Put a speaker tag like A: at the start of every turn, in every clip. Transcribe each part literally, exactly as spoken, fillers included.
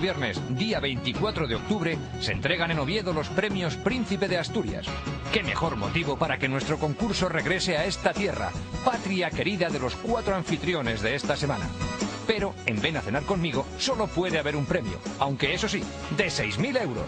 A: viernes, día veinticuatro de octubre, se entregan en Oviedo los premios Príncipe de Asturias. ¡Qué mejor motivo para que nuestro concurso regrese a esta tierra, patria querida de los cuatro anfitriones de esta semana! Pero en Ven a cenar conmigo solo puede haber un premio, aunque eso sí, de seis mil euros.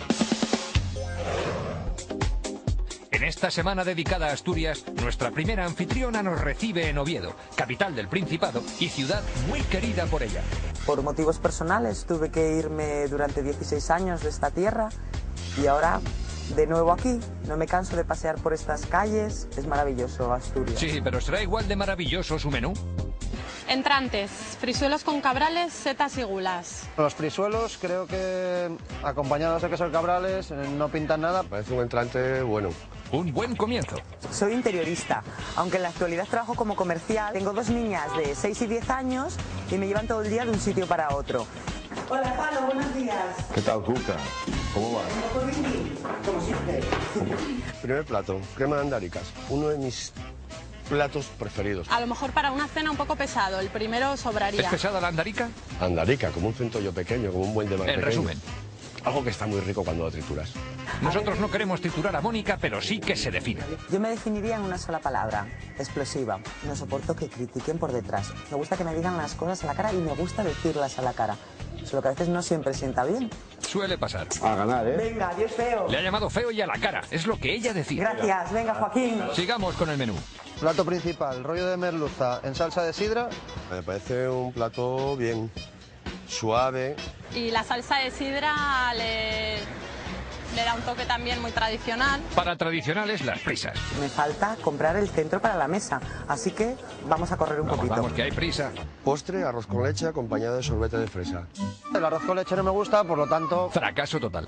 A: En esta semana dedicada a Asturias, nuestra primera anfitriona nos recibe en Oviedo, capital del Principado y ciudad muy querida por ella.
B: Por motivos personales tuve que irme durante dieciséis años de esta tierra y ahora de nuevo aquí. No me canso de pasear por estas calles, es maravilloso Asturias.
A: Sí, pero ¿será igual de maravilloso su menú?
C: Entrantes, frisuelos con cabrales, setas y gulas.
D: Los frisuelos creo que acompañados de queso de cabrales no pintan nada.
E: Parece un entrante bueno.
A: Un buen comienzo.
B: Soy interiorista, aunque en la actualidad trabajo como comercial. Tengo dos niñas de seis y diez años y me llevan todo el día de un sitio para otro. Hola, Palo, buenos días.
E: ¿Qué tal, Cuca? ¿Cómo vas?
B: Como siempre.
E: Primer plato, crema de andaricas. Uno de mis platos preferidos.
C: A lo mejor para una cena un poco pesado, el primero sobraría.
A: ¿Es pesada la andarica?
E: Andarica, como un centollo pequeño, como un buen de mar
A: En
E: pequeño.
A: resumen.
E: Algo que está muy rico cuando lo trituras.
A: Nosotros no queremos triturar a Mónica, pero sí que se defina.
B: Yo me definiría en una sola palabra, explosiva. No soporto que critiquen por detrás. Me gusta que me digan las cosas a la cara y me gusta decirlas a la cara. Solo que a veces no siempre sienta bien.
A: Suele pasar.
E: A ganar, ¿eh?
B: Venga, adiós feo.
A: Le ha llamado feo y a la cara, es lo que ella decía.
B: Gracias, venga Joaquín.
A: Sigamos con el menú.
D: Plato principal, rollo de merluza en salsa de sidra.
E: Me parece un plato bien suave.
C: Y la salsa de sidra le, le da un toque también muy tradicional.
A: Para tradicionales, las prisas.
B: Me falta comprar el centro para la mesa, así que vamos a correr un
A: Vamos,
B: poquito.
A: vamos, que hay prisa.
E: Postre, arroz con leche acompañado de sorbete de fresa.
D: El arroz con leche no me gusta, por lo tanto...
A: Fracaso total.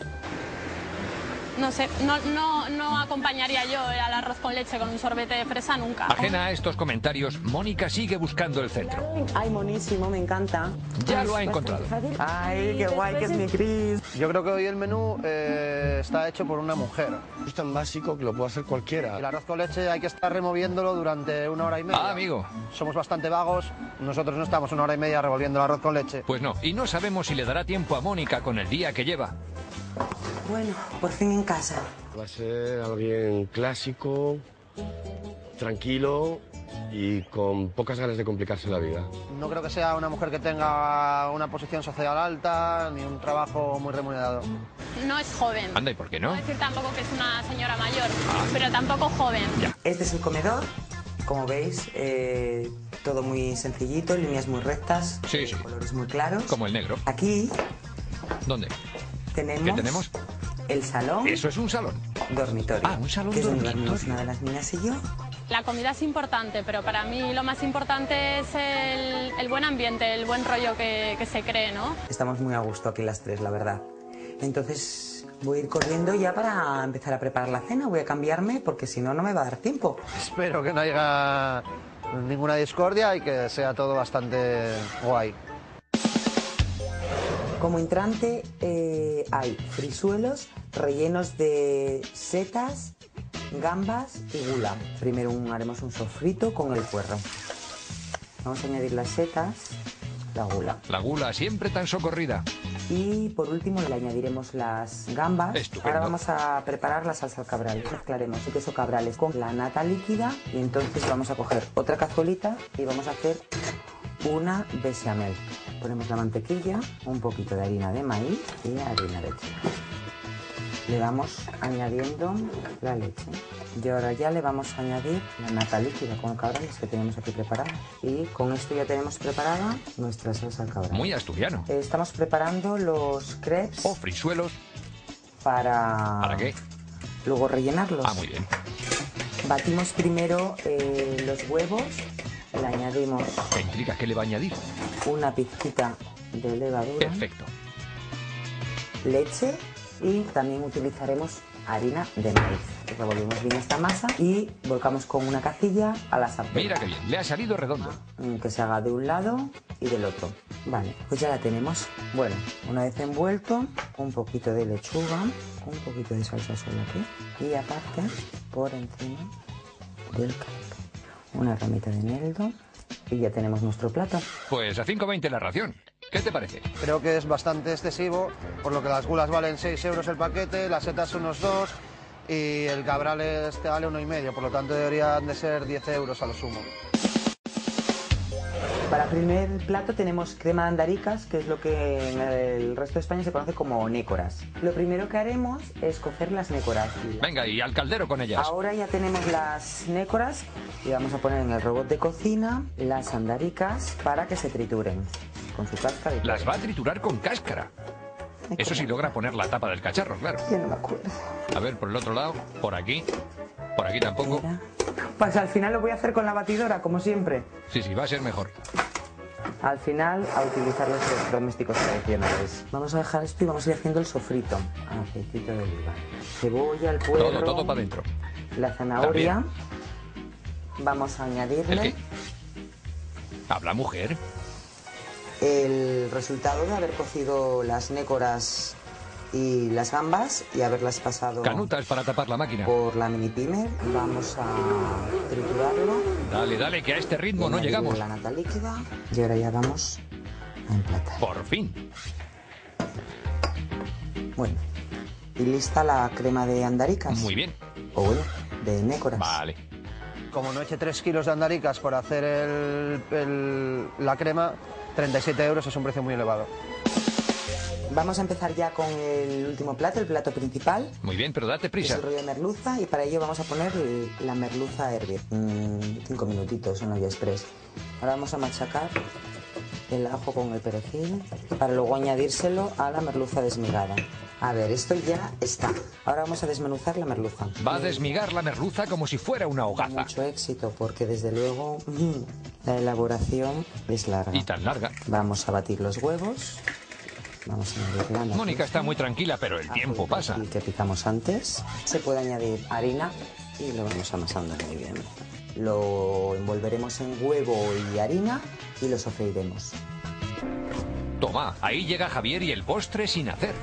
C: No sé, no, no, no acompañaría yo al arroz con leche con un sorbete de fresa nunca.
A: Ajena a estos comentarios, Mónica sigue buscando el centro.
B: Ay, monísimo, me encanta.
A: Ya lo ha encontrado.
B: Ay, qué guay que es mi Cris.
D: Yo creo que hoy el menú eh, está hecho por una mujer.
E: Es tan básico que lo puede hacer cualquiera.
D: El arroz con leche hay que estar removiéndolo durante una hora y media.
A: Ah, amigo.
D: Somos bastante vagos, nosotros no estamos una hora y media revolviendo el arroz con leche.
A: Pues no, y no sabemos si le dará tiempo a Mónica con el día que lleva.
B: Bueno, por fin en casa.
E: Va a ser alguien clásico, tranquilo y con pocas ganas de complicarse la vida.
D: No creo que sea una mujer que tenga una posición social alta ni un trabajo muy remunerado.
C: No es joven.
A: Anda, ¿y por qué no?
C: No decir tampoco que es una señora mayor, pero tampoco joven.
A: Ya.
B: Este es el comedor. Como veis, eh, todo muy sencillito, líneas muy rectas,
A: Sí, sí.
B: colores muy claros.
A: Como el negro.
B: Aquí
A: ¿Dónde?
B: tenemos,
A: ¿Qué tenemos?
B: el salón
A: Eso es un salón.
B: dormitorio.
A: Ah, un salón
B: que es donde
A: dormitorio.
B: dormimos una de las niñas y yo.
C: La comida es importante, pero para mí lo más importante es el, el buen ambiente, el buen rollo que, que se cree, ¿no?
B: Estamos muy a gusto aquí las tres, la verdad. Entonces voy a ir corriendo ya para empezar a preparar la cena. Voy a cambiarme porque si no, no me va a dar tiempo.
D: Espero que no haya ninguna discordia y que sea todo bastante guay.
B: Como entrante eh, hay frisuelos rellenos de setas, gambas y gula. Primero un- haremos un sofrito con el puerro. Vamos a añadir las setas, la gula.
A: La gula siempre tan socorrida.
B: Y por último le añadiremos las gambas.
A: Estupendo.
B: Ahora vamos a preparar la salsa al cabral. Mezclaremos el queso cabrales con la nata líquida y entonces vamos a coger otra cazuelita y vamos a hacer una bechamel. Ponemos la mantequilla, un poquito de harina de maíz y harina de trigo. Le vamos añadiendo la leche. Y ahora ya le vamos a añadir la nata líquida con cabrales que tenemos aquí preparada. Y con esto ya tenemos preparada nuestra salsa al cabral.
A: Muy asturiano.
B: Eh, Estamos preparando los crepes
A: O frisuelos.
B: para...
A: ¿Para qué?
B: Luego rellenarlos.
A: Ah, muy bien.
B: Batimos primero eh, los huevos, le añadimos
A: Me intriga, ¿qué le va a añadir?
B: una pizquita de levadura,
A: Perfecto.
B: leche y también utilizaremos harina de maíz. Revolvemos bien esta masa y volcamos con una cacilla a la sartén.
A: Mira qué bien, le ha salido redondo.
B: Mm, Que se haga de un lado y del otro. Vale, pues ya la tenemos. Bueno, una vez envuelto, un poquito de lechuga, un poquito de salsa sola aquí y aparte, por encima del crepe, una ramita de eneldo y ya tenemos nuestro plato.
A: Pues a cinco veinte la ración. ¿Qué te parece?
D: Creo que es bastante excesivo, por lo que las gulas valen seis euros el paquete, las setas unos dos y el cabral este vale uno y medio, por lo tanto deberían de ser diez euros a lo sumo.
B: Para el primer plato tenemos crema de andaricas, que es lo que en el resto de España se conoce como nécoras. Lo primero que haremos es cocer las nécoras.
A: Venga, y al caldero con ellas.
B: Ahora ya tenemos las nécoras y vamos a poner en el robot de cocina las andaricas para que se trituren con su cáscara. Y
A: Las va a triturar con cáscara. Eso sí logra poner la tapa del cacharro, claro.
B: Ya no me acuerdo.
A: A ver, por el otro lado, por aquí. Por aquí tampoco.
B: Mira. Pues al final lo voy a hacer con la batidora, como siempre.
A: Sí, sí, va a ser mejor.
B: Al final, a utilizar los electrodomésticos tradicionales. Vamos a dejar esto y vamos a ir haciendo el sofrito. Aceitito de oliva. Cebolla, el puerro.
A: Todo, todo para adentro.
B: La zanahoria. Vamos a añadirle.
A: ¿El qué? ¿Habla mujer?
B: El resultado de haber cocido las nécoras y las gambas y haberlas pasado
A: Canutas para tapar la máquina.
B: por la mini pimer. Vamos a triturarlo.
A: Dale, dale, que a este ritmo no
B: añadirle
A: llegamos.
B: la nata líquida y ahora ya vamos a emplatar.
A: Por fin.
B: Bueno, y lista la crema de andaricas.
A: Muy bien.
B: O bueno, de nécoras.
A: Vale.
D: Como no eche tres kilos de andaricas por hacer el, el- la crema, treinta y siete euros es un precio muy elevado.
B: Vamos a empezar ya con el último plato, el plato principal.
A: Muy bien, pero date
B: Es
A: prisa.
B: el rollo de merluza y para ello vamos a poner el- la merluza a hervir. Mm, cinco minutitos en olla express. Ahora vamos a machacar el ajo con el perejil para luego añadírselo a la merluza desmigada. A ver, esto ya está. Ahora vamos a desmenuzar la merluza.
A: Va a desmigar la merluza como si fuera una hogaza.
B: Mucho éxito porque desde luego mm, la elaboración es larga.
A: Y tan larga.
B: Vamos a batir los huevos. Vamos a añadir la merluza.
A: Mónica está muy tranquila, pero el tiempo pasa.
B: El que picamos antes. Se puede añadir harina y lo vamos amasando muy bien. Lo envolveremos en huevo y harina y lo sofreiremos.
A: Toma, ahí llega Javier y el postre sin hacer.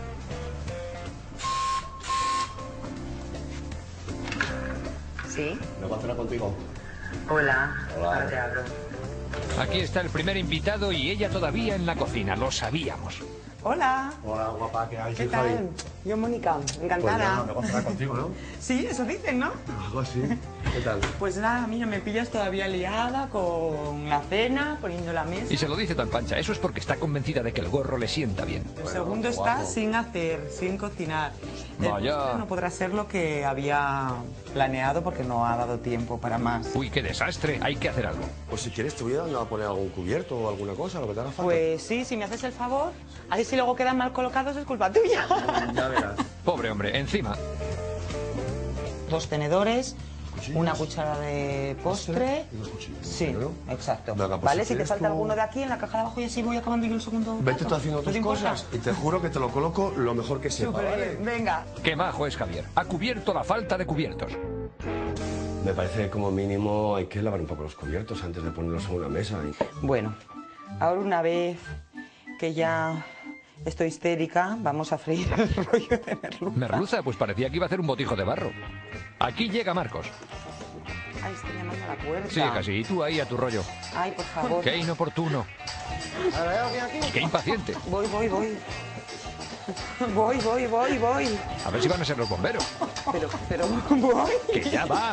B: ¿Sí?
E: ¿Me voy a cenar contigo?
B: Hola.
E: Hola.
B: Ahora te abro.
A: Aquí está el primer invitado y ella todavía en la cocina, lo sabíamos.
F: Hola,
E: Hola, guapa, ¿qué hay?
F: ¿qué
E: Soy Javi.
F: tal? Yo, Mónica,
E: Pues
F: encantada.
E: nada, me voy a cenar contigo, ¿no?
F: Sí, eso dicen, ¿no?
E: Algo así. ¿Qué tal?
F: Pues nada, mira, me pillas todavía liada con la cena, poniendo la mesa.
A: Y se lo dice tan pancha, eso es porque está convencida de que el gorro le sienta bien.
F: El segundo está sin hacer, sin cocinar. El
A: Vaya.
F: postre no podrá ser lo que había planeado porque no ha dado tiempo para más.
A: Uy, qué desastre, hay que hacer algo.
E: Pues si quieres te voy a poner algún cubierto o alguna cosa, lo que te haga falta.
F: Pues sí, si me haces el favor, así si luego quedan mal colocados es culpa tuya.
E: Ya verás.
A: Pobre hombre, encima.
F: Dos tenedores,
E: Cuchillos.
F: una cuchara de postre.
E: Y unos cuchillos.
F: Sí,
E: ¿no?
F: exacto.
E: Venga, pues
F: vale,
E: si
F: si te
E: quieres
F: falta
E: tú-
F: alguno de aquí en la caja de abajo y así voy acabando yo el segundo.
E: Vete
F: plato.
E: tú haciendo
F: ¿No
E: tus
F: te importa?
E: cosas y te juro que te lo coloco lo mejor que sepa,
F: Súper
E: ¿vale?
F: bien, venga.
A: Qué majo es Javier, ha cubierto la falta de cubiertos.
E: Me parece que como mínimo hay que lavar un poco los cubiertos antes de ponerlos en una mesa.
F: Bueno, ahora una vez que ya estoy histérica, vamos a freír el rollo de merluza.
A: Merluza, pues parecía que iba a hacer un botijo de barro. Aquí llega Marcos.
F: Ay, estoy llamando a la puerta.
A: Sí, casi, y tú ahí a tu rollo.
F: Ay, por favor.
A: Qué inoportuno.
D: A ver, aquí, aquí.
A: Y qué impaciente.
F: Voy, voy, voy. Voy, voy, voy, voy.
A: A ver si van a ser los bomberos.
F: Pero, pero, voy.
A: Que ya va.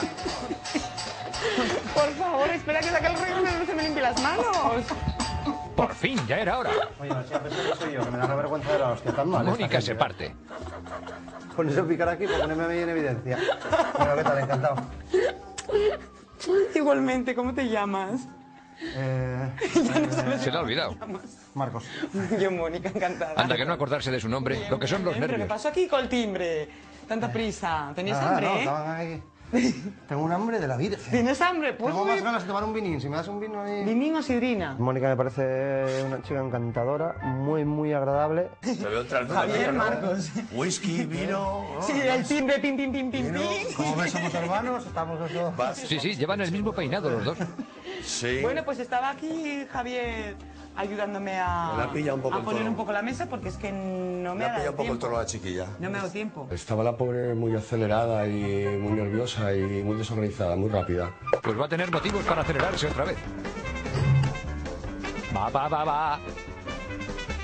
F: Por favor, espera que saque el rollo y no se me limpie las manos.
A: Por fin, ya era hora.
D: Oye, no, si a pesar que soy yo, que me da la vergüenza de la hostia tan mal.
A: Mónica
D: esta
A: se
D: gente,
A: parte.
D: ¿eh? Ponerse a picar aquí para ponerme a mí en evidencia. Bueno, ¿qué tal? Encantado.
F: Igualmente, ¿cómo te llamas?
D: Eh,
A: Se le ha olvidado.
D: Marcos.
F: Yo, Mónica, encantada.
A: Anda, que no acordarse de su nombre. Lo que son los
F: Bien, ¿pero qué
A: nervios.
F: pasó aquí con el timbre? Tanta prisa. ¿Tenías
D: Ah,
F: hambre?
D: no,
F: eh?
D: estaban ahí. Tengo un hambre de la Virgen.
F: ¿Tienes hambre? Pues
D: Tengo
F: voy.
D: más ganas de tomar un vinín. Si me das un vino ahí...
F: ¿Vimín o sidrina?
D: Mónica me parece una chica encantadora, muy, muy agradable.
E: Te veo otra
F: Javier Marcos.
E: Whisky, vino...
F: Sí, el timbre, pim, pim, pim, pim, pim.
D: Como ves, somos hermanos, estamos los dos.
A: Sí, sí, llevan el mismo peinado los dos.
E: Sí.
F: Bueno, pues estaba aquí Javier ayudándome a,
E: Me la pilla un poco
F: a
E: el
F: poner
E: tono.
F: un poco la mesa porque es que no me,
E: Me
F: ha
E: ha
F: dado
E: pillado un poco el
F: tiempo.
E: tono la chiquilla.
F: No me ha dado tiempo.
E: Estaba la pobre muy acelerada y muy nerviosa y muy desorganizada, muy rápida.
A: Pues va a tener motivos para acelerarse otra vez. Va, va, va, va.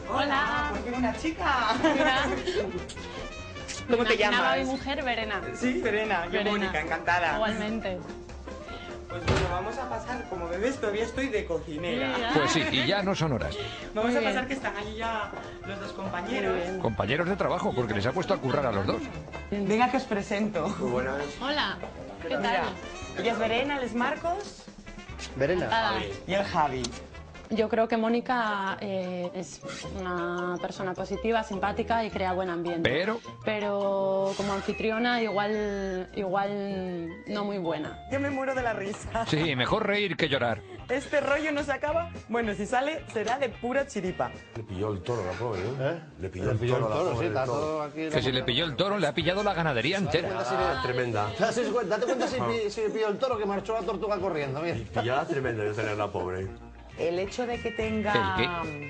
C: Hola.
F: ¿Por qué una chica?
C: Mira.
F: ¿Cómo
C: Me
F: te
C: imaginaba a
F: llamas?
C: mi mujer, Verena.
F: Sí, Verena. Yo,
C: Verena.
F: Mónica, encantada.
C: Igualmente.
F: Pues bueno, vamos a pasar, como ves, todavía estoy de cocinera.
C: Sí,
A: Pues sí, y ya no son horas.
F: Vamos
C: Muy
F: a pasar
C: bien.
F: que están allí ya los dos
C: Muy
F: compañeros.
C: bien.
A: Compañeros de trabajo, porque les ha puesto a currar a los dos.
F: Venga, que os presento.
E: Muy buenas.
C: Hola. ¿Qué tal?
F: Mira, ella es Verena, él es Marcos
D: Verena.
C: Nada.
F: y el Javi.
C: Yo creo que Mónica eh, es una persona positiva, simpática y crea buen ambiente.
A: Pero
C: Pero como anfitriona igual, igual no muy buena.
F: Yo me muero de la risa.
A: sí, mejor reír que llorar.
F: Este rollo no se acaba. Bueno, si sale, será de pura chiripa.
E: Le pilló el toro a la pobre, ¿eh?
D: ¿Eh?
E: Le pilló
D: Le
E: el
D: pilló
E: toro
D: el
E: a la
D: toro,
E: pobre.
D: sí, está
E: el toro.
D: todo aquí.
A: Que si le pilló el toro, le ha pillado la ganadería entera.
E: Ah, tremenda.
D: Date cuenta, date cuenta si, pi- si pilló el toro que marchó la tortuga corriendo. Mira.
E: Pillada tremenda de tener la pobre.
F: El hecho de que tenga
A: ¿El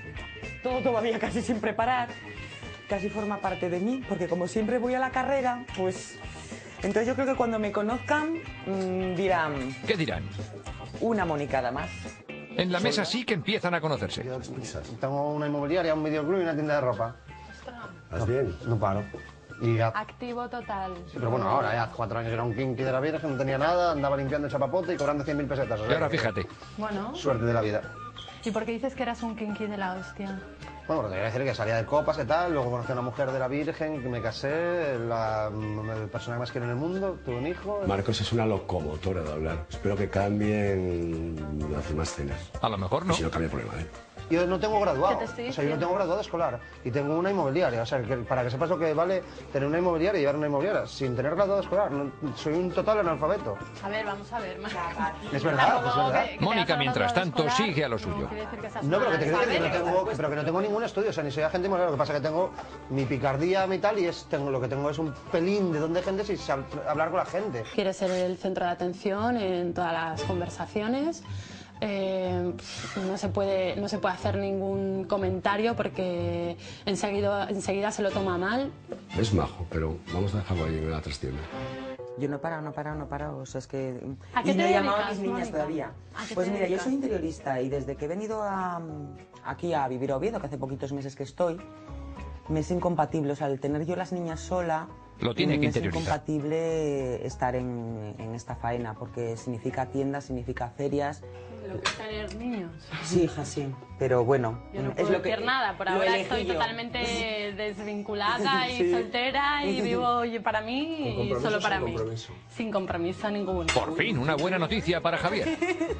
F: todo todavía casi sin preparar, casi forma parte de mí, porque como siempre voy a la carrera, pues... Entonces yo creo que cuando me conozcan mmm, dirán,
A: ¿Qué dirán?
F: una monicada más.
A: En la mesa sí que empiezan a conocerse.
D: Tengo una inmobiliaria, un videoclub y una tienda de ropa.
E: ¿Vas bien?
D: No paro. Y ya.
C: Activo total.
D: Sí, pero bueno, ahora ya hace cuatro años era un kinky de la Virgen, no tenía nada, andaba limpiando el chapapote y cobrando cien mil pesetas. o
A: Y
D: sea
A: ahora
D: que-
A: fíjate,
C: Bueno,
D: Suerte de la vida.
C: ¿y por qué dices que eras un kinky de la hostia?
D: Bueno, porque te voy a decir que salía de copas y tal, luego conocí a una mujer de la Virgen, que me casé, la, el personaje más quiero en el mundo, tuve un hijo.
E: Marcos es una locomotora de hablar. Espero que cambien hace más cenas.
A: a lo mejor
E: Y
A: no.
E: si no cambia el problema, ¿eh?
D: Yo no tengo graduado,
C: ¿Qué te estoy
D: o sea, yo no
C: diciendo?
D: tengo graduado escolar y tengo una inmobiliaria, o sea, que para que sepas lo que vale tener una inmobiliaria y llevar una inmobiliaria sin tener graduado escolar, no- soy un total analfabeto.
C: A ver, vamos a ver.
D: Es verdad, es verdad.
A: Mónica, mientras tanto, sigue a lo suyo.
D: No, pero que te quiero decir que no tengo, pero que no tengo ningún estudio, o sea, ni soy agente inmobiliario, lo que pasa es que tengo mi picardía, mi tal, y es, tengo, lo que tengo es un pelín de don de gente sin sab- hablar con la gente.
C: Quiere ser el centro de atención en todas las conversaciones. Eh, no se puede no se puede hacer ningún comentario porque enseguida, enseguida se lo toma mal.
E: Es majo, pero vamos a dejarlo ahí en la trastienda.
F: Yo no he parado, no he parado, no he parado. O sea, es que...
C: ¿A qué
F: y no
C: te
F: he llamado a
C: dedicas,
F: mis niñas
C: Mónica?
F: todavía.
C: ¿A qué te
F: Pues mira, yo
C: dedicas?
F: soy interiorista y desde que he venido a, aquí a vivir a Oviedo, que hace poquitos meses que estoy, me es incompatible. O sea, el tener yo las niñas sola...
A: Lo tiene que
F: me es
A: interiorizar.
F: incompatible estar en, en esta faena, porque significa tiendas, significa ferias.
C: Lo que es tener niños.
F: Sí, hija, sí. Pero bueno,
C: Yo no
F: es
C: puedo
F: lo que...
C: decir nada, por
F: lo
C: ahora
F: elegí
C: estoy
F: yo.
C: totalmente desvinculada y
F: Sí.
C: soltera y vivo para mí
E: ¿Con
C: y
E: compromiso
C: solo
E: o
C: para
E: sin
C: mí.
E: compromiso?
C: Sin compromiso ninguno.
A: Por fin, una buena noticia para Javier.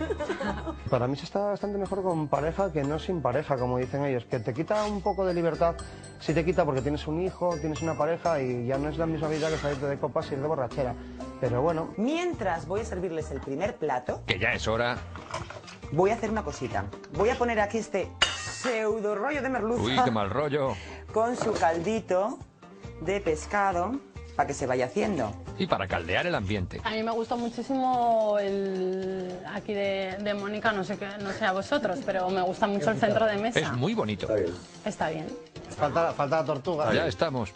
D: Para mí se está bastante mejor con pareja que no sin pareja, como dicen ellos, que te quita un poco de libertad. Sí te quita porque tienes un hijo, tienes una pareja y ya no es la misma vida que salirte de copas y ir de borrachera. Pero bueno,
F: Mientras voy a servirles el primer plato,
A: Que ya es hora.
F: voy a hacer una cosita. Voy a poner aquí este pseudo rollo de merluza
A: Uy, qué mal rollo.
F: con su caldito de pescado para que se vaya haciendo.
A: Y para caldear el ambiente.
C: A mí me gustó muchísimo el aquí de, de Mónica, no sé qué, no sé a vosotros, pero me gusta mucho el centro de mesa.
A: Es muy bonito.
C: Está bien.
D: falta, falta la tortuga.
A: Ya estamos.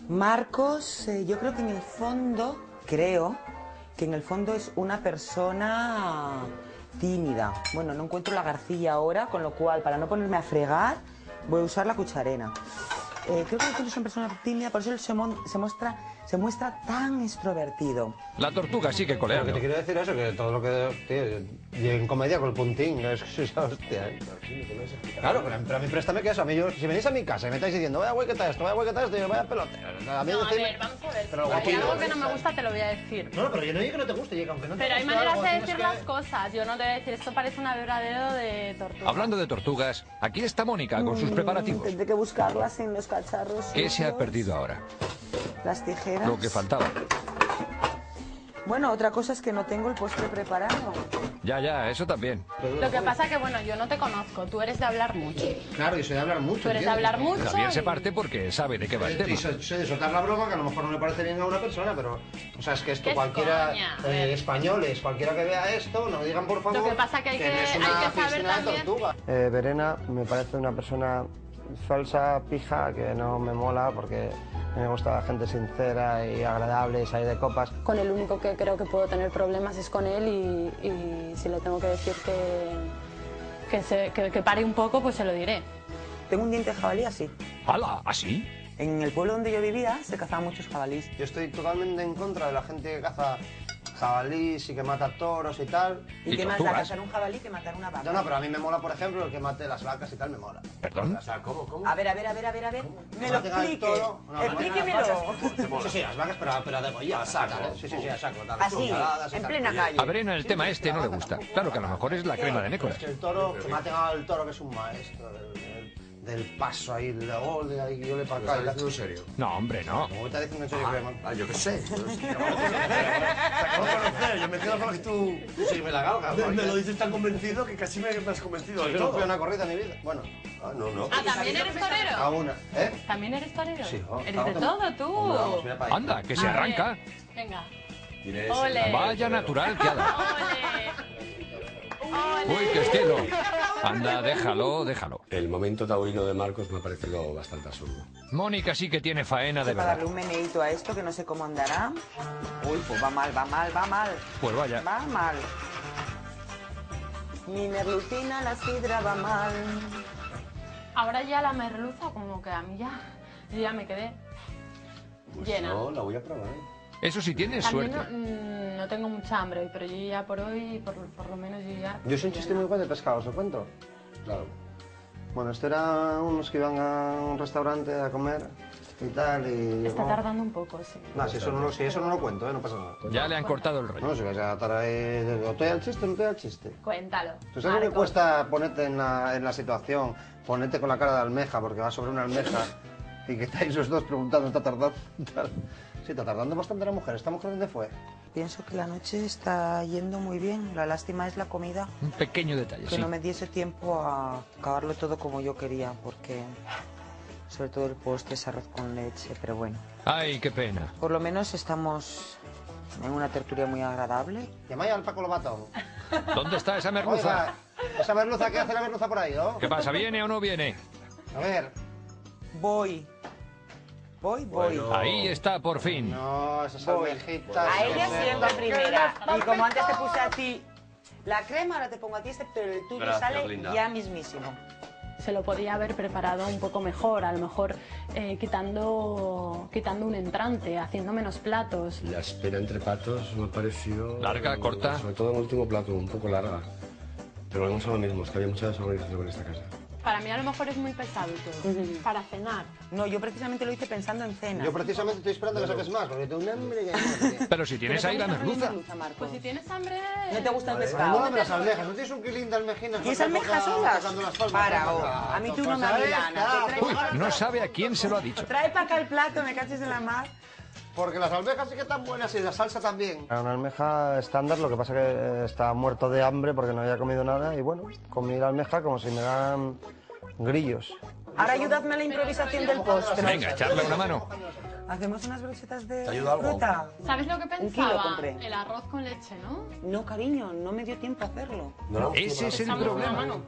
F: Marcos, eh, yo creo que en el fondo, creo que en el fondo es una persona tímida. Bueno, no encuentro la garcilla ahora, con lo cual, para no ponerme a fregar, voy a usar la cucharena. Eh, creo que en el fondo es una persona tímida, por eso él se, mon- se muestra, se muestra tan extrovertido.
A: La tortuga sigue
D: Pero que
A: coleando.
D: te quiero decir eso, que todo lo que... Tío, y en comedia con el puntín, es que soy esa hostia. ¿eh? Claro, pero, pero a mí préstame que eso, a mí yo, si venís a mi casa y me estáis diciendo, vaya güey, ¿qué tal esto? Vaya güey, ¿qué tal esto? Y yo, vaya pelote. A mí
C: No, a
D: decirme-
C: ver, vamos a ver.
D: Pero
C: Si hay
D: guapillo,
C: algo que no
D: ¿eh?
C: me gusta, te lo voy a decir.
D: No, no, pero yo no digo que no te guste, digo, aunque no te
C: Pero hay
D: guste
C: maneras
D: algo,
C: de
D: tienes
C: decir
D: que-
C: las cosas. Yo no te voy a decir, esto parece un adoradero de tortuga.
A: Hablando de tortugas, aquí está Mónica con sus preparativos.
F: Tendré que buscarlas en los cacharros.
A: ¿Qué se ha
F: sucios,
A: perdido ahora?
F: Las tijeras.
A: Lo que faltaba.
F: Bueno, otra cosa es que no tengo el postre preparado.
A: Ya, ya, eso también.
C: Lo que pasa que, bueno, yo no te conozco, tú eres de hablar mucho.
D: Claro, y soy de hablar mucho.
C: Tú eres de
D: ¿entiendes?
C: hablar mucho.
A: Javier se
C: y-
A: parte porque sabe de qué va el
D: Y
A: tema.
D: soy, soy de soltar la broma, que a lo mejor no le parece bien a una persona, pero... O sea, es que esto
C: ¿Qué es
D: cualquiera...
C: coña? A
D: eh,
C: ver.
D: españoles, cualquiera que vea esto, no me digan por favor...
C: Lo que pasa que hay que-
D: no es
C: hay
D: una
C: que saber
D: piscina de
C: también-
D: tortuga. Eh, Verena me parece una persona falsa, pija, que no me mola, porque me gusta la gente sincera y agradable y salir de copas.
C: Con el único que creo que puedo tener problemas es con él y, y si le tengo que decir que, que, se- que- que pare un poco, pues se lo diré.
B: Tengo un diente de jabalí así.
A: ¡Hala! ¿Así?
B: En el pueblo donde yo vivía se cazaban muchos jabalís.
D: Yo estoy totalmente en contra de la gente que caza jabalís y que mata toros y tal.
B: ¿Y,
A: ¿Y
B: qué más da
A: tortugas?
B: cazar un jabalí que matar una vaca?
D: No, no, pero a mí me mola, por ejemplo, el que mate las vacas y tal, me mola.
A: ¿Perdón?
E: O sea, ¿cómo, cómo?
B: A ver, a ver, a ver, a ver, a ver. Me lo
D: Maten al
B: explique.
D: toro, no,
B: Explíquemelo.
D: Sí, sí, las vacas, pero, pero degolladas.
E: A saco.
D: tal, ¿eh? Sí, sí, sí, a saco. tal,
B: Así,
D: puñaladas y
B: en
D: tal.
B: plena
D: Oye,
B: calle.
A: A Verena el tema este no le gusta. Claro que a lo mejor es la crema de
D: Es
A: Nécoras.
D: que el toro, que maten al toro, que es un maestro del, del, del paso ahí, de la gol, de ahí, yo le para
E: ¿Lo
D: acá.
E: estás
D: y la-
E: diciendo en serio?
A: No, hombre, no.
D: Como está diciendo en serio, que
E: Ah, yo qué sé. Yo es que acabo de conocer, yo me quedo con que tú...
D: tú sí me la galgas,
E: Me,
D: ¿no?
E: me lo dices tan convencido que casi me, me has convencido
D: Sí,
E: de
D: que no
E: todo.
D: fui a una corrida en mi vida. Bueno,
E: Ah, no, no.
C: Ah, ¿también eres
D: a
C: torero?
D: una. ¿Eh?
C: ¿También eres torero?
D: Sí, oh,
C: Eres
D: claro,
C: de
D: te-
C: todo, tú.
D: Hombre, vamos, mira para ahí.
A: Anda, que se
C: A ver,
A: arranca.
C: Venga.
E: Tienes-
C: Ole.
A: Vaya natural que ha dado.
C: Ole.
A: Uy, qué estilo. Anda, déjalo, déjalo.
E: El momento taurino de Marcos me ha parecido bastante absurdo.
A: Mónica sí que tiene faena de
B: Para darle
A: verdad.
B: un meneíto a esto que no sé cómo andará. Uy, pues va mal, va mal, va mal.
A: Pues vaya.
B: Va mal. Mi merlucina, la sidra va mal.
C: Ahora ya la merluza, como que a mí ya, yo ya me quedé
E: Pues
C: llena.
E: no, la voy a probar.
A: Eso sí tienes
C: También
A: suerte.
C: no, mm, no tengo mucha hambre hoy, pero yo ya por hoy, por, por lo menos yo ya...
D: Yo soy un chiste muy guay de pescado, ¿os lo cuento?
E: Claro.
D: Bueno, esto era unos que iban a un restaurante a comer y tal, y...
C: Está
D: oh.
C: tardando un poco, sí.
D: No, si eso no, lo- si eso no lo cuento, ¿eh? No pasa nada.
A: Ya le han cortado el rollo.
D: No, si vas a estar ahí... ¿O estoy al chiste o no estoy al chiste?
C: Cuéntalo.
D: ¿Tú sabes lo que
C: Marcos.
D: cuesta ponerte en la, en la situación, ponerte con la cara de almeja, porque vas sobre una almeja y que estáis los dos preguntando, ¿está tardando? Tal. Sí, está tardando bastante la mujer. ¿Esta mujer dónde fue?
B: Pienso que la noche está yendo muy bien. La lástima es la comida.
A: Un pequeño detalle,
B: Que
A: sí.
B: no me diese tiempo a acabarlo todo como yo quería, porque sobre todo el postre es arroz con leche, pero bueno.
A: Ay, qué pena.
B: Por lo menos estamos en una tertulia muy agradable.
D: Llamáis al Paco Lobato.
A: ¿Dónde está esa merluza?
D: Oiga, esa merluza, ¿qué hace la merluza por ahí, no?
A: ¿Qué pasa? ¿Viene o no viene?
D: A ver.
B: Voy. Voy, voy.
E: Bueno.
A: Ahí está, por fin.
D: No, esas
B: Voy.
D: almejitas...
B: A ella
D: no sé.
B: siendo primera. Y como antes te puse a ti la crema, ahora te pongo a ti este, pero el tuyo
E: Gracias,
B: sale
E: linda.
B: ya mismísimo.
C: Se lo podía haber preparado un poco mejor, a lo mejor eh, quitando, quitando un entrante, haciendo menos platos.
E: La espera entre patos me ha parecido...
A: ¿Larga, corta?
E: Sobre todo en el último plato, un poco larga. Pero volvemos a lo mismo, es que había mucha desorganización en esta casa.
C: Para mí a lo mejor es muy pesado todo. Para cenar.
B: No, yo precisamente lo hice pensando en cena.
D: Yo precisamente estoy esperando que saques más, porque tengo un hambre que no...
A: Pero si tienes ahí la merluza.
C: Pues si tienes hambre...
B: ¿No te gusta el
D: No,
B: pescado?
D: dame las almejas, ¿no tienes un quilín de almejinas?
B: ¿Quieres
D: para
B: almejas
D: tocar-
B: solas?
D: tocando las palmas?
B: Para, oh,
D: Ah,
B: a mí tú
D: pues
B: no me
D: ahí
B: amilanas.
D: está,
B: Te traigo-
A: Uy, no sabe a quién se lo ha dicho.
B: Trae para acá el plato, me caches en la mar.
D: Porque las almejas sí que están buenas y la salsa también. Era una almeja estándar, lo que pasa que eh, estaba muerto de hambre porque no había comido nada y bueno, comí la almeja como si me dan grillos.
B: Ahora ayudadme a la improvisación del postre.
A: Venga, echarle una mano.
B: ¿Hacemos unas brochetas de
E: ¿Te ayuda algo?
B: fruta?
C: ¿Sabes lo que
B: kilo
C: pensaba?
B: compré.
C: El arroz con leche, ¿no?
B: No, cariño, no me dio tiempo a hacerlo.
E: No, no,
A: Ese es el
C: Echamos una
A: problema.
C: mano.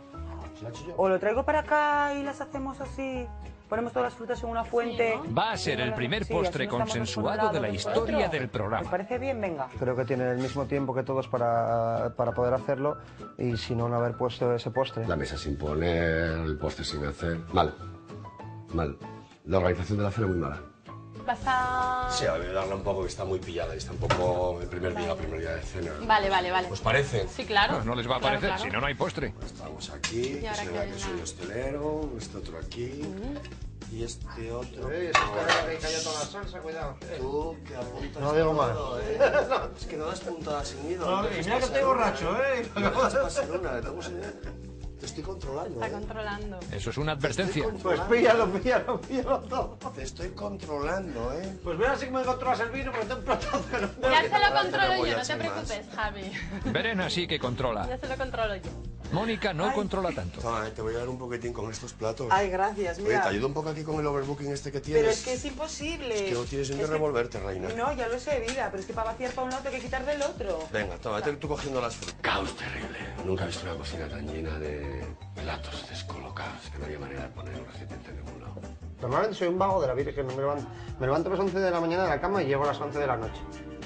B: O lo traigo para acá y las hacemos así. Ponemos todas las frutas en una fuente.
C: Sí,
A: Va a ser el primer
B: Sí,
A: postre
B: así no estamos
A: consensuado de la
B: unos con
A: historia
B: otros.
A: del
B: ¿Os
A: programa.
B: parece bien? Venga.
D: Creo que tiene el mismo tiempo que todos para, para poder hacerlo y si no, no haber puesto ese postre.
E: La mesa sin poner, el postre sin hacer. Mal. Mal. La organización de la cena muy mala.
C: Vas a...
E: Sí, a ayudarla un poco, que está muy pillada y está un poco el primer día, el primer día de cena.
C: Vale, vale, vale.
E: ¿Os parece?
C: Sí, claro.
A: No, no les va a
C: Claro,
A: parecer,
C: claro.
A: si no, no hay postre.
E: Estamos aquí,
C: Y ahora
E: se
C: que
E: vea que
C: la-
E: soy hostelero, este otro aquí, y este otro.
D: Eh, esa cara que cayó toda la salsa, cuidado.
E: Tú que apuntas.
D: No digo más.
E: todo, ¿eh? Es que no das puntada sin hilo.
D: No, y mira que estoy borracho, ¿eh?
E: No dejas pasar una, le damos idea. Te estoy controlando,
C: Está
E: ¿eh?
C: controlando.
A: Eso es una advertencia.
D: Pues píllalo, píllalo, píllalo todo.
E: Te estoy controlando, ¿eh?
D: Pues ve así que me controlas el vino porque te un platazo que no...
C: Ya se lo
E: te
C: controlo
E: voy
C: yo,
E: a
C: no te
E: echar más.
C: preocupes, Javi.
A: Verena sí que controla.
C: Ya se lo controlo yo.
A: Mónica no controla tanto.
E: Toma, eh, te voy a dar un poquitín con estos platos.
B: Ay, gracias,
E: Oye,
B: mira.
E: te ayudo un poco aquí con el overbooking este que tienes.
B: Pero es que es imposible.
E: Es que no tienes en qué
B: Es que-
E: revolverte, reina.
B: No, ya lo sé, vida, pero es que para vaciar para un lado tengo que quitar del otro.
E: Venga, toma, vete tú cogiendo las frutas. Caos terrible. Nunca he visto una cocina tan llena de platos descolocados que no había manera de poner un recipiente en ningún lado.
D: Normalmente soy un vago de la vida que me levanto, me levanto a las once de la mañana de la cama y llego a las once de la noche.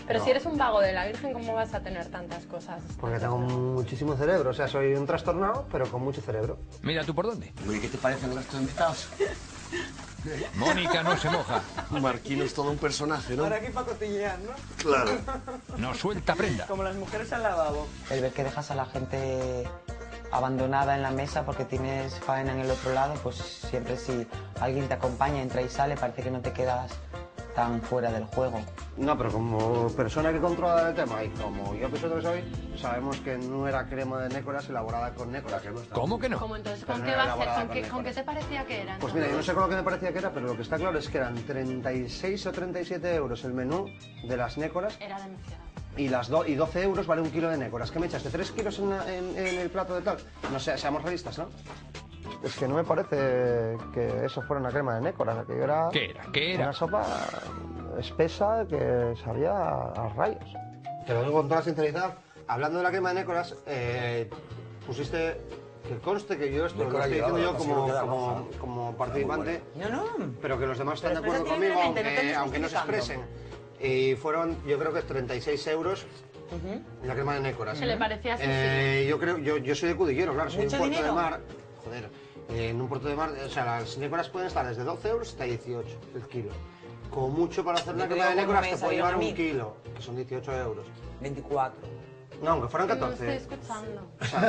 C: Pero
D: No.
C: si eres un vago de la Virgen, ¿cómo vas a tener tantas cosas?
D: Porque tengo muchísimo cerebro, o sea, soy un trastornado, pero con mucho cerebro.
A: Mira tú por dónde.
E: Oye, ¿qué te parece el resto de invitados?
A: Mónica no se moja.
E: Marquino es todo un personaje, ¿no?
F: Ahora aquí para cotillear, ¿no?
E: Claro.
A: No suelta prenda.
F: Como las mujeres al lavabo. El ver que dejas a la gente abandonada en la mesa porque tienes faena en el otro lado, pues siempre si alguien te acompaña, entra y sale, parece que no te quedas tan fuera del juego.
D: No, pero como persona que controla el tema y como yo pienso que soy, sabemos que no era crema de nécoras elaborada con nécoras. Que no está.
A: ¿Cómo que no?
C: ¿Cómo entonces?
D: Pero
C: ¿Con
D: no
C: qué
D: era
C: va a ser?
D: elaborada
C: ¿Con
D: con
C: qué, ¿Con qué
D: nécoras.
C: te parecía que era?
D: Pues mira, yo no sé con lo que me parecía que era, pero lo que está claro es que eran treinta y seis o treinta y siete euros el menú de las nécoras
C: Era demasiado.
D: y, las do y doce euros vale un kilo de nécoras. ¿Qué me echaste? ¿tres kilos en, la- en- en el plato de tal? No sé, seamos realistas, ¿no? Es que no me parece que eso fuera una crema de nécoras, aquello era
A: ¿Qué era? ¿Qué era?
D: una sopa espesa que sabía a rayos. Te lo digo con toda la sinceridad, hablando de la crema de nécoras, eh, pusiste, que conste que yo esto lo
E: Nécora
D: estoy diciendo yo
E: llevaba,
D: como,
E: así no queda
D: como,
E: roja.
D: como participante,
F: No, no.
D: pero que los demás están de
F: Pero
D: acuerdo
F: expresa
D: conmigo,
F: libremente, no te
D: aunque,
F: estés
D: aunque no se
F: justificando.
D: expresen. Y fueron, yo creo que treinta y seis euros la crema de nécoras.
C: ¿Se le parecía así?
D: Eh, yo creo, yo, yo soy de Cudillero, claro, soy
F: ¿Mucho
D: un puerto
F: dinero?
D: de mar. Joder, eh, en un puerto de mar, o sea, las nécoras pueden estar desde doce euros hasta dieciocho el kilo. Como mucho para hacer una
F: Yo te
D: crema de
F: digo cómo
D: nécoras
F: me
D: te puede
F: salieron
D: llevar
F: a
D: un
F: mí.
D: kilo, que son dieciocho euros.
F: veinticuatro.
D: No, aunque fueran
C: No estoy
D: catorce.
C: escuchando.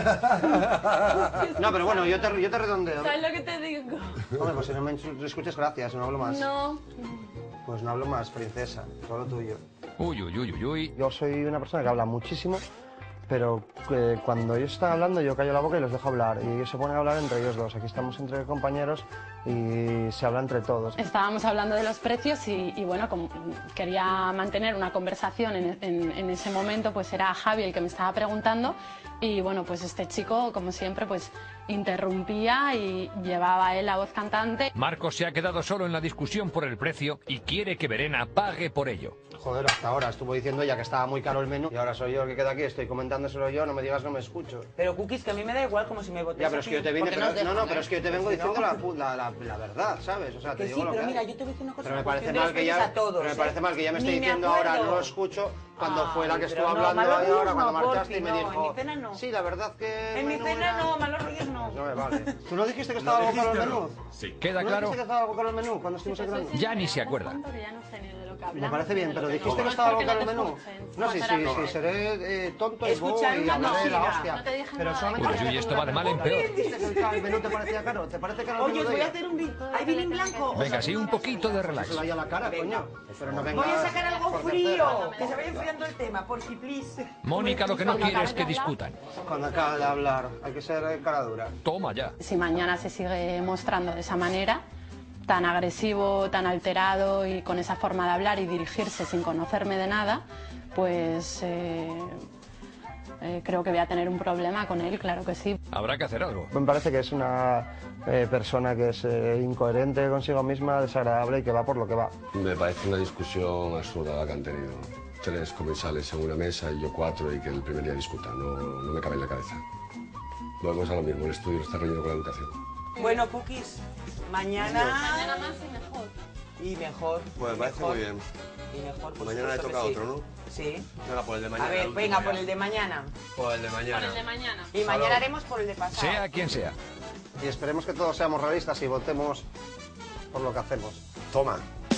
D: No, pero bueno, yo te, yo te redondeo.
C: ¿Sabes lo que te digo?
D: Hombre, pues si no me escuchas, gracias, no hablo más.
C: No.
D: Pues no hablo más, princesa, todo tuyo.
A: Uy, uy, uy, uy, uy.
D: Yo soy una persona que habla muchísimo, pero eh, cuando ellos están hablando yo callo la boca y los dejo hablar. Y ellos se ponen a hablar entre ellos dos. Aquí estamos entre compañeros y se habla entre todos.
C: Estábamos hablando de los precios y, y bueno, como quería mantener una conversación en, en- en ese momento, pues era Javi el que me estaba preguntando y bueno, pues este chico, como siempre, pues interrumpía y llevaba él la voz cantante.
A: Marcos se ha quedado solo en la discusión por el precio y quiere que Verena pague por ello.
D: Joder, hasta ahora estuvo diciendo ya que estaba muy caro el menú y ahora soy yo el que queda aquí, estoy comentándoselo yo, no me digas no me escucho.
F: Pero cookies, que a mí me da igual como si me votes
D: Ya, pero es que yo te vine,
F: porque
D: pero,
F: nos dejan,
D: no, no,
F: ¿eh?
D: pero es que yo te vengo
F: Es que
D: diciendo
F: no.
D: la, la, la, la verdad, ¿sabes? O sea, te
F: Que
D: digo
F: sí,
D: lo
F: pero
D: que
F: mira,
D: hay.
F: yo te voy a decir una cosa.
D: Pero me
F: la
D: parece
F: cuestión de
D: mal
F: los
D: que ya,
F: precios a todos,
D: pero me parece
F: ¿eh?
D: mal que ya me esté
F: Ni
D: diciendo ahora
F: acuerdo.
D: no lo escucho cuando fue la que
F: Ay,
D: estuvo
F: pero no,
D: hablando
F: malos
D: ahí ahora
F: rollos
D: cuando
F: no,
D: marchaste y me
F: porfi, no,
D: dijo.
F: en mi cena no.
D: Sí, la verdad que.
F: En mi
D: menú
F: cena
D: era-
F: no, malos rollos no.
D: No me vale. ¿Tú no dijiste que estaba algo caro el menú?
E: Sí.
A: ¿Queda
D: ¿Tú no
A: claro?
D: dijiste que estaba algo caro el menú cuando estuvimos
C: Si te soy
D: hablando?
A: Ya ni se acuerda.
C: tanto que ya no sé ni de lo que
D: Me
C: hablamos,
D: parece
C: ni
D: bien,
C: de lo
D: pero
C: que
D: dijiste que
C: no es
D: estaba algo
C: porque
D: caro el
C: no te
D: menú.
C: escuchen.
D: No, sí,
C: Pues
D: sí,
C: era
D: sí,
C: porque-
D: seré eh, tonto y bobo
F: Escuchar
D: y
F: una
D: hablaré de la
F: cocina.
D: hostia.
C: No te dije
D: Pero
C: nada.
D: solamente
A: Uy, uy, esto va de mal en peor.
D: dijiste que el menú te parecía caro. ¿Te parece caro el
F: Oye,
D: menú
F: os
D: de
F: voy a
D: ella?
F: hacer un vino. ¿Hay vino en blanco?
A: Venga, sí, un poquito de relax.
D: Se vaya la cara, coño. Pero no vengas
F: Voy a sacar algo
D: por
F: frío.
D: tercera.
F: Que se vaya enfriando el tema, por si, please.
A: Mónica lo que no quiere es que discutan.
D: Cuando acaba de hablar, hay que ser eh, cara dura.
A: Toma ya.
C: Si mañana se sigue mostrando de esa manera, tan agresivo, tan alterado y con esa forma de hablar y dirigirse sin conocerme de nada, pues eh, eh, creo que voy a tener un problema con él, claro que sí.
A: Habrá que hacer algo.
D: Me parece que es una eh, persona que es eh, incoherente consigo misma, desagradable y que va por lo que va.
E: Me parece una discusión absurda la que han tenido. Tres comensales en una mesa y yo cuatro y que el primer día discutan. No, no me cabe en la cabeza. Volvemos a lo mismo, el estudio está relleno con la educación.
F: Bueno, cookies, mañana...
C: Mañana más y mejor.
F: Y mejor.
E: Pues me parece
F: mejor,
E: muy bien.
F: Y mejor, por
E: Mañana le
F: supuesto
E: toca
F: que sí.
E: otro, ¿no?
F: Sí.
E: Venga, por el de mañana.
F: A ver,
E: el último
F: venga,
E: ya.
F: por el de mañana.
E: Por el de mañana.
C: El de mañana.
F: Y mañana haremos por el de pasado.
A: Sea quien sea.
D: Y esperemos que todos seamos realistas y votemos por lo que hacemos.
E: Toma.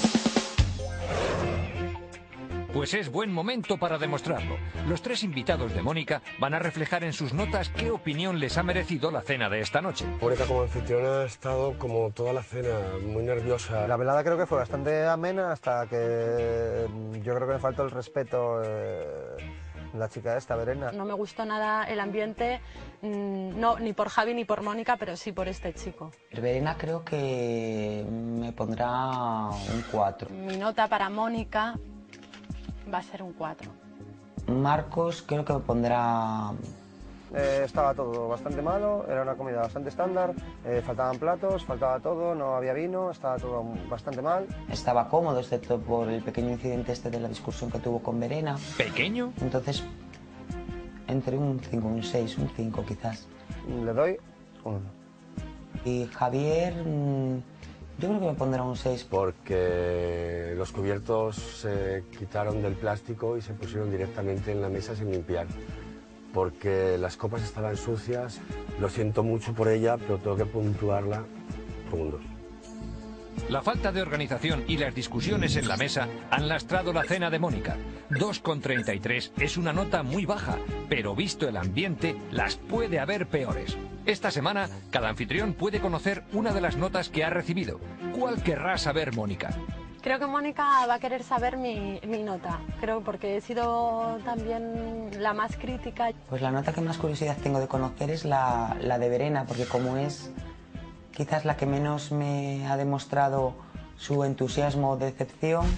A: Pues es buen momento para demostrarlo. Los tres invitados de Mónica van a reflejar en sus notas qué opinión les ha merecido la cena de esta noche.
E: Mónica como anfitriona ha estado como toda la cena, muy nerviosa.
D: La velada creo que fue bastante amena hasta que mm, yo creo que me faltó el respeto eh, la chica esta, Verena.
C: No me gustó nada el ambiente, mm, no, ni por Javi ni por Mónica, pero sí por este chico.
F: Verena creo que me pondrá un cuatro.
C: Mi nota para Mónica va a ser un cuatro.
F: Marcos creo que me pondrá...
D: Eh, estaba todo bastante malo, era una comida bastante estándar, eh, faltaban platos, faltaba todo, no había vino, estaba todo bastante mal.
F: Estaba cómodo, excepto por el pequeño incidente este de la discusión que tuvo con Verena.
A: ¿Pequeño?
F: Entonces, entre un cinco, un seis, un cinco quizás.
D: Le doy un uno.
F: Y Javier, mm, Yo creo que me pondrá un seis.
E: Porque los cubiertos se quitaron del plástico y se pusieron directamente en la mesa sin limpiar. Porque las copas estaban sucias, lo siento mucho por ella, pero tengo que puntuarla con un dos.
A: La falta de organización y las discusiones en la mesa han lastrado la cena de Mónica. dos coma treinta y tres es una nota muy baja, pero visto el ambiente, las puede haber peores. Esta semana, cada anfitrión puede conocer una de las notas que ha recibido. ¿Cuál querrá saber Mónica?
C: Creo que Mónica va a querer saber mi, mi nota, creo, porque he sido también la más crítica.
F: Pues la nota que más curiosidad tengo de conocer es la, la de Verena, porque como es quizás la que menos me ha demostrado su entusiasmo o decepción,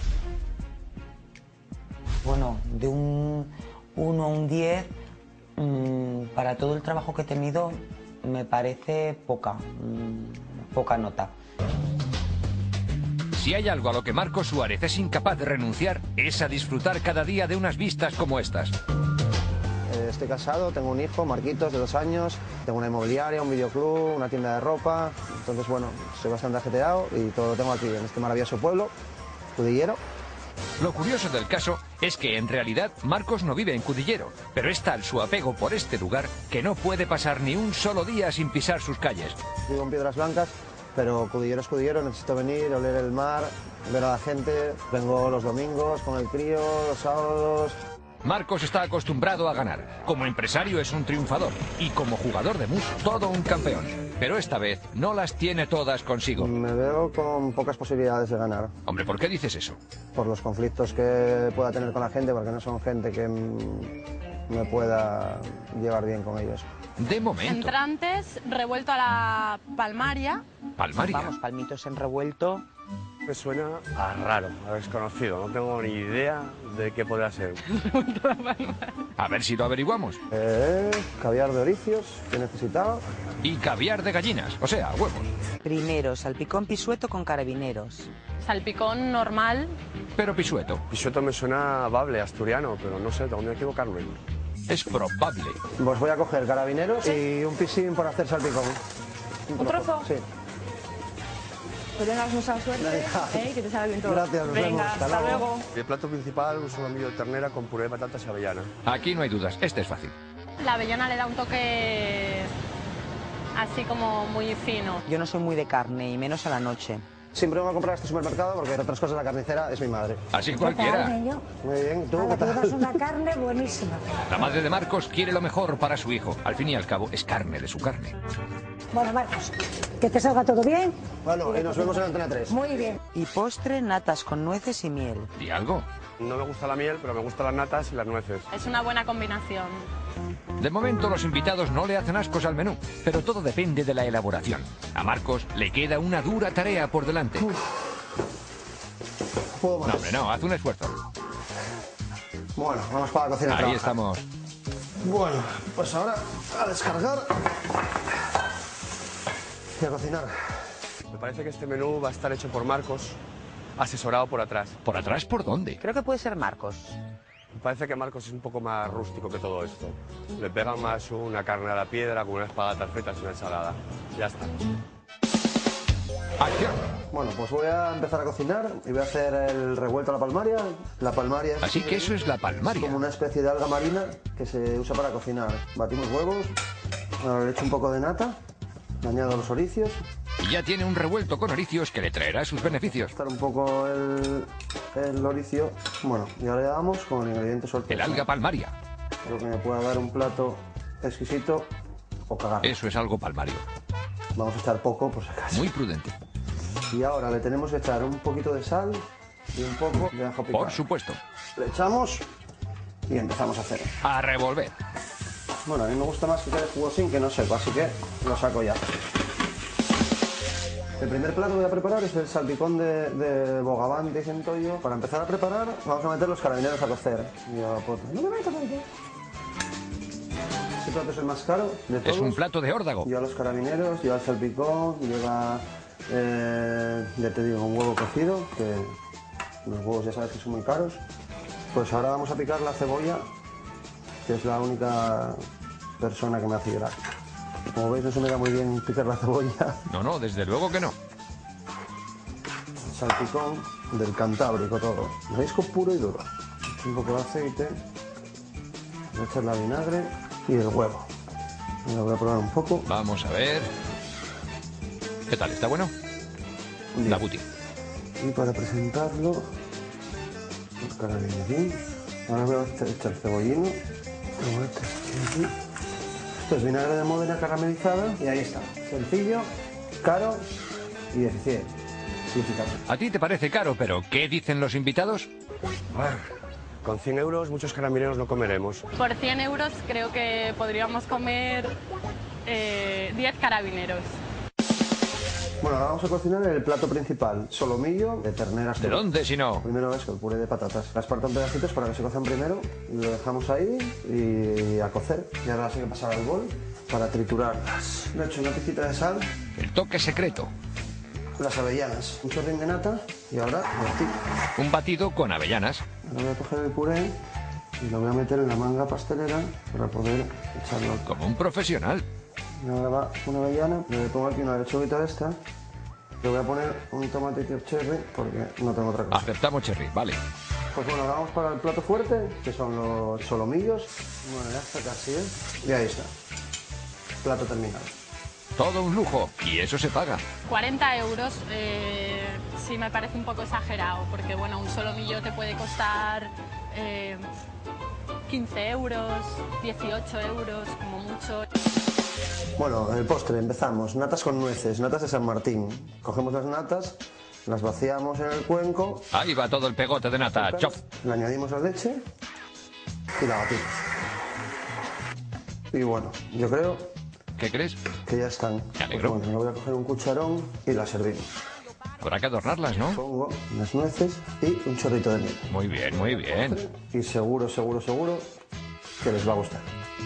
F: bueno, de un uno a un diez, mmm, para todo el trabajo que he tenido, me parece poca, mmm, poca nota.
A: Si hay algo a lo que Marcos Suárez es incapaz de renunciar, es a disfrutar cada día de unas vistas como estas.
D: Eh, estoy casado, tengo un hijo, Marquitos, de dos años, tengo una inmobiliaria, un videoclub, una tienda de ropa, entonces bueno, soy bastante ajetreado y todo lo tengo aquí, en este maravilloso pueblo, Cudillero.
A: Lo curioso del caso es que en realidad Marcos no vive en Cudillero, pero es tal su apego por este lugar que no puede pasar ni un solo día sin pisar sus calles.
D: Vivo en Piedras Blancas, pero Cudillero es Cudillero, necesito venir, oler el mar, ver a la gente, vengo los domingos con el crío, los sábados.
A: Marcos está acostumbrado a ganar. Como empresario es un triunfador y como jugador de mus todo un campeón. Pero esta vez no las tiene todas consigo.
D: Me veo con pocas posibilidades de ganar.
A: Hombre, ¿por qué dices eso?
D: Por los conflictos que pueda tener con la gente, porque no son gente que me pueda llevar bien con ellos.
A: De momento.
C: Entrantes, revuelto a la palmaria.
A: Palmaria.
F: Vamos, palmitos en revuelto.
E: Me suena a raro, a desconocido, no tengo ni idea de qué podrá ser.
A: A ver si lo averiguamos.
D: Eh, caviar de oricios, que necesitaba.
A: Y caviar de gallinas, o sea, huevos.
F: Primero, salpicón pisueto con carabineros.
C: Salpicón normal.
A: Pero pisueto.
E: Pisueto me suena a bable, asturiano, pero no sé, tengo que equivocarme.
A: Es probable.
D: Pues voy a coger carabineros y un pisín por hacer salpicón.
C: ¿Un trozo?
D: Sí.
C: Pues tengas mucha suerte, ¿eh? Que te salga bien todo.
D: Gracias, nos vemos.
C: Venga,
D: Hasta
C: hasta
D: luego.
C: luego.
E: El plato principal es un amigo de ternera con puré de patatas y avellana.
A: Aquí no hay dudas, este es fácil.
C: La avellana le da un toque así como muy fino.
F: Yo no soy muy de carne y menos a la noche.
D: Siempre vengo a comprar a este supermercado porque entre otras cosas la carnicera es mi madre.
A: Así cualquiera.
D: Muy bien, ¿tú
G: Ahora
D: qué
G: te
D: tal?
G: das una carne buenísima.
A: La madre de Marcos quiere lo mejor para su hijo. Al fin y al cabo, es carne de su carne.
G: Bueno, Marcos, que te salga todo bien.
D: Bueno, y nos vemos en Antena tres.
G: Muy bien.
F: Y postre, natas con nueces y miel.
A: ¿Y algo?
E: No me gusta la miel, pero me gustan las natas y las nueces.
C: Es una buena combinación.
A: De momento los invitados no le hacen ascos al menú, pero todo depende de la elaboración. A Marcos le queda una dura tarea por delante.
D: ¿Puedo más?
A: No, hombre, no, haz un esfuerzo.
D: Bueno, vamos para la cocina. a
A: Ahí
D: trabajar.
A: estamos.
D: Bueno, pues ahora a descargar y a cocinar.
E: Me parece que este menú va a estar hecho por Marcos, asesorado por atrás.
A: ¿Por atrás por dónde?
F: Creo que puede ser Marcos.
E: Me parece que Marcos es un poco más rústico que todo esto. Le pega más una carne a la piedra con unas patatas fritas y una ensalada. Ya está.
A: ¡Acción!
D: Bueno, pues voy a empezar a cocinar y voy a hacer el revuelto a la palmaria. La palmaria es
A: Así que eso es la palmaria.
D: como una especie de alga marina que se usa para cocinar. Batimos huevos, ahora le echo un poco de nata, le añado los oricios,
A: Y ya tiene un revuelto con oricios que le traerá sus beneficios.
D: estar un poco el, el oricio. Bueno, y ahora le damos con el ingrediente suelto.
A: El alga palmaria.
D: Creo que me pueda dar un plato exquisito o cagar.
A: Eso es algo palmario.
D: Vamos a echar poco por si acaso.
A: Muy prudente.
D: Y ahora le tenemos que echar un poquito de sal y un poco de ajo picado.
A: Por supuesto.
D: Le echamos y empezamos a hacer.
A: A revolver.
D: Bueno, a mí me gusta más que quede jugosín que no seco, así que lo saco ya. El primer plato que voy a preparar es el salpicón de, de bogavante, siento yo. Para empezar a preparar, vamos a meter los carabineros a cocer. Y a poto. No me meto por aquí. Este plato es el más caro de todos.
A: Es un plato de órdago.
D: Lleva los carabineros, lleva el salpicón, lleva, eh, ya te digo, un huevo cocido, que los huevos ya sabes que son muy caros. Pues ahora vamos a picar la cebolla, que es la única persona que me hace llorar. Como veis, no se me da muy bien picar la cebolla.
A: No, no, desde luego que no.
D: salpicón del Cantábrico todo. Marisco puro y duro. Un poco de aceite. Voy a echar la vinagre y el huevo. Lo voy a probar un poco.
A: Vamos a ver. ¿Qué tal? ¿Está bueno?
D: Bien.
A: La buti.
D: Y para presentarlo, el caramelín. Ahora voy a echar cebollino. Lo voy a echar aquí. Esto es vinagre de Módena caramelizada y ahí está. Sencillo, caro y eficiente. Y eficaz.
A: A ti te parece caro, pero ¿qué dicen los invitados?
E: Con cien euros muchos carabineros no comeremos.
C: Por cien euros creo que podríamos comer eh, diez carabineros.
D: Bueno, ahora vamos a cocinar el plato principal. Solomillo de ternera.
A: ¿De dónde si no?
D: Primero es el puré de patatas. Las parto en pedacitos para que se cozan primero. Lo dejamos ahí y a cocer. Y ahora hay que pasar al bol para triturarlas. Le echo una pizquita de sal.
A: El toque secreto.
D: Las avellanas. Un chorrín de nata y ahora batido.
A: Un batido con avellanas.
D: Ahora voy a coger el puré y lo voy a meter en la manga pastelera para poder echarlo.
A: Como un profesional.
D: Y ahora va una avellana. Le pongo aquí una lechuguita de esta. Le voy a poner un tomatito cherry porque no tengo otra cosa.
A: Aceptamos cherry, vale.
D: Pues bueno, ahora vamos para el plato fuerte, que son los solomillos. Bueno, ya está casi, ¿eh? Y ahí está. Plato terminado.
A: Todo un lujo. Y eso se paga.
C: cuarenta euros eh, sí me parece un poco exagerado, porque bueno, un solomillo te puede costar eh, quince euros, dieciocho euros, como mucho.
D: Bueno, el postre, empezamos. Natas con nueces, natas de San Martín. Cogemos las natas, las vaciamos en el cuenco.
A: Ahí va todo el pegote de nata. Chof.
D: Le añadimos la leche y la batimos. Y bueno, yo creo
A: ¿Qué crees?
D: que ya están.
A: Me alegro.
D: Pues bueno, le voy a coger un cucharón y la servimos.
A: Habrá que adornarlas, ¿no?
D: Pongo unas nueces y un chorrito de miel.
A: Muy bien, muy bien.
D: Y seguro, seguro, seguro que les va a gustar.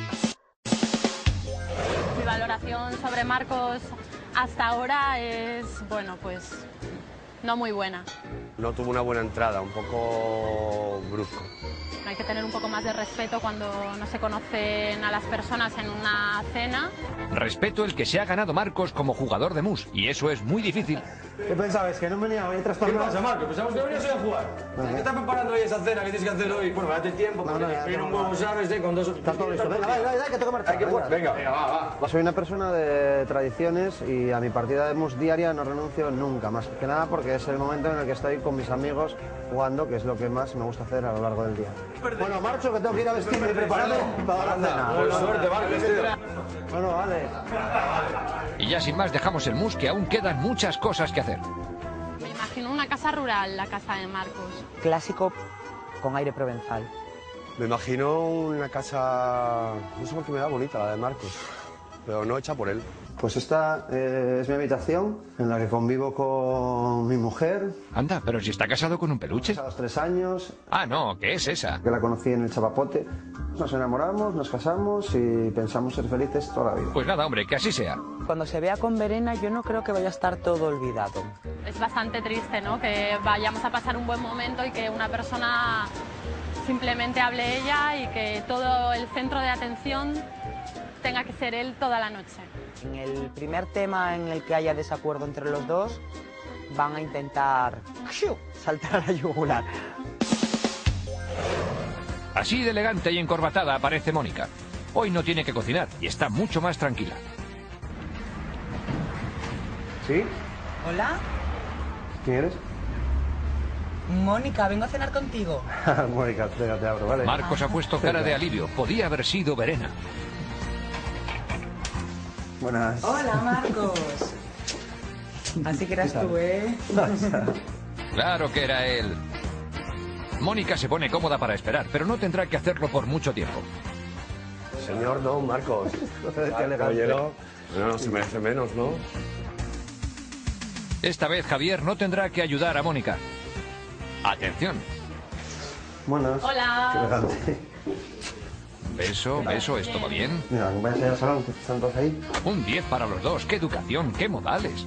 C: Mi valoración sobre Marcos hasta ahora es, bueno, pues no muy buena.
E: No tuvo una buena entrada, un poco brusco.
C: Hay que tener un poco más de respeto cuando no se conocen a las personas en una cena.
A: Respeto el que se ha ganado Marcos como jugador de mus. Y eso es muy difícil.
D: ¿Qué pensabas? ¿Que no venía hoy
H: ¿Qué
D: trastornado?
H: pasa, Marco? Pensamos que venías hoy a jugar. ¿Qué estás preparando hoy esa cena que tienes que hacer hoy? Bueno, date tiempo,
D: No,
H: porque
D: no, ya,
H: viene
D: no,
H: un
D: no.
H: huevo, ¿sabes? Eh? Con dos...
D: Está todo listo. Venga, dale, dale, dale, que tengo que marchar.
H: Hay que jugar.
D: Venga.
H: Venga, venga, va, va.
D: Soy una persona de tradiciones y a mi partida de mus diaria no renuncio nunca, más que nada porque es el momento en el que estoy con mis amigos jugando, que es lo que más me gusta hacer a lo largo del día. Bueno, marcho, que tengo que ir a vestirme y prepararme para la cena.
H: Buena suerte, Marcos, tío.
D: Bueno, vale.
A: Y ya sin más dejamos el mus, que aún quedan muchas cosas que hacer.
C: Me imagino una casa rural, la casa de Marcos.
F: Clásico con aire provenzal.
E: Me imagino una casa, no sé por qué me da bonita la de Marcos, pero no hecha por él.
D: Pues esta eh, es mi habitación en la que convivo con mi mujer.
A: Anda, pero si está casado con un peluche.
D: A los tres años,
A: Ah, no, ¿qué es esa?
D: que la conocí en el Chapapote. Nos enamoramos, nos casamos y pensamos ser felices toda la vida.
A: Pues nada, hombre, que así sea.
F: Cuando se vea con Verena, yo no creo que vaya a estar todo olvidado.
C: Es bastante triste, ¿no? Que vayamos a pasar un buen momento y que una persona simplemente hable ella y que todo el centro de atención tenga que ser él toda la noche.
F: En el primer tema en el que haya desacuerdo entre los dos, van a intentar ¡axiu!, saltar a la yugular.
A: Así de elegante y encorbatada aparece Mónica. Hoy no tiene que cocinar y está mucho más tranquila.
D: ¿Sí?
F: Hola,
D: ¿Quién eres?
F: Mónica, vengo a cenar contigo.
D: Mónica, venga, te abro, ¿vale?
A: Marcos ha puesto cara de alivio. Podía haber sido Verena.
D: Buenas.
F: Hola, Marcos. Así que eras tú, ¿eh?
A: Claro que era él. Mónica se pone cómoda para esperar, pero no tendrá que hacerlo por mucho tiempo.
E: Señor Don Marcos.
D: Qué elegante.
E: Caballero. No, no, se merece menos, ¿no?
A: Esta vez Javier no tendrá que ayudar a Mónica. Atención.
D: Buenas.
C: Hola.
D: Qué elegante.
A: Beso, beso, ¿esto va bien?
D: Mira, voy a enseñar al salón, que están todos ahí.
A: Un diez para los dos. ¡Qué educación! ¡Qué modales!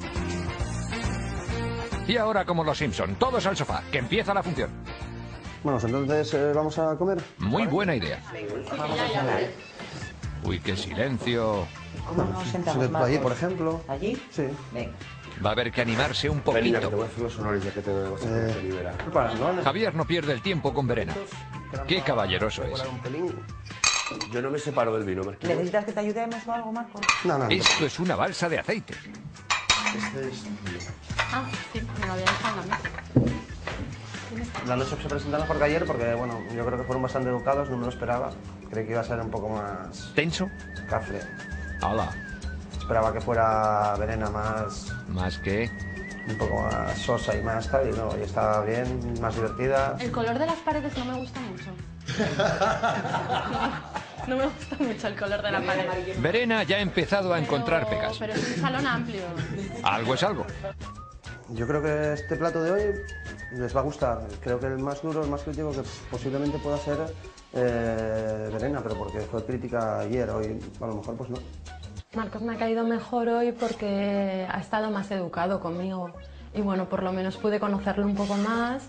A: Y ahora como los Simpson, todos al sofá, que empieza la función.
D: Bueno, pues entonces eh, vamos a comer.
A: Muy buena idea.
F: Vamos a cenar.
A: Uy, qué silencio.
F: ¿Cómo nos sentamos,
D: Siéntate tú allí,
F: Marcos?
D: por ejemplo.
F: ¿Allí?
D: Sí.
F: Venga.
A: Va a haber que animarse un
E: Verena,
A: poquito.
E: que te voy a hacer los honores ya que tenemos eh, que liberar.
A: Javier no pierde el tiempo con Verena. Qué caballeroso es.
E: Yo no me separo del vino, Marquino.
F: ¿Necesitas que te ayudemos o algo, Marco?
D: No, no, no.
A: Esto es una balsa de aceite.
D: Este es...
C: Ah, sí, me lo había dejado en la mesa.
D: La noche se presenta mejor que ayer porque, bueno, yo creo que fueron bastante educados, no me lo esperaba. Creí que iba a ser un poco más...
A: ¿Tenso?
D: Cafre.
A: Hola.
D: Esperaba que fuera Verena más...
A: ¿Más que?
D: Un poco más sosa y más tal, y no, y estaba bien, más divertida.
C: El color de las paredes no me gusta mucho. No me gusta mucho el color de la pared.
A: Verena ya ha empezado a encontrar
C: Pero-
A: pegas.
C: Pero es un salón amplio.
A: Algo es algo.
D: Yo creo que este plato de hoy les va a gustar. Creo que el más duro, el más crítico que posiblemente pueda ser eh, Verena, pero porque fue crítica ayer, hoy a lo mejor pues no.
C: Marcos me ha caído mejor hoy porque ha estado más educado conmigo. Y bueno, por lo menos pude conocerlo un poco más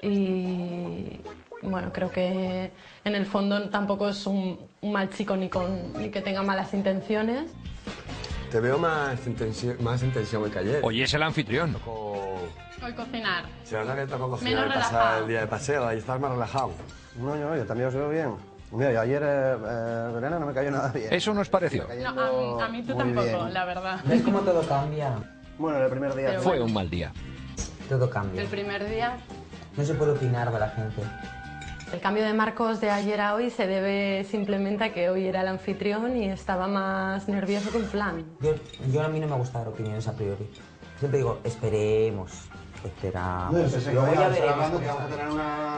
C: y bueno, creo que en el fondo tampoco es un, un mal chico ni, con, ni que tenga malas intenciones.
E: Te veo más en tensión, más en tensión que ayer.
A: Hoy es el anfitrión.
C: Hoy cocinar.
E: Se nota que tocó cocinar
C: Menos
E: y pasar
C: relajado.
E: el día de paseo, ahí estás más relajado.
D: No, yo, yo también os veo bien. Mira, y ayer eh, eh, Verena no me cayó nada bien.
A: Eso nos pareció.
C: No, a, mí- a mí tú
D: Muy
C: tampoco,
D: bien.
C: la verdad.
F: ¿Ves cómo todo cambia?
D: Bueno, el primer día...
C: Pero
A: Fue
C: bueno.
A: un mal día.
F: Todo cambia.
C: El primer día.
F: No se puede opinar de la gente.
C: El cambio de Marcos de ayer a hoy se debe simplemente a que hoy era el anfitrión y estaba más nervioso que un flan.
F: Yo, yo a mí no me gusta dar opiniones a priori. Siempre digo, esperemos, esperamos.
D: No, pensé que
F: Luego
D: ya
F: ya
D: veremos
F: veremos.
D: que vamos a tener una...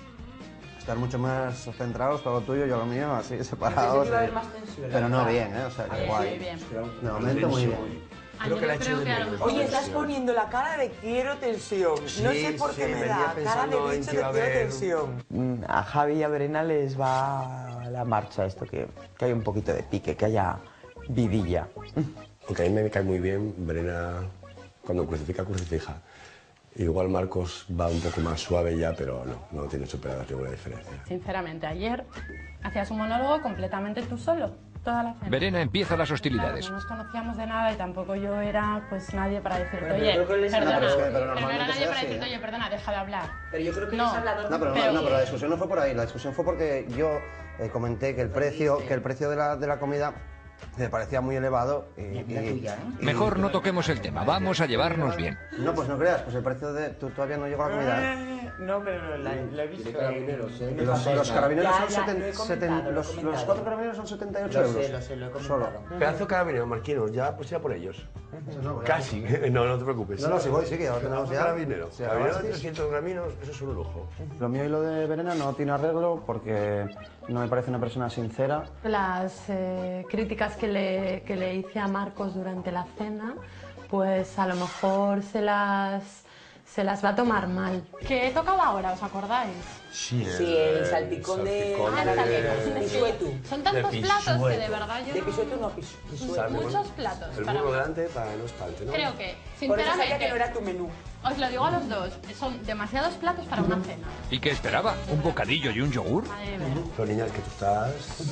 D: Estar mucho más centrados, todo lo tuyo, yo lo mío, así separados.
F: Pensé que iba a haber
D: y-
F: más tensión,
D: Pero no
F: la verdad.
D: bien, ¿eh? O sea, que
C: Sí,
D: guay.
C: bien.
D: De momento muy bien.
E: Creo que la he hecho de menos.
F: Oye, estás poniendo la cara de quiero tensión.
E: Sí,
F: no sé por
E: sí,
F: qué me
E: venía
F: da cara
E: pensando
F: de
E: en
F: bicho
E: que
F: de
E: iba a
F: quiero
E: haber-
F: tensión. A Javi y a Verena les va a la marcha esto, que, que haya un poquito de pique, que haya vidilla.
E: Aunque a mí me cae muy bien, Verena, cuando crucifica, crucifica. Igual Marcos va un poco más suave ya, pero no, no tiene superada ninguna diferencia.
C: Sinceramente, ayer hacías un monólogo completamente tú solo, toda la cena.
A: Verena empieza las
C: Claro,
A: hostilidades.
C: no nos conocíamos de nada y tampoco yo era pues nadie para decirte,
F: Bueno, pero
C: oye,
F: creo que les-
C: perdona,
F: No, pero es que-
D: pero
C: pero no era
D: normalmente
C: nadie
D: sea
C: para
D: así,
C: decirte,
D: ¿eh?
C: oye, perdona, deja de hablar.
F: Pero yo creo que
C: No.
F: les hablador.
D: No, pero,
C: Pero-
D: no, pero la discusión no fue por ahí, la discusión fue porque yo eh, comenté que el precio, que el precio de la, de la comida me parecía muy elevado y, y- y-
A: Mejor no toquemos el tema, vamos a llevarnos bien.
D: No, pues no creas, pues el precio de... Tú todavía no llegó a la comida.
F: No, pero la, la he visto.
E: carabineros, ¿eh?
D: Los, los carabineros
F: Ya,
D: son
F: ya,
D: seten-
F: lo he
D: seten-
F: comentado, lo he
D: los, los
F: comentado.
D: cuatro carabineros son setenta y ocho
F: Lo
D: euros.
F: sé, lo sé, lo he
D: Solo.
F: comentado.
E: Pedazo de carabinero, Marquino, ya pues ya por ellos.
D: No,
E: Casi, no, no te preocupes.
D: No, no, sí voy, sí, que ya lo tenemos ya.
E: Carabinero.
D: Sí,
E: Carabinero de
D: ahora sí.
E: trescientos graminos, eso es un lujo.
D: Lo mío y lo de Verena no tiene arreglo porque no me parece una persona sincera.
C: Las eh, críticas que le, que le hice a Marcos durante la cena, pues a lo mejor se las, se las va a tomar mal. ¿Qué he tocado ahora, os acordáis?
E: Sí,
F: Sí, el salpicón de carabineros. Pisuetu.
C: Son tantos
E: De
C: platos que de
E: pisueto.
C: verdad yo
F: De
C: no-
F: pisueto no, pisu- pisueto.
E: Sabe,
C: Muchos
E: bueno,
C: platos
E: El
C: para
E: burro
C: mí.
E: delante para que no espante, ¿no?
C: Creo que,
F: Por eso sabía
C: sinceramente,
F: que no era tu menú.
C: os lo digo a los dos, son demasiados platos para una cena.
A: ¿Y qué esperaba? ¿Un bocadillo y un yogur?
C: Madre mía.
E: Pero niña, que tú estás...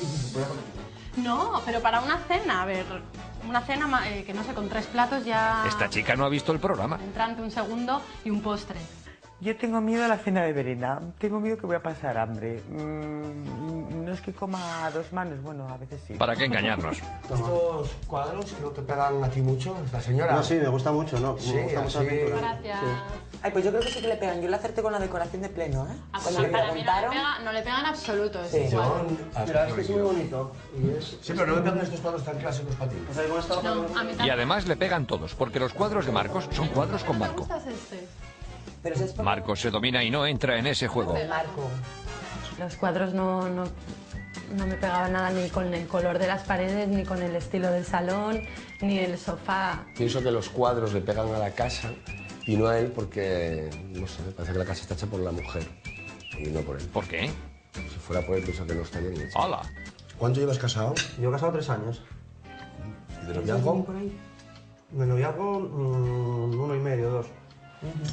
C: No, pero para una cena, a ver, una cena ma- eh, que no sé, con tres platos ya
A: Esta chica no ha visto el programa.
C: entrante, un segundo y un postre.
F: Yo tengo miedo a la cena de Verena. Tengo miedo que voy a pasar hambre. Mm, no es que coma a dos manos, bueno, a veces sí.
A: ¿Para qué engañarnos?
E: Estos cuadros que no te pegan a ti mucho, la señora.
D: No, sí, me gusta mucho, ¿no?
E: Sí,
D: me gusta mucho la
E: así-
D: pintura.
C: Gracias.
F: Ay, pues yo creo que sí que le pegan. Yo le acerté con la decoración de pleno, ¿eh?
C: Ah,
F: Cuando me
C: para mí no le,
F: preguntaron...
C: pega, no le pega en absoluto, es
F: Sí.
C: igual.
D: Mira, es que es muy bonito. Y es...
E: Sí, pero no me pegan estos cuadros tan clásicos para ti.
D: O sea, con esta hoja
C: No,
D: no-
C: a mí
A: Y
C: tampoco.
A: además le pegan todos, porque los cuadros de Marcos son cuadros con
C: ¿Me
A: Marco.
C: gustas este?
F: Pero eso es por...
A: Marcos se domina y no entra en ese juego.
F: Marco.
C: Los cuadros no, no, no me pegaban nada ni con el color de las paredes, ni con el estilo del salón, ni el sofá.
E: Pienso que los cuadros le pegan a la casa y no a él porque, no sé, me parece que la casa está hecha por la mujer y no por él.
A: ¿Por qué?
E: Si fuera por él, pienso que no estaría bien hecho.
A: ¡Hala!
E: ¿Cuánto llevas casado?
D: Yo he casado tres años.
E: ¿Y de noviazgo?
D: De noviazgo, mm, uno y medio, dos.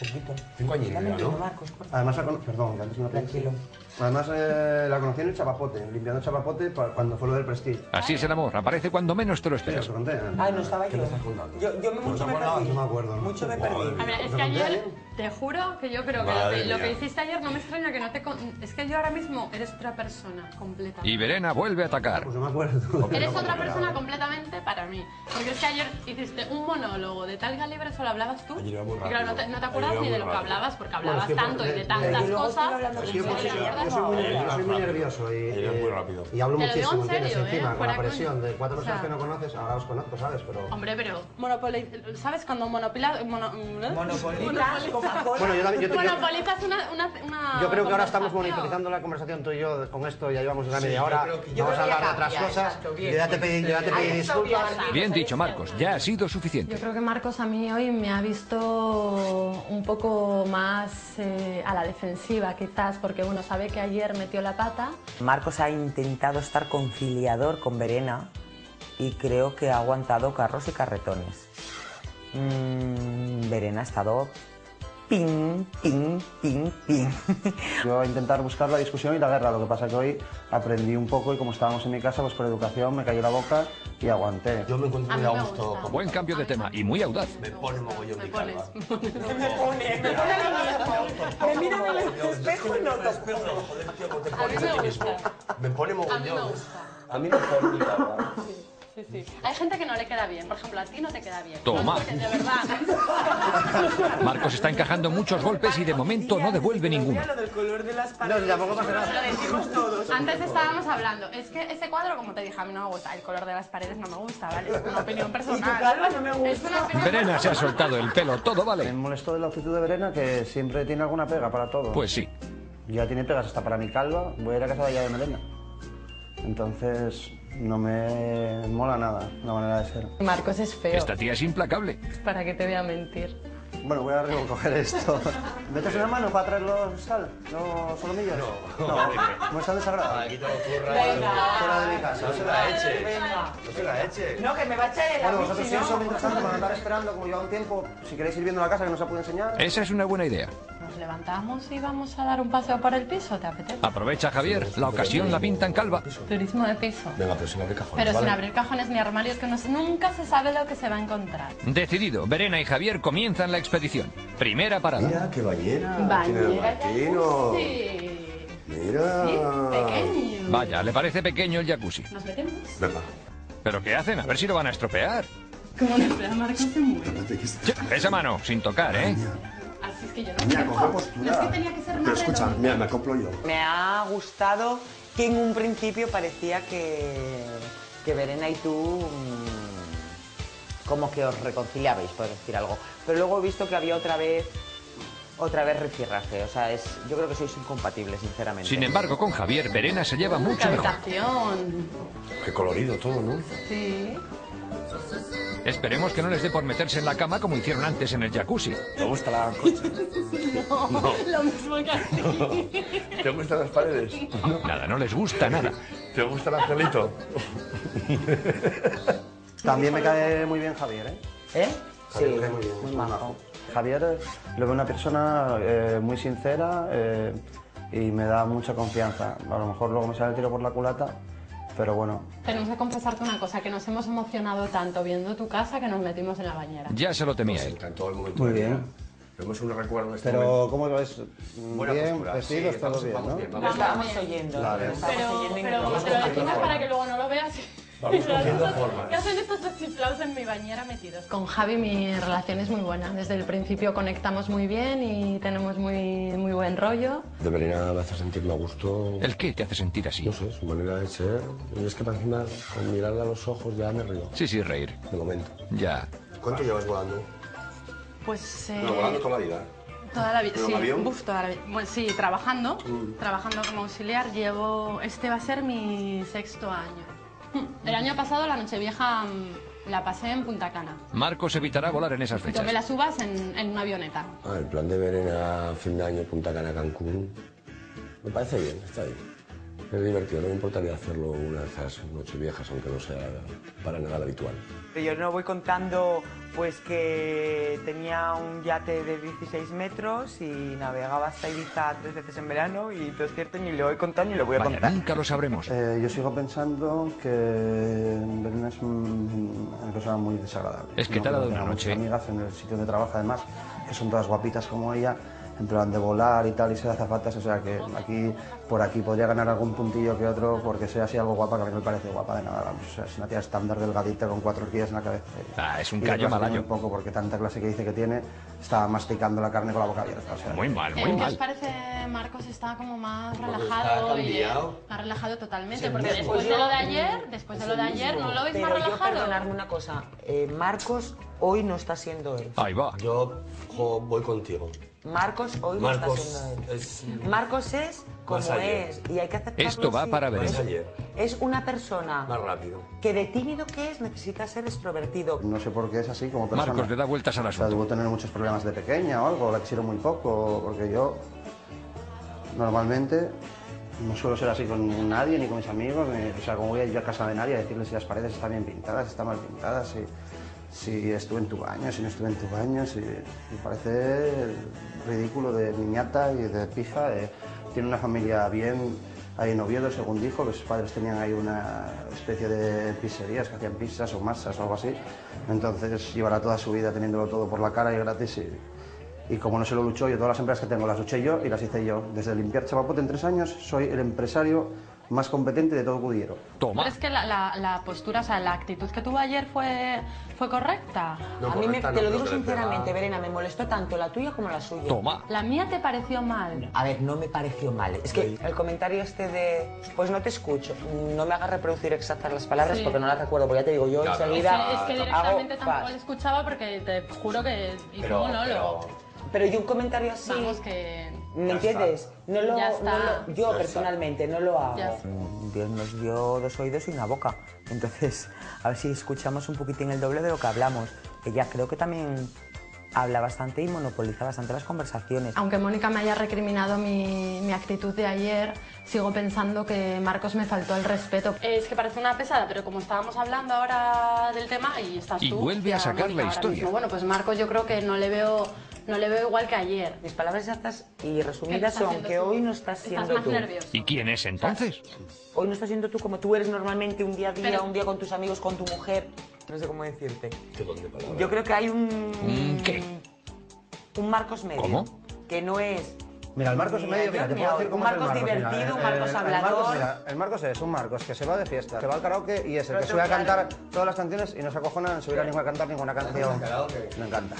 B: Poquito.
E: Cinco años,
B: Dame el vino,
E: ¿no?
B: Marcos, por favor.
D: Además, la cono- perdón, que antes me lo
B: Tranquilo.
D: Además, eh, la conocí en el Chapapote, limpiando el Chapapote pa- cuando fue lo del Prestige.
A: Así es el amor, aparece cuando menos te lo
D: Sí, os
A: esperas.
D: conté.
B: Ay, no estaba yo. Yo, yo me,
D: ¿No
B: mucho
D: te
B: me
D: acuerdas?
B: perdí.
D: No me acuerdo, ¿no?
B: Mucho me perdí.
C: A ver, es
D: ¿Lo
C: que
D: conté
C: ayer,
D: ayer?
C: te juro que yo creo que lo,
E: Madre
C: que lo que
E: mía.
C: hiciste ayer no me extraña que no te... con- Es que yo ahora mismo eres otra persona completa.
A: Y Verena vuelve a atacar.
D: Pues no me acuerdo.
C: Eres otra persona completamente para mí. Porque es que ayer hiciste un monólogo de tal calibre, solo hablabas tú.
E: Ayer iba muy
C: Y claro, no te, no te acuerdas
E: Ayer iba
C: ni de
E: muy
C: lo que
E: rápido.
C: hablabas, porque
D: Bueno,
C: hablabas
D: es que
C: tanto y
D: por-
C: de
D: de-
C: tantas
B: de- luego estoy
C: cosas.
B: hablando
D: Es
B: con
D: que yo,
B: Yo
D: pues,
B: no
D: yo,
B: me
D: yo
B: acuerdo.
D: soy muy,
E: Ayer
D: yo soy muy
E: iba
D: nervioso y,
E: Ayer iba
D: y-
E: muy rápido.
D: y hablo
C: Te lo digo
D: muchísimo,
C: en
D: ¿entiendes?
C: serio, ¿eh?
D: Encima, con
C: Fuera
D: la
C: coña.
D: presión de cuatro
C: O
D: personas
C: sea-
D: que no conoces, ahora os conozco, ¿sabes? Pero...
C: Hombre, pero monopoli... ¿Sabes cuando monopila... Mono...
B: Monopolitas, Coca-Cola.
D: Bueno, yo, también- yo, yo-
C: Monopolizas una, una, una
D: yo creo que ahora estamos
C: conversación.
D: monitorizando la conversación tú y yo con esto, ya llevamos una
E: Sí,
D: media
E: yo
D: hora,
E: creo que-
B: yo
D: vamos a
B: creo que
D: hablar de
B: ya
D: otras
B: cambia,
D: cosas,
B: exacto,
D: yo
B: bien.
D: ya te pedí, yo ya te pedí
B: Ahí está
D: disculpas.
B: bien.
A: Bien dicho, Marcos, ya ha sido suficiente.
C: Yo creo que Marcos a mí hoy me ha visto un poco más eh, a la defensiva, quizás, porque bueno, sabe que ayer metió la pata.
B: Marcos ha intentado estar conciliador con Verena y creo que ha aguantado carros y carretones. Mm, Verena ha estado ping, ping, ping, ping.
D: Yo a intentar buscar la discusión y la guerra, lo que pasa que hoy aprendí un poco y como estábamos en mi casa, pues por educación me cayó la boca y aguanté.
E: Yo me encuentro
C: A
E: muy
C: mí
E: a
C: me
E: gusto.
C: gusta.
A: Buen cambio de tema y muy audaz.
E: Me pone mogollón
C: Me
E: mi
C: pones.
E: calva.
B: Me pone, me pone a mí mismo. Me miro en el espejo y no
E: El espejo, joder, tío, ¿cómo te
C: A mí
E: pones
C: me
E: a ti mismo?
C: gusta.
E: Me pone
C: A mí me
E: mogollón.
C: gusta.
E: A mí me pone mi calva.
C: Sí, sí. Hay gente que no le queda bien. Por ejemplo, a ti no te queda bien.
A: Toma.
C: Porque de verdad.
A: Marcos está encajando muchos golpes y de momento no devuelve ninguno.
B: Lo del color de las
D: No,
B: paredes.
D: tampoco pasa nada.
B: Lo decimos todos.
C: Antes estábamos hablando. Es que ese cuadro, como te dije, a mí no me gusta. El color de las paredes no me gusta, ¿vale? Es una opinión personal.
B: Y tu calva no me gusta.
C: Es una opinión
A: Verena se ha soltado el pelo, todo
D: Me
A: vale.
D: molestó de la actitud de Verena que siempre tiene alguna pega para todo.
A: Pues sí.
D: Ya tiene pegas hasta para mi calva, voy a ir a casa de ella de Melena. Entonces no me mola nada la manera de ser.
C: Marcos es feo.
A: Esta tía es implacable.
C: ¿Para qué te voy a mentir?
D: Bueno, voy a recoger esto. ¿Me echas una mano para traer los sal? ¿Los solomillos? No. No, no están desagradables.
E: Aquí te lo ocurra.
D: Fuera de mi casa.
E: No se la eche.
B: Venga.
E: No se la eche.
B: No, que me va a echar el
D: Bueno,
B: agua,
D: vosotros
B: si
D: si eso,
B: no.
D: mientras tanto, van a estar esperando, como lleva un tiempo, si queréis ir viendo la casa que no se puede enseñar.
A: Esa es una buena idea.
C: Nos levantamos y vamos a dar un paseo por el piso, ¿te apetece?
A: Aprovecha Javier, la ocasión la pinta en calva.
C: Turismo de piso.
E: Venga, pero sin abrir cajones,
C: Pero sin
E: ¿vale?
C: abrir cajones ni armarios, que no se- nunca se sabe lo que se va a encontrar.
A: Decidido, Verena y Javier comienzan la expedición. Primera parada.
E: Mira, qué bañera. Tiene el
C: Bañera
E: Martino.
C: jacuzzi.
E: Mira.
C: Sí, pequeño.
A: Vaya, le parece pequeño el jacuzzi.
C: ¿Nos metemos?
E: Venga.
A: ¿Pero qué hacen? A ver si lo van a estropear.
C: Como no espera, Marcos se muere.
A: Che, esa mano, sin tocar, ¿eh?
C: Así es que yo no
E: Mira,
C: quiero.
E: coge postura.
C: No es que tenía que ser
E: Pero
C: más
E: escucha,
C: redondo.
E: mira, me acoplo yo.
B: Me ha gustado que en un principio parecía que, que Verena y tú mm, como que os reconciliabais, por decir algo. Pero luego he visto que había otra vez otra vez rifirrafe. O sea, es, yo creo que sois incompatibles, sinceramente.
A: Sin embargo, con Javier, Verena se lleva mucho
C: Qué
A: mejor.
C: habitación.
E: Qué colorido todo, ¿no?
C: Sí.
A: Esperemos que no les dé por meterse en la cama como hicieron antes en el jacuzzi.
E: ¿Te gusta la cocha?
C: No, lo mismo que a ti.
E: ¿Te gustan las paredes?
A: Nada, no les gusta nada.
E: ¿Te gusta el angelito?
D: También me cae muy bien Javier, ¿eh?
B: ¿Eh? Sí,
D: Javier me cae muy bien,
B: muy
D: muy
B: majo.
D: majo. Javier eh, lo veo una persona eh, muy sincera eh, y me da mucha confianza. A lo mejor luego me sale el tiro por la culata, pero bueno.
C: Tenemos que confesarte una cosa, que nos hemos emocionado tanto viendo tu casa que nos metimos en la bañera.
A: Ya se lo temía
E: Nos
A: él.
E: encantó el momento.
D: Muy
E: de
D: bien.
E: vida. Tenemos un recuerdo de este
D: Pero,
E: momento.
D: ¿cómo lo ves?
E: Buena
D: Bien,
E: postura.
D: vestidos,
E: Sí,
D: todo
E: vamos-
D: bien,
E: vamos
D: ¿no?
E: bien,
B: Lo
E: vamos
B: estábamos
E: bien.
B: oyendo.
D: Vale.
B: Lo estábamos
C: Pero,
B: oyendo en
C: pero
B: el
C: como te lo decimos para que luego no lo veas.
E: Vamos cogiendo
C: ¿Qué
E: formas.
C: hacen estos chiflados en mi bañera metidos? Con Javi mi relación es muy buena. Desde el principio conectamos muy bien y tenemos muy, muy buen rollo.
E: De Verena me hace sentirme a gusto.
A: ¿El qué te hace sentir así?
E: No sé, su manera de ser. Y es que encima, con mirarle a los ojos, ya me río.
A: Sí, sí, reír.
E: De momento.
A: Ya.
E: ¿Cuánto llevas volando?
C: Pues... eh,
E: No, volando toda la vida.
C: Toda la vida,
E: ¿Pero
C: sí.
E: en avión?
C: Uf, toda la vida. Bueno, sí, trabajando,
E: Mm.
C: trabajando como auxiliar. Llevo, este va a ser mi sexto año. El año pasado la Nochevieja mm, la pasé en Punta Cana.
A: Marcos evitará volar en esas fechas.
C: Tomé las uvas en, en una avioneta.
E: Ah, el plan de Verena, fin de año, Punta Cana, Cancún. Me parece bien, está bien. Es divertido, no me importaría hacerlo una de esas nocheviejas, aunque no sea para nada lo habitual.
F: Yo no voy contando pues que tenía un yate de dieciséis metros y navegaba hasta Ibiza tres veces en verano y todo es cierto, ni lo voy contando ni lo voy a
A: Vaya,
F: contar.
A: nunca lo sabremos.
D: Eh, yo sigo pensando que Belén es un- una persona muy desagradable.
A: Es que te ha
D: No,
A: dado
D: tengo
A: una
D: muchas
A: noche.
D: amigas en el sitio donde trabaja además, que son todas guapitas como ella, en plan de volar y tal, y ser azafatas, o sea que aquí, por aquí podría ganar algún puntillo que otro porque sea así algo guapa, que a mí no me parece guapa de nada, vamos, o sea, es una tía estándar delgadita con cuatro horquillas en la cabeza.
A: Ah, es un
D: Y de
A: callo
D: clase
A: malayo.
D: tiene muy poco, porque tanta clase que dice que tiene, está masticando la carne con la boca abierta, o sea.
A: Muy mal, muy
C: ¿Qué os
A: mal.
C: parece, Marcos está como más
E: Porque
C: relajado?
E: está
C: y
E: cambiado.
C: ha relajado totalmente,
E: Sí,
C: porque
E: mismo.
C: después
F: Pues
C: de
F: yo-
C: lo de ayer, después de lo de ayer, ¿no lo veis
F: Pero
C: más
F: yo,
C: relajado?
F: perdonadme una cosa, eh, Marcos hoy no está siendo él.
A: Ahí va.
E: Yo jo, voy contigo.
F: Marcos hoy
E: Marcos
F: no está siendo él.
E: es...
F: Marcos es como
E: Más ayer.
F: es y hay que aceptarlo
A: Esto va
F: así.
A: para ver.
E: Más ayer,
F: Es una persona
E: más rápido.
F: que de tímido que es necesita ser extrovertido.
D: No sé por qué es así como persona.
A: Marcos le da vueltas al
D: O sea,
A: asunto.
D: debo tener muchos problemas de pequeña o algo, la quisieron muy poco, porque yo normalmente no suelo ser así con nadie, ni con mis amigos, ni, o sea, como voy a ir a casa de nadie a decirles si las paredes están bien pintadas, si están mal pintadas, si, si estuve en tu baño, si no estuve en tu baño, si, me parece ridículo de niñata y de pija. De, tiene una familia bien ahí en Oviedo, según dijo, que sus padres tenían ahí una especie de pizzerías que hacían pizzas o masas o algo así, entonces llevará toda su vida teniéndolo todo por la cara y gratis y... Y como no se lo luchó, yo todas las empresas que tengo las luché yo y las hice yo. Desde limpiar chapapote en tres años, soy el empresario más competente de todo Cudillero.
A: Toma.
C: ¿Crees que la, la, la postura, o sea, la actitud que tuvo ayer fue, fue correcta?
E: No,
F: a mí, me,
E: correcta,
F: te
E: no
F: lo
E: creo
F: digo
E: que le
F: sinceramente,
E: pega.
F: Verena, me molestó tanto la tuya como la suya.
A: Toma.
C: ¿La mía te pareció mal?
F: A ver, no me pareció mal. Es que el comentario este de, pues no te escucho, no me hagas reproducir exactas las palabras
C: Sí.
F: porque no las recuerdo, porque ya te digo, yo
E: Claro.
C: Es
F: enseguida
C: que, es que directamente
F: hago
C: tampoco
F: fast.
C: lo escuchaba porque te juro que... Y
E: Pero,
C: cómo no,
E: pero-
C: luego...
F: Pero yo un comentario así,
C: Vamos que...
F: ¿me
E: Ya
F: entiendes? No lo,
C: Ya
F: no
C: está.
F: lo- yo
E: Ya
F: personalmente no lo hago.
C: Ya está.
F: Mm, Dios nos dio dos oídos y una boca. Entonces, a ver si escuchamos un poquitín el doble de lo que hablamos. Ella creo que también habla bastante y monopoliza bastante las conversaciones.
C: Aunque Mónica me haya recriminado mi, mi actitud de ayer, sigo pensando que Marcos me faltó el respeto. Es que parece una pesada, pero como estábamos hablando ahora del tema y estás
A: Y
C: tú...
A: vuelve a
C: ya,
A: sacar
C: Mónica,
A: la
C: ahora
A: historia.
C: mismo. Bueno, pues Marcos yo creo que no le veo, no le veo igual que ayer.
F: Mis palabras exactas y
C: ¿Qué
F: resumidas
C: estás
F: son
C: haciendo
F: que
C: tú?
F: hoy no estás siendo
C: Estás más
F: tú.
C: nervioso.
A: ¿Y quién es entonces?
F: Hoy no estás siendo tú como tú eres normalmente un día a día,
C: Pero-
F: un día con tus amigos, con tu mujer. No sé cómo decirte.
E: Qué don de palabra.
F: Yo creo que hay un...
A: ¿Un qué?
F: Un Marcos medio.
A: ¿Cómo?
F: Que no es...
D: Mira, el Marcos
F: ni
D: medio, mira,
F: ayer
D: te
F: ni
D: puedo
F: ahora.
D: decir cómo
F: Un
D: es el
F: Marcos
D: Marcos.
F: divertido,
D: mira,
F: un
D: el-
F: Marcos
D: el
F: hablador.
D: Marcos, mira, el Marcos es un Marcos que se va de fiesta, se va al karaoke y es el
F: Pero
D: que sube a
F: claro.
D: cantar todas las canciones y no se acojona en subir a ninguna a cantar ninguna canción. Me encanta.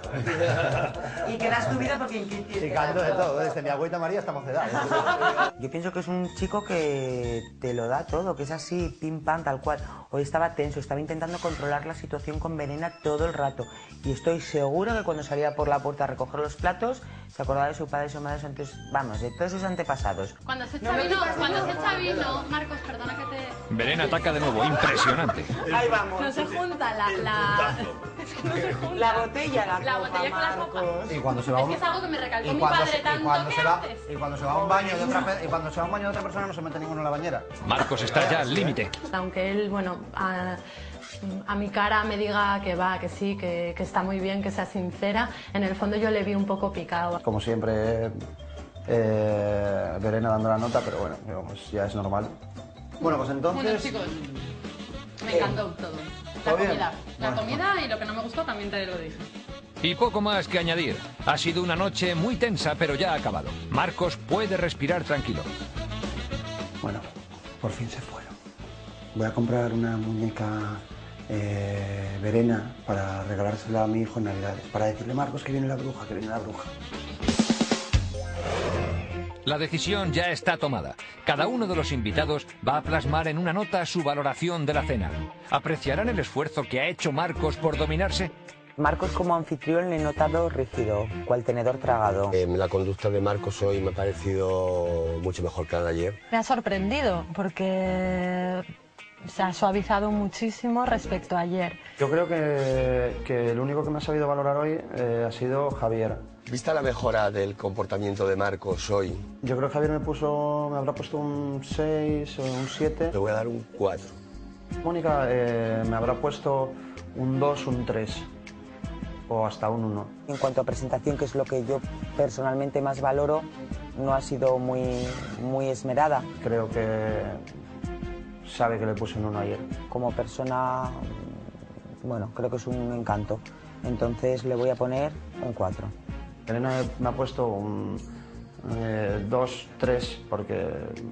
F: Y que das tu vida porque en qué
D: Y canto de todo, desde mi agüita María hasta mocedad.
F: Yo pienso que es un chico que te lo da todo, que es así, pim pam, tal cual. Hoy estaba tenso, estaba intentando controlar la situación con Verena todo el rato. Y estoy seguro que cuando salía por la puerta a recoger los platos, se acordaba de su padre y su madre, entonces, vamos, de todos sus antepasados.
C: Cuando se echa vino, cuando se echa vino, Marcos, perdona que te...
A: Belén ataca de nuevo, impresionante.
F: Ahí vamos.
C: No se junta la... la... Es que no se junta.
F: La botella, la,
C: La
F: copa,
C: botella con la copa.
F: Marcos.
D: Y cuando se va
C: Es
D: un-
C: que es algo que me recalcó
D: y
C: mi
D: cuando
C: padre
D: se- y
C: tanto
D: cuando
C: que
D: se va
C: antes.
D: y cuando se va a un baño de otra pe- y cuando se va a un baño de otra persona no se mete ninguno en la bañera.
A: Marcos está ya al límite.
C: Aunque él, bueno, a, a mi cara me diga que va, que sí, que, que está muy bien, que sea sincera, en el fondo yo le vi un poco picado.
D: Como siempre, eh, Verena dando la nota, pero bueno, digamos, ya es normal. Bueno, pues entonces...
C: Bueno, chicos, me encantó todo. La
D: ¿Todo bien?
C: comida. La
D: Bueno.
C: comida y lo que no me gustó también te lo dije.
A: Y poco más que añadir. Ha sido una noche muy tensa, pero ya ha acabado. Marcos puede respirar tranquilo.
D: Bueno, por fin se fueron. Voy a comprar una muñeca eh, Verena para regalársela a mi hijo en Navidades. Para decirle, Marcos, que viene la bruja, que viene la bruja.
A: La decisión ya está tomada. Cada uno de los invitados va a plasmar en una nota su valoración de la cena. ¿Apreciarán el esfuerzo que ha hecho Marcos por dominarse?
F: Marcos como anfitrión le he notado rígido, cual tenedor tragado.
E: Eh, la conducta de Marcos hoy me ha parecido mucho mejor que la de ayer.
I: Me ha sorprendido porque
C: Se ha suavizado muchísimo respecto a ayer.
D: Yo creo que, que el único que me ha sabido valorar hoy eh, ha sido Javier.
E: ¿Vista la mejora del comportamiento de Marcos hoy?
D: Yo creo que Javier me puso, me habrá puesto un seis o un siete.
E: Le voy a dar un cuatro.
D: Mónica eh, me habrá puesto un dos, un tres o hasta un uno.
F: En cuanto a presentación, que es lo que yo personalmente más valoro, no ha sido muy, muy esmerada.
D: Creo que sabe que le puse un uno ayer.
F: Como persona, bueno, creo que es un encanto. Entonces le voy a poner un cuatro.
D: Elena me ha puesto un eh, dos, tres, porque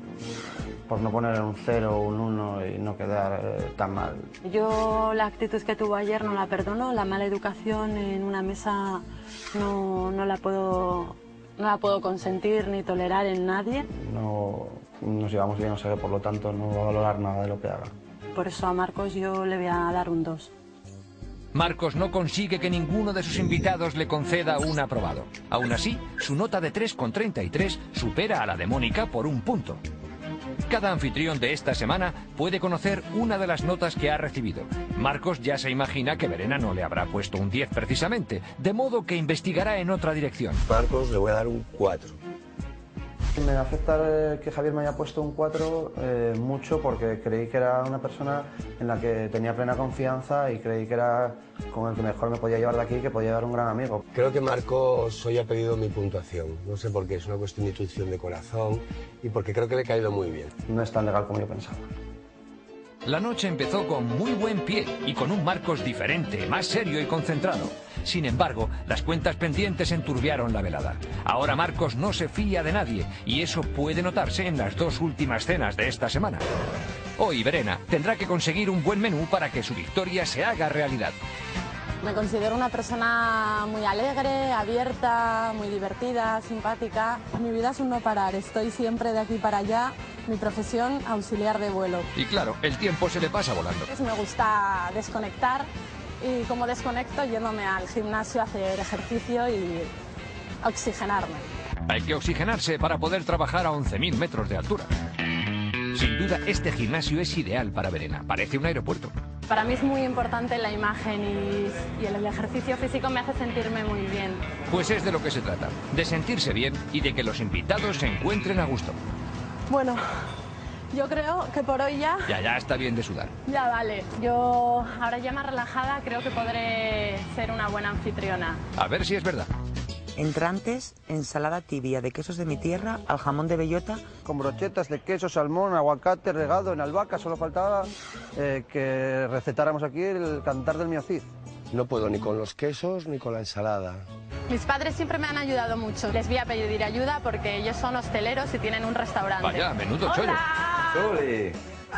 D: por no poner un cero o un uno y no quedar eh, tan mal.
C: Yo la actitud que tuvo ayer no la perdono, la mala educación en una mesa no, no la puedo, no la puedo consentir ni tolerar en nadie.
D: No nos llevamos bien, o sea que por lo tanto no va a valorar nada de lo que haga.
C: Por eso a Marcos yo le voy a dar un dos.
A: Marcos no consigue que ninguno de sus invitados le conceda un aprobado. Aún así, su nota de tres coma treinta y tres supera a la de Mónica por un punto. Cada anfitrión de esta semana puede conocer una de las notas que ha recibido. Marcos ya se imagina que Verena no le habrá puesto un diez precisamente, de modo que investigará en otra dirección.
E: Marcos le voy a dar un cuatro.
D: Me afecta eh, que Javier me haya puesto un cuatro eh, mucho porque creí que era una persona en la que tenía plena confianza y creí que era con el que mejor me podía llevar de aquí, que podía llevar un gran amigo.
E: Creo que Marcos hoy ha pedido mi puntuación. No sé por qué, es una cuestión de intuición de corazón y porque creo que le he caído muy bien.
D: No es tan legal como yo pensaba.
A: La noche empezó con muy buen pie y con un Marcos diferente, más serio y concentrado. Sin embargo, las cuentas pendientes enturbiaron la velada. Ahora Marcos no se fía de nadie y eso puede notarse en las dos últimas cenas de esta semana. Hoy Verena tendrá que conseguir un buen menú para que su victoria se haga realidad.
C: Me considero una persona muy alegre, abierta, muy divertida, simpática. Mi vida es un no parar, estoy siempre de aquí para allá. Mi profesión, auxiliar de vuelo.
A: Y claro, el tiempo se le pasa volando.
C: Me gusta desconectar y como desconecto yéndome al gimnasio a hacer ejercicio y oxigenarme.
A: Hay que oxigenarse para poder trabajar a once mil metros de altura. Sin duda, este gimnasio es ideal para Verena. Parece un aeropuerto.
C: Para mí es muy importante la imagen y, y el ejercicio físico me hace sentirme muy bien.
A: Pues es de lo que se trata, de sentirse bien y de que los invitados se encuentren a gusto.
C: Bueno, yo creo que por hoy ya...
A: Ya, ya está bien de sudar.
C: Ya vale. Yo ahora ya más relajada creo que podré ser una buena anfitriona.
A: A ver si es verdad.
F: Entrantes, ensalada tibia de quesos de mi tierra al jamón de bellota.
D: Con brochetas de queso, salmón, aguacate regado en albahaca. Solo faltaba eh, que recetáramos aquí el cantar del Mio Cid.
E: No puedo ni con los quesos ni con la ensalada.
C: Mis padres siempre me han ayudado mucho. Les voy a pedir ayuda porque ellos son hosteleros y tienen un restaurante.
A: Vaya, menudo chollo.
H: ¡Ole!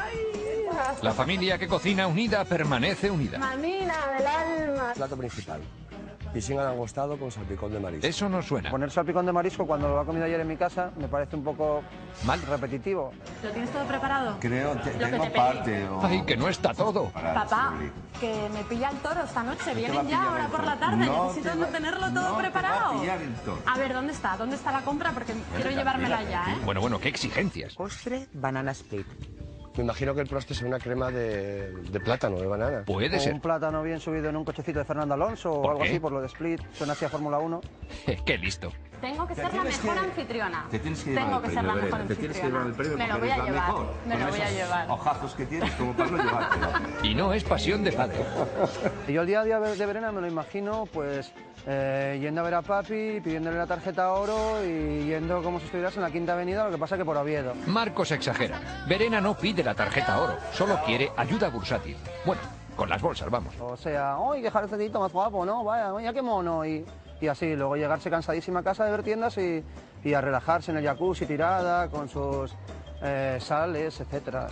A: La familia que cocina unida permanece unida.
C: Mamina del alma.
E: Plato principal. Piscín langostado con salpicón de marisco.
A: Eso no suena.
D: Poner salpicón de marisco cuando lo ha comido ayer en mi casa me parece un poco
A: mal,
D: repetitivo.
C: ¿Lo tienes todo preparado?
H: Creo que
C: Lo que
H: tengo
C: te
H: parte. O...
A: Ay, que no está todo.
C: Papá, que me pilla el toro esta noche.
H: te
C: Vienen
H: va a
C: ya
H: pillar
C: ahora
H: el
C: por
H: toro.
C: la tarde.
H: No
C: Necesito
H: te va-
C: tenerlo todo
H: no te va a
C: preparado.
H: pillar el toro.
C: A ver, ¿dónde está? ¿Dónde está la compra? Porque quiero
H: Venga,
C: llevármela
H: mira,
C: ya, ¿eh?
A: Bueno, bueno, qué exigencias.
F: Postre, banana split.
E: Me imagino que el postre será una crema de, de plátano, de banana.
A: Puede
D: O
A: ser.
D: un plátano bien subido en un cochecito de Fernando Alonso o
A: ¿Por
D: algo
A: qué?
D: así, por lo de Split. Suena así a Fórmula uno.
A: Qué listo.
C: Tengo que
H: Te
C: ser la
H: tienes
C: mejor
H: que-
C: anfitriona.
H: Te tienes que llevar
C: Tengo
H: el
C: que ser
H: premio,
C: la mejor
H: Verena. Te tienes que
C: anfitriona.
H: llevar el premio
C: Me lo
H: porque
C: voy a
H: eres la
C: llevar.
H: mejor.
C: Me lo
H: Con
C: voy a
H: esos
C: llevar.
H: ojazos que tienes como para no llevártelo.
A: Y no es pasión de padre.
D: Y yo el día a día de Verena me lo imagino, pues, eh, yendo a ver a papi, pidiéndole la tarjeta oro y yendo como si estuvieras en la Quinta Avenida, lo que pasa que por Oviedo.
A: Marcos exagera. Verena no pide la tarjeta oro, solo quiere ayuda bursátil. Bueno, con las bolsas, vamos.
D: O sea, ¡ay, qué jarcetito más guapo, ¿no? Vaya, vaya, qué mono. Y, y así, luego llegarse cansadísima a casa de ver tiendas y, y a relajarse en el jacuzzi tirada, con sus eh, sales, etcétera.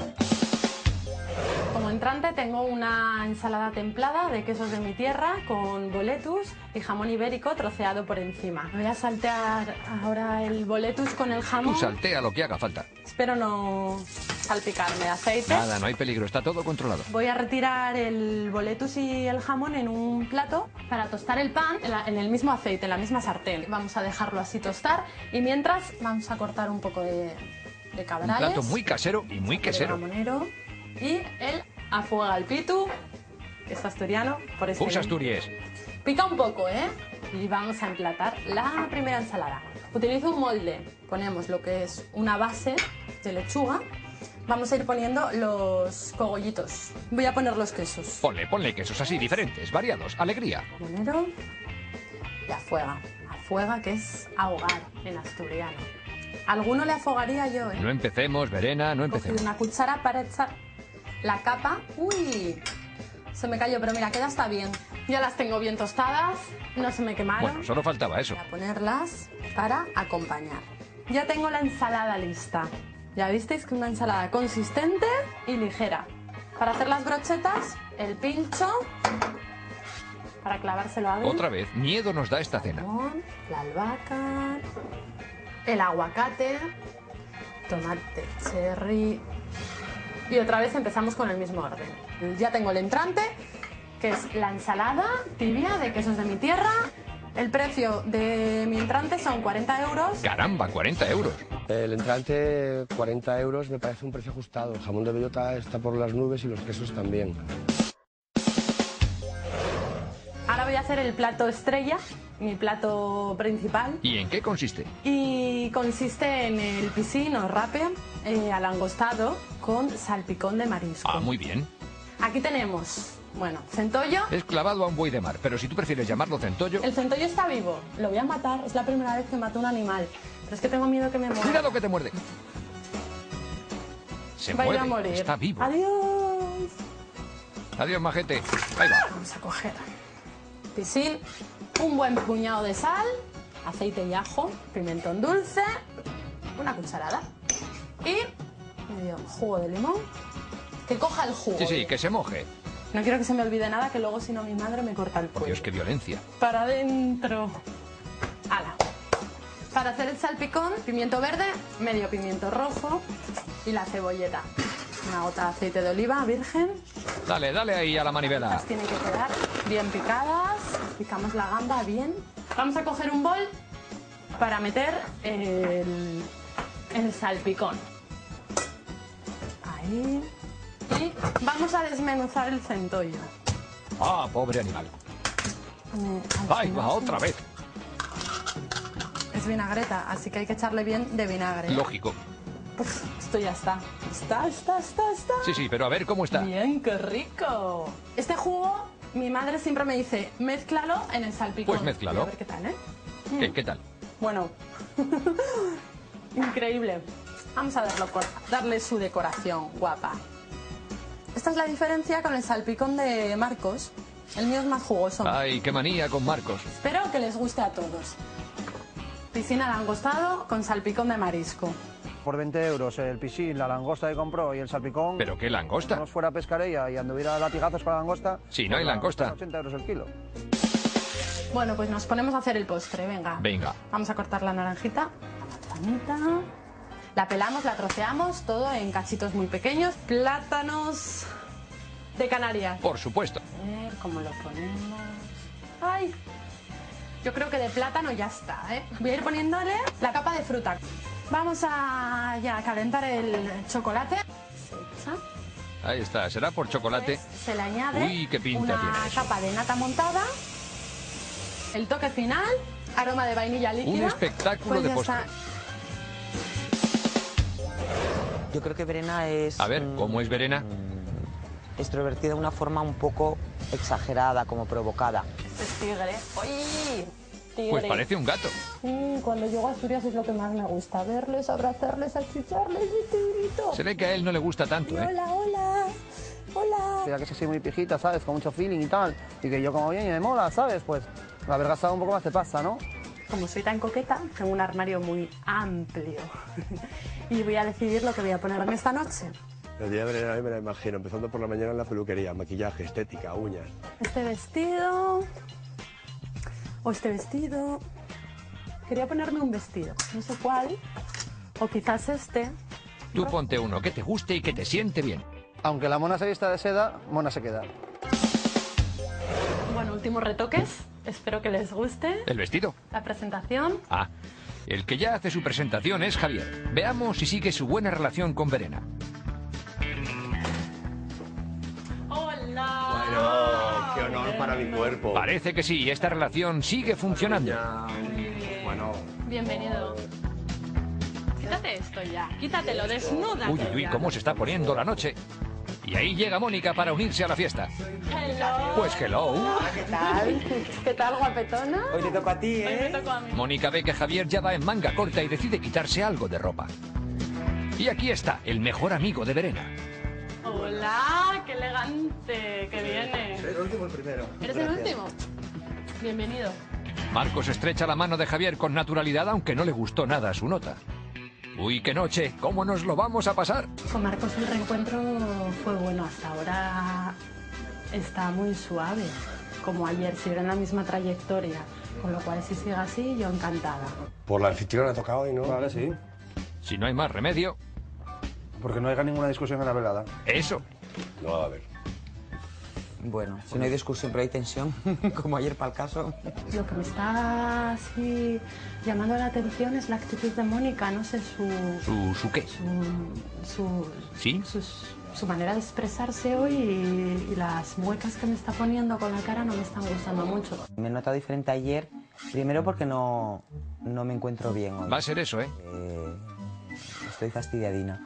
C: Como entrante tengo una ensalada templada de quesos de mi tierra con boletus y jamón ibérico troceado por encima. Voy a saltear ahora el boletus con el jamón.
A: Tú saltea lo que haga falta.
C: Espero no salpicarme de aceite.
A: Nada, no hay peligro, está todo controlado.
C: Voy a retirar el boletus y el jamón en un plato para tostar el pan en, la- en el mismo aceite, en la misma sartén. Vamos a dejarlo así tostar y mientras vamos a cortar un poco de, de
A: Un
C: cabrales.
A: plato muy casero y muy
C: de
A: quesero.
C: jamonero. Y él afuega el pitu, que es asturiano, por eso.
A: Us Asturias.
C: Pica un poco, ¿eh? Y vamos a emplatar la primera ensalada. Utilizo un molde. Ponemos lo que es una base de lechuga. Vamos a ir poniendo los cogollitos. Voy a poner los quesos.
A: Ponle, ponle quesos así, diferentes, variados, alegría.
C: Primero y afuega. Afuega, que es ahogar en asturiano. Alguno le afogaría yo, ¿eh?
A: No empecemos, Verena, no
C: Cogí
A: empecemos.
C: una cuchara para echar la capa. ¡Uy! Se me cayó, pero mira, queda hasta bien. Ya las tengo bien tostadas, no se me quemaron.
A: Bueno, solo faltaba eso.
C: Voy a ponerlas para acompañar. Ya tengo la ensalada lista. Ya visteis que una ensalada consistente y ligera. Para hacer las brochetas, el pincho, para clavárselo a
A: Otra vez, miedo nos da esta cena.
C: la albahaca, el aguacate, tomate cherry. Y otra vez empezamos con el mismo orden. Ya tengo el entrante, que es la ensalada tibia de quesos de mi tierra. El precio de mi entrante son cuarenta euros.
A: Caramba, cuarenta euros.
E: El entrante, cuarenta euros, me parece un precio ajustado. El jamón de bellota está por las nubes y los quesos también.
C: Ahora voy a hacer el plato estrella, mi plato principal.
A: ¿Y en qué consiste?
C: Y consiste en el piscín o rape eh, al angostado con salpicón de marisco.
A: Ah, muy bien.
C: Aquí tenemos, bueno, centollo.
A: Es clavado a un buey de mar, pero si tú prefieres llamarlo centollo...
C: El centollo está vivo, lo voy a matar, es la primera vez que mato un animal. Pero es que tengo miedo que me muera.
A: ¡Cuidado que te muerde! Se
C: Va a ir
A: mueve,
C: a morir.
A: está vivo.
C: Adiós.
A: Adiós, majete. Ahí va.
C: Vamos a coger piscín, un buen puñado de sal, aceite y ajo, pimentón dulce, una cucharada y medio jugo de limón. Que coja el jugo.
A: Sí, sí, que se moje.
C: No quiero que se me olvide nada, que luego si no mi madre me corta el
A: Por
C: cuello.
A: Dios, qué violencia.
C: Para adentro. ¡Hala! Para hacer el salpicón, pimiento verde, medio pimiento rojo y la cebolleta. Una gota de aceite de oliva virgen.
A: Dale, dale ahí a la manivela.
C: Las tienen que quedar bien picadas. Picamos la gamba bien. Vamos a coger un bol para meter el, el salpicón. Ahí. Y vamos a desmenuzar el centollo.
A: Ah, pobre animal.
C: Eh,
A: ¡Ay, va, otra vez!
C: Es vinagreta, así que hay que echarle bien de vinagre.
A: Lógico.
C: Uf, esto ya está. Está, está, está, está.
A: Sí, sí, pero a ver cómo está.
C: Bien, qué rico. Este jugo, mi madre siempre me dice, mézclalo en el salpicón.
A: Pues mézclalo.
C: A ver qué tal, ¿eh?
A: ¿Qué, qué tal?
C: Bueno, increíble. Vamos a darlo, darle su decoración guapa. Esta es la diferencia con el salpicón de Marcos. El mío es más jugoso.
A: Ay, qué manía con Marcos.
C: Espero que les guste a todos. Piscina al angostado con salpicón de marisco.
D: Por veinte euros el piscín, la langosta que compró y el salpicón.
A: ¿Pero qué langosta?
D: Si nos fuera a pescar ella y anduviera a latigazos con la langosta.
A: Sí, no hay
D: pues,
A: langosta.
D: ochenta euros el kilo.
C: Bueno, pues nos ponemos a hacer el postre, venga.
A: Venga.
C: Vamos a cortar la naranjita, la manzanita. La pelamos, la troceamos, todo en cachitos muy pequeños. Plátanos de Canarias.
A: Por supuesto.
C: A ver cómo lo ponemos. ¡Ay! Yo creo que de plátano ya está, ¿eh? Voy a ir poniéndole la capa de fruta. Vamos a ya calentar el chocolate. Se echa.
A: Ahí está, será por chocolate.
C: Pues se le añade
A: Uy, qué pinta
C: una
A: tiene eso.
C: capa de nata montada. El toque final, aroma de vainilla líquida.
A: Un espectáculo
C: Pues
A: de
C: ya
A: postre.
C: está.
F: Yo creo que Verena es...
A: A ver,
F: mm,
A: ¿cómo es Verena?
F: extrovertida de una forma un poco exagerada, como provocada.
C: Este es tigre. ¡Uy! Tigre.
A: Pues parece un gato.
C: Mm, cuando llego a Asturias es lo que más me gusta. Verles, abrazarles, achicharles, mi tigrito.
A: Se ve que a él no le gusta tanto, ¿eh?
C: Hola, hola. Hola.
D: Ya que es así muy pijita, ¿sabes? Con mucho feeling y tal. Y que yo como bien y me mola, ¿sabes? Pues la haber gastado un poco más te pasa, ¿no?
C: Como soy tan coqueta, tengo un armario muy amplio. Y voy a decidir lo que voy a ponerme esta noche.
E: El día de Verena a mí me la imagino, empezando por la mañana en la peluquería, maquillaje, estética, uñas.
C: Este vestido... O este vestido... Quería ponerme un vestido, no sé cuál. O quizás este.
A: Tú ponte uno que te guste y que te siente bien.
D: Aunque la mona se vista de seda, mona se queda.
C: Bueno, últimos retoques. Espero que les guste.
A: ¿El vestido?
C: La presentación.
A: Ah, el que ya hace su presentación es Javier. Veamos si sigue su buena relación con Verena.
E: Bueno, qué honor para mi cuerpo.
A: Parece que sí, esta relación sigue funcionando.
E: Bueno.
C: Bienvenido. Quítate esto ya, quítatelo, desnuda.
A: Uy, uy, uy, cómo se está poniendo la noche. Y ahí llega Mónica para unirse a la fiesta.
C: Hello.
A: Pues hello.
F: ¿Qué tal?
C: ¿Qué tal, guapetona?
F: Hoy te toco a ti,
C: Hoy me
F: ¿eh?
C: tocó a mí.
A: Mónica ve que Javier ya va en manga corta y decide quitarse algo de ropa. Y aquí está, el mejor amigo de Verena.
C: Hola, qué elegante que viene.
D: El último, el primero.
C: ¿Eres el último? Bienvenido.
A: Marcos estrecha la mano de Javier con naturalidad, aunque no le gustó nada su nota. Uy, qué noche, ¿cómo nos lo vamos a pasar?
C: Con Marcos el reencuentro fue bueno, hasta ahora está muy suave, como ayer, siguieron la misma trayectoria, con lo cual si sigue así, yo encantada.
E: Por la anfitriona ha tocado hoy, ¿no?
D: Vale, sí.
A: Si no hay más remedio,
D: Porque no haya ninguna discusión en la velada.
A: eso.
E: No va a haber.
F: Bueno, si no hay discusión, pero hay tensión, como ayer para el caso.
C: Lo que me está así llamando la atención es la actitud de Mónica, no sé, su...
A: ¿Su, su qué?
C: su, su,
A: ¿Sí?
C: sus- su manera de expresarse hoy y, y las muecas que me está poniendo con la cara no me están gustando mucho.
F: Me he notado diferente ayer, primero porque no, no me encuentro bien hoy.
A: Va a ser eso, ¿eh?
F: Eh, estoy fastidiadina.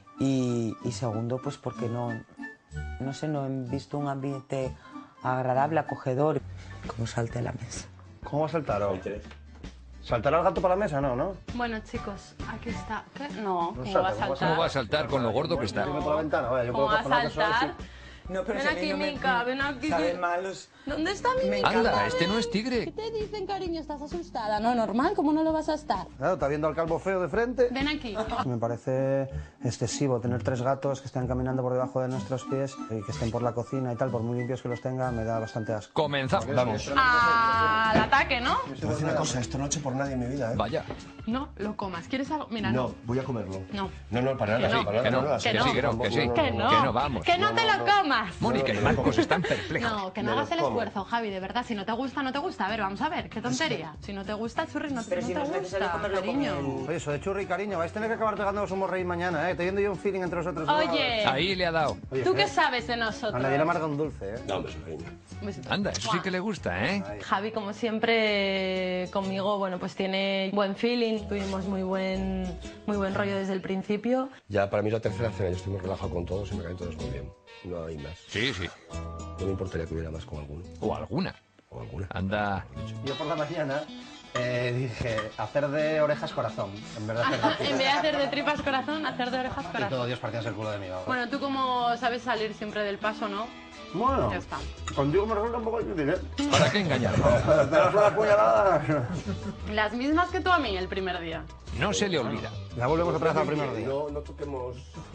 F: Y, y segundo, pues porque no, no sé, no he visto un ambiente agradable, acogedor. Como salte a la mesa.
D: ¿Cómo va a saltar hoy? ¿Saltará el gato para la mesa? No, ¿no?
C: Bueno, chicos, aquí está. ¿Qué? No, ¿cómo
D: salta,
C: va a
D: ¿cómo va a
C: saltar?
A: ¿Cómo va a saltar con lo gordo que está?
D: Dime por la ventana, vaya, yo
C: ¿Cómo
D: puedo
C: va a
D: poner que soy
C: saltar?
D: así.
F: No, pero
C: Ven
F: si a mí
C: aquí,
F: no me-
C: Mica, ven aquí.
F: Saben malos.
C: ¿Dónde está mi Mica?
A: Anda, este no es
C: ¿Qué
A: tigre.
C: te dicen, cariño? ¿Estás asustada? No, normal, ¿cómo no lo vas a estar?
D: Claro, está viendo al calvo feo de frente.
C: Ven aquí.
D: Me parece excesivo tener tres gatos que estén caminando por debajo de nuestros pies y que estén por la cocina y tal, por muy limpios que los tenga, me da bastante asco.
A: Comenzamos.
E: Vamos.
C: Al ataque, ¿no?
E: Te voy a decir una cosa, esta noche por nadie en mi vida, ¿eh?
A: Vaya.
C: No, lo comas. ¿Quieres algo? Mira,
E: No,
C: no.
E: voy a comerlo.
C: No.
E: No, no, para nada,
C: Que no.
E: para
A: Que
E: nada.
A: no,
E: así
A: que
C: no.
A: sí, que no, que sí.
C: Que no.
A: Que no, vamos.
C: Que no te lo comas.
A: Mónica y Marcos están perplejos.
C: No, que no
E: Me lo
C: hagas el
E: como.
C: esfuerzo, Javi, de verdad. Si no te gusta, no te gusta. A ver, vamos a ver, qué tontería. Si no te gusta, churri, no,
F: Pero
C: no
F: si
C: te
F: no es necesario
C: gusta,
F: comerlo con
C: cariño.
F: él.
D: Oye, eso de churri, cariño, vais a tener que acabar pegándonos un reír mañana, ¿eh? Estoy viendo yo un feeling entre vosotros dos.
C: Oye,
A: Ahí le ha dado.
C: ¿tú qué sabes de nosotros?
D: A nadie le amarga un dulce, ¿eh?
E: No, hombre, su cariño.
C: Un besito.
A: Anda, eso sí que le gusta, ¿eh?
C: Javi, como siempre, conmigo, bueno, pues tiene buen feeling. Tuvimos muy buen, muy buen rollo desde el principio.
E: Ya para mí es la tercera cena, yo estoy muy relajado con todos y me caen todos muy bien. No hay más.
A: Sí, sí.
E: No me importaría que hubiera más con alguno.
A: O alguna.
E: O alguna.
A: Anda.
D: Yo por la mañana eh, dije hacer de orejas corazón, en vez de hacer de
C: En vez de hacer de tripas corazón, hacer de orejas
D: Y todo
C: corazón.
D: Dios partías el culo de mí, vamos.
C: Bueno, tú como sabes salir siempre del paso, ¿no?
D: Bueno,
C: Ya está.
D: contigo me resulta un poco difícil, ¿eh?
A: ¿Para qué engañarlo?
D: Te das una puñalada.
C: Las mismas que tú a mí el primer día.
A: No se le olvida.
D: Ya volvemos otra vez al primer día.
E: No, no toquemos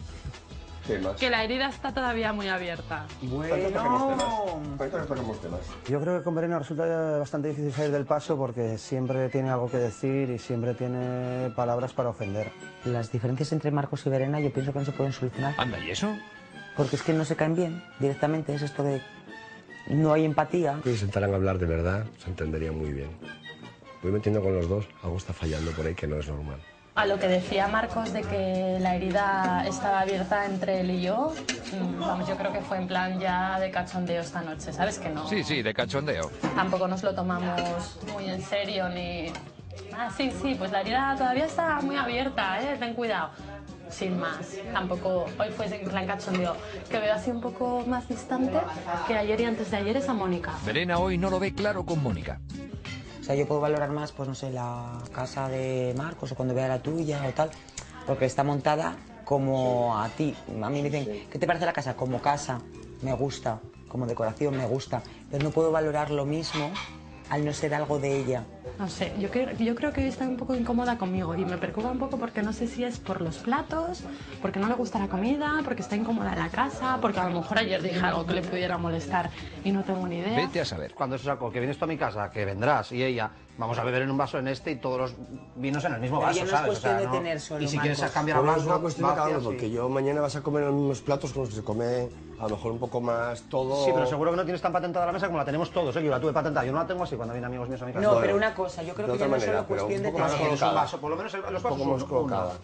E: temas.
C: Que la herida está todavía muy abierta.
F: Bueno.
E: Ahorita no toquemos temas.
D: Yo creo que con Verena resulta bastante difícil salir del paso porque siempre tiene algo que decir y siempre tiene palabras para ofender.
F: Las diferencias entre Marcos y Verena yo pienso que no se pueden solucionar.
A: Anda, ¿y eso?
F: Porque es que no se caen bien directamente. Es esto de no hay empatía.
E: Si se sentaran a hablar de verdad, se entendería muy bien. Voy metiendo con los dos, algo está fallando por ahí que no es normal.
C: A lo que decía Marcos de que la herida estaba abierta entre él y yo, mm, vamos, yo creo que fue en plan ya de cachondeo esta noche, ¿sabes que no?
A: Sí, sí, de cachondeo.
C: Tampoco nos lo tomamos muy en serio ni... Ah, sí, sí, pues la herida todavía está muy abierta, ¿eh? Ten cuidado. Sin más, tampoco hoy fue en plan cachondeo, que veo así un poco más distante que ayer y antes de ayer es a Mónica.
A: Verena hoy no lo ve claro con Mónica.
F: O sea, yo puedo valorar más, pues no sé, la casa de Marcos o cuando vea la tuya o tal, porque está montada como a ti. A mí me dicen, ¿qué te parece la casa? Como casa, me gusta, como decoración, me gusta, pero no puedo valorar lo mismo al no ser algo de ella.
C: No sé, yo, creo- yo creo que hoy está un poco incómoda conmigo y me preocupa un poco porque no sé si es por los platos, porque no le gusta la comida, porque está incómoda en la casa, porque a lo mejor ayer dije algo que le pudiera molestar y no tengo ni idea.
A: Vete a saber.
D: Cuando eso saco, que vienes tú a mi casa, que vendrás, y ella, vamos a beber en un vaso en este y todos los vinos en el mismo
F: Pero
D: vaso,
F: ya no es
D: ¿sabes?
F: cuestión de
D: ¿no?
F: tener solo,
D: Y si quieres
F: Marcos.
D: cambiar a
E: Pero es
D: blanco,
E: una cuestión de cada uno,
D: vacias y-
E: porque yo mañana vas a comer en los mismos platos con los que se come a lo mejor un poco más todo.
D: Sí, pero seguro que no tienes tan patentada la mesa como la tenemos todos, ¿eh? Yo la tuve patentada, yo no la tengo así cuando vienen amigos míos a mi casa.
F: No,
E: Bueno,
F: pero una cosa, yo creo
E: de
F: que ya
E: otra
F: no es
E: manera,
F: solo
E: pero
F: cuestión
E: un
F: de
E: poco más
F: tener.
D: Es un
E: colocada.
D: vaso, por lo menos el- los
E: un
D: vasos
E: poco más
D: son
E: colocada.
D: uno.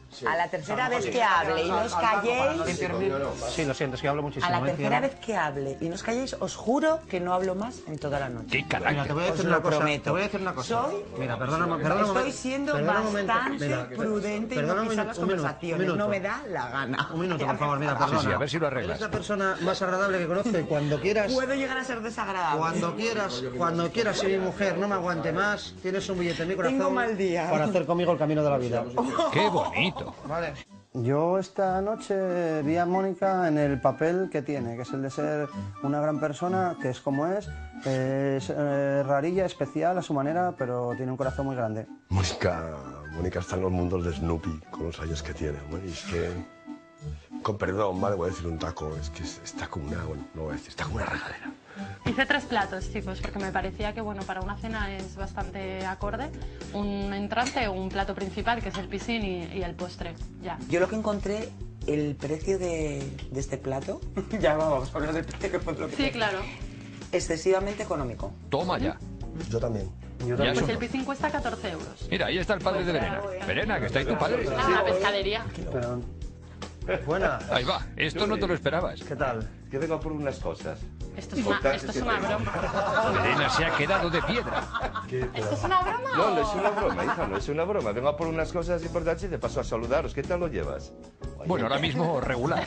F: A la tercera vez que hable y no os calléis...
D: Sí, lo siento, es que hablo muchísimo.
F: A la tercera vez que hable y no os calléis, os juro que no hablo más en toda la noche.
A: ¡Qué carácter!
D: Mira, te voy a decir
F: Os
D: una
F: lo
D: cosa.
F: prometo.
D: Te voy a decir una cosa.
F: Soy-
D: Mira, perdóname, perdóname.
F: Estoy siendo
D: perdona un momento.
F: bastante
D: Mira,
F: prudente y
D: perdona
F: no
D: un
F: pisar
D: minuto,
F: las
D: un minuto,
F: conversaciones.
D: un minuto.
F: No me da la gana.
D: Un minuto, por favor, mira,
A: Sí,
D: perdona.
A: sí, a ver si lo arreglas.
D: Eres la persona más agradable que conozco y cuando quieras...
F: Puedo llegar a ser desagradable.
D: Cuando quieras, cuando quieras, si mi mujer no me aguante más, tienes un billete en mi corazón
F: Tengo mal día.
D: para hacer conmigo el camino de la vida.
A: ¡Qué bonito!
D: Vale. Yo esta noche vi a Mónica en el papel que tiene, que es el de ser una gran persona, que es como es, es eh, rarilla, especial a su manera, pero tiene un corazón muy grande.
E: Mónica, Mónica está en los mundos de Snoopy con los años que tiene. Bueno, y es que, con perdón, vale, voy a decir un taco, es que está como una, bueno, no voy a decir, está como una regadera.
C: Hice tres platos, chicos, porque me parecía que, bueno, para una cena es bastante acorde. Un entrante, un plato principal, que es el piscín, y, y el postre, ya.
F: Yo lo que encontré, el precio de, de este plato, ya vamos a hablar del precio que fue lo que
C: Sí, claro.
F: excesivamente económico.
A: Toma ya.
E: Yo también.
D: Yo
A: Ya
C: Pues
A: son
C: el
A: dos.
C: piscín cuesta catorce euros.
A: Mira, ahí está el padre de Verena. Verena, que está ahí tu padre.
C: Ah, la pescadería.
D: Pero... Buena.
A: Ahí va. Esto no te lo esperabas.
D: ¿Qué tal?
I: Yo vengo por unas cosas.
C: Esto es una, esto es una broma.
A: Verena se ha quedado de piedra.
C: ¿Esto es una broma?
I: No,
C: o-
I: no es una broma, hija, no es una broma. Vengo a por unas cosas importantes y te paso a saludaros. ¿Qué tal lo llevas?
A: Bueno, ahora mismo regular.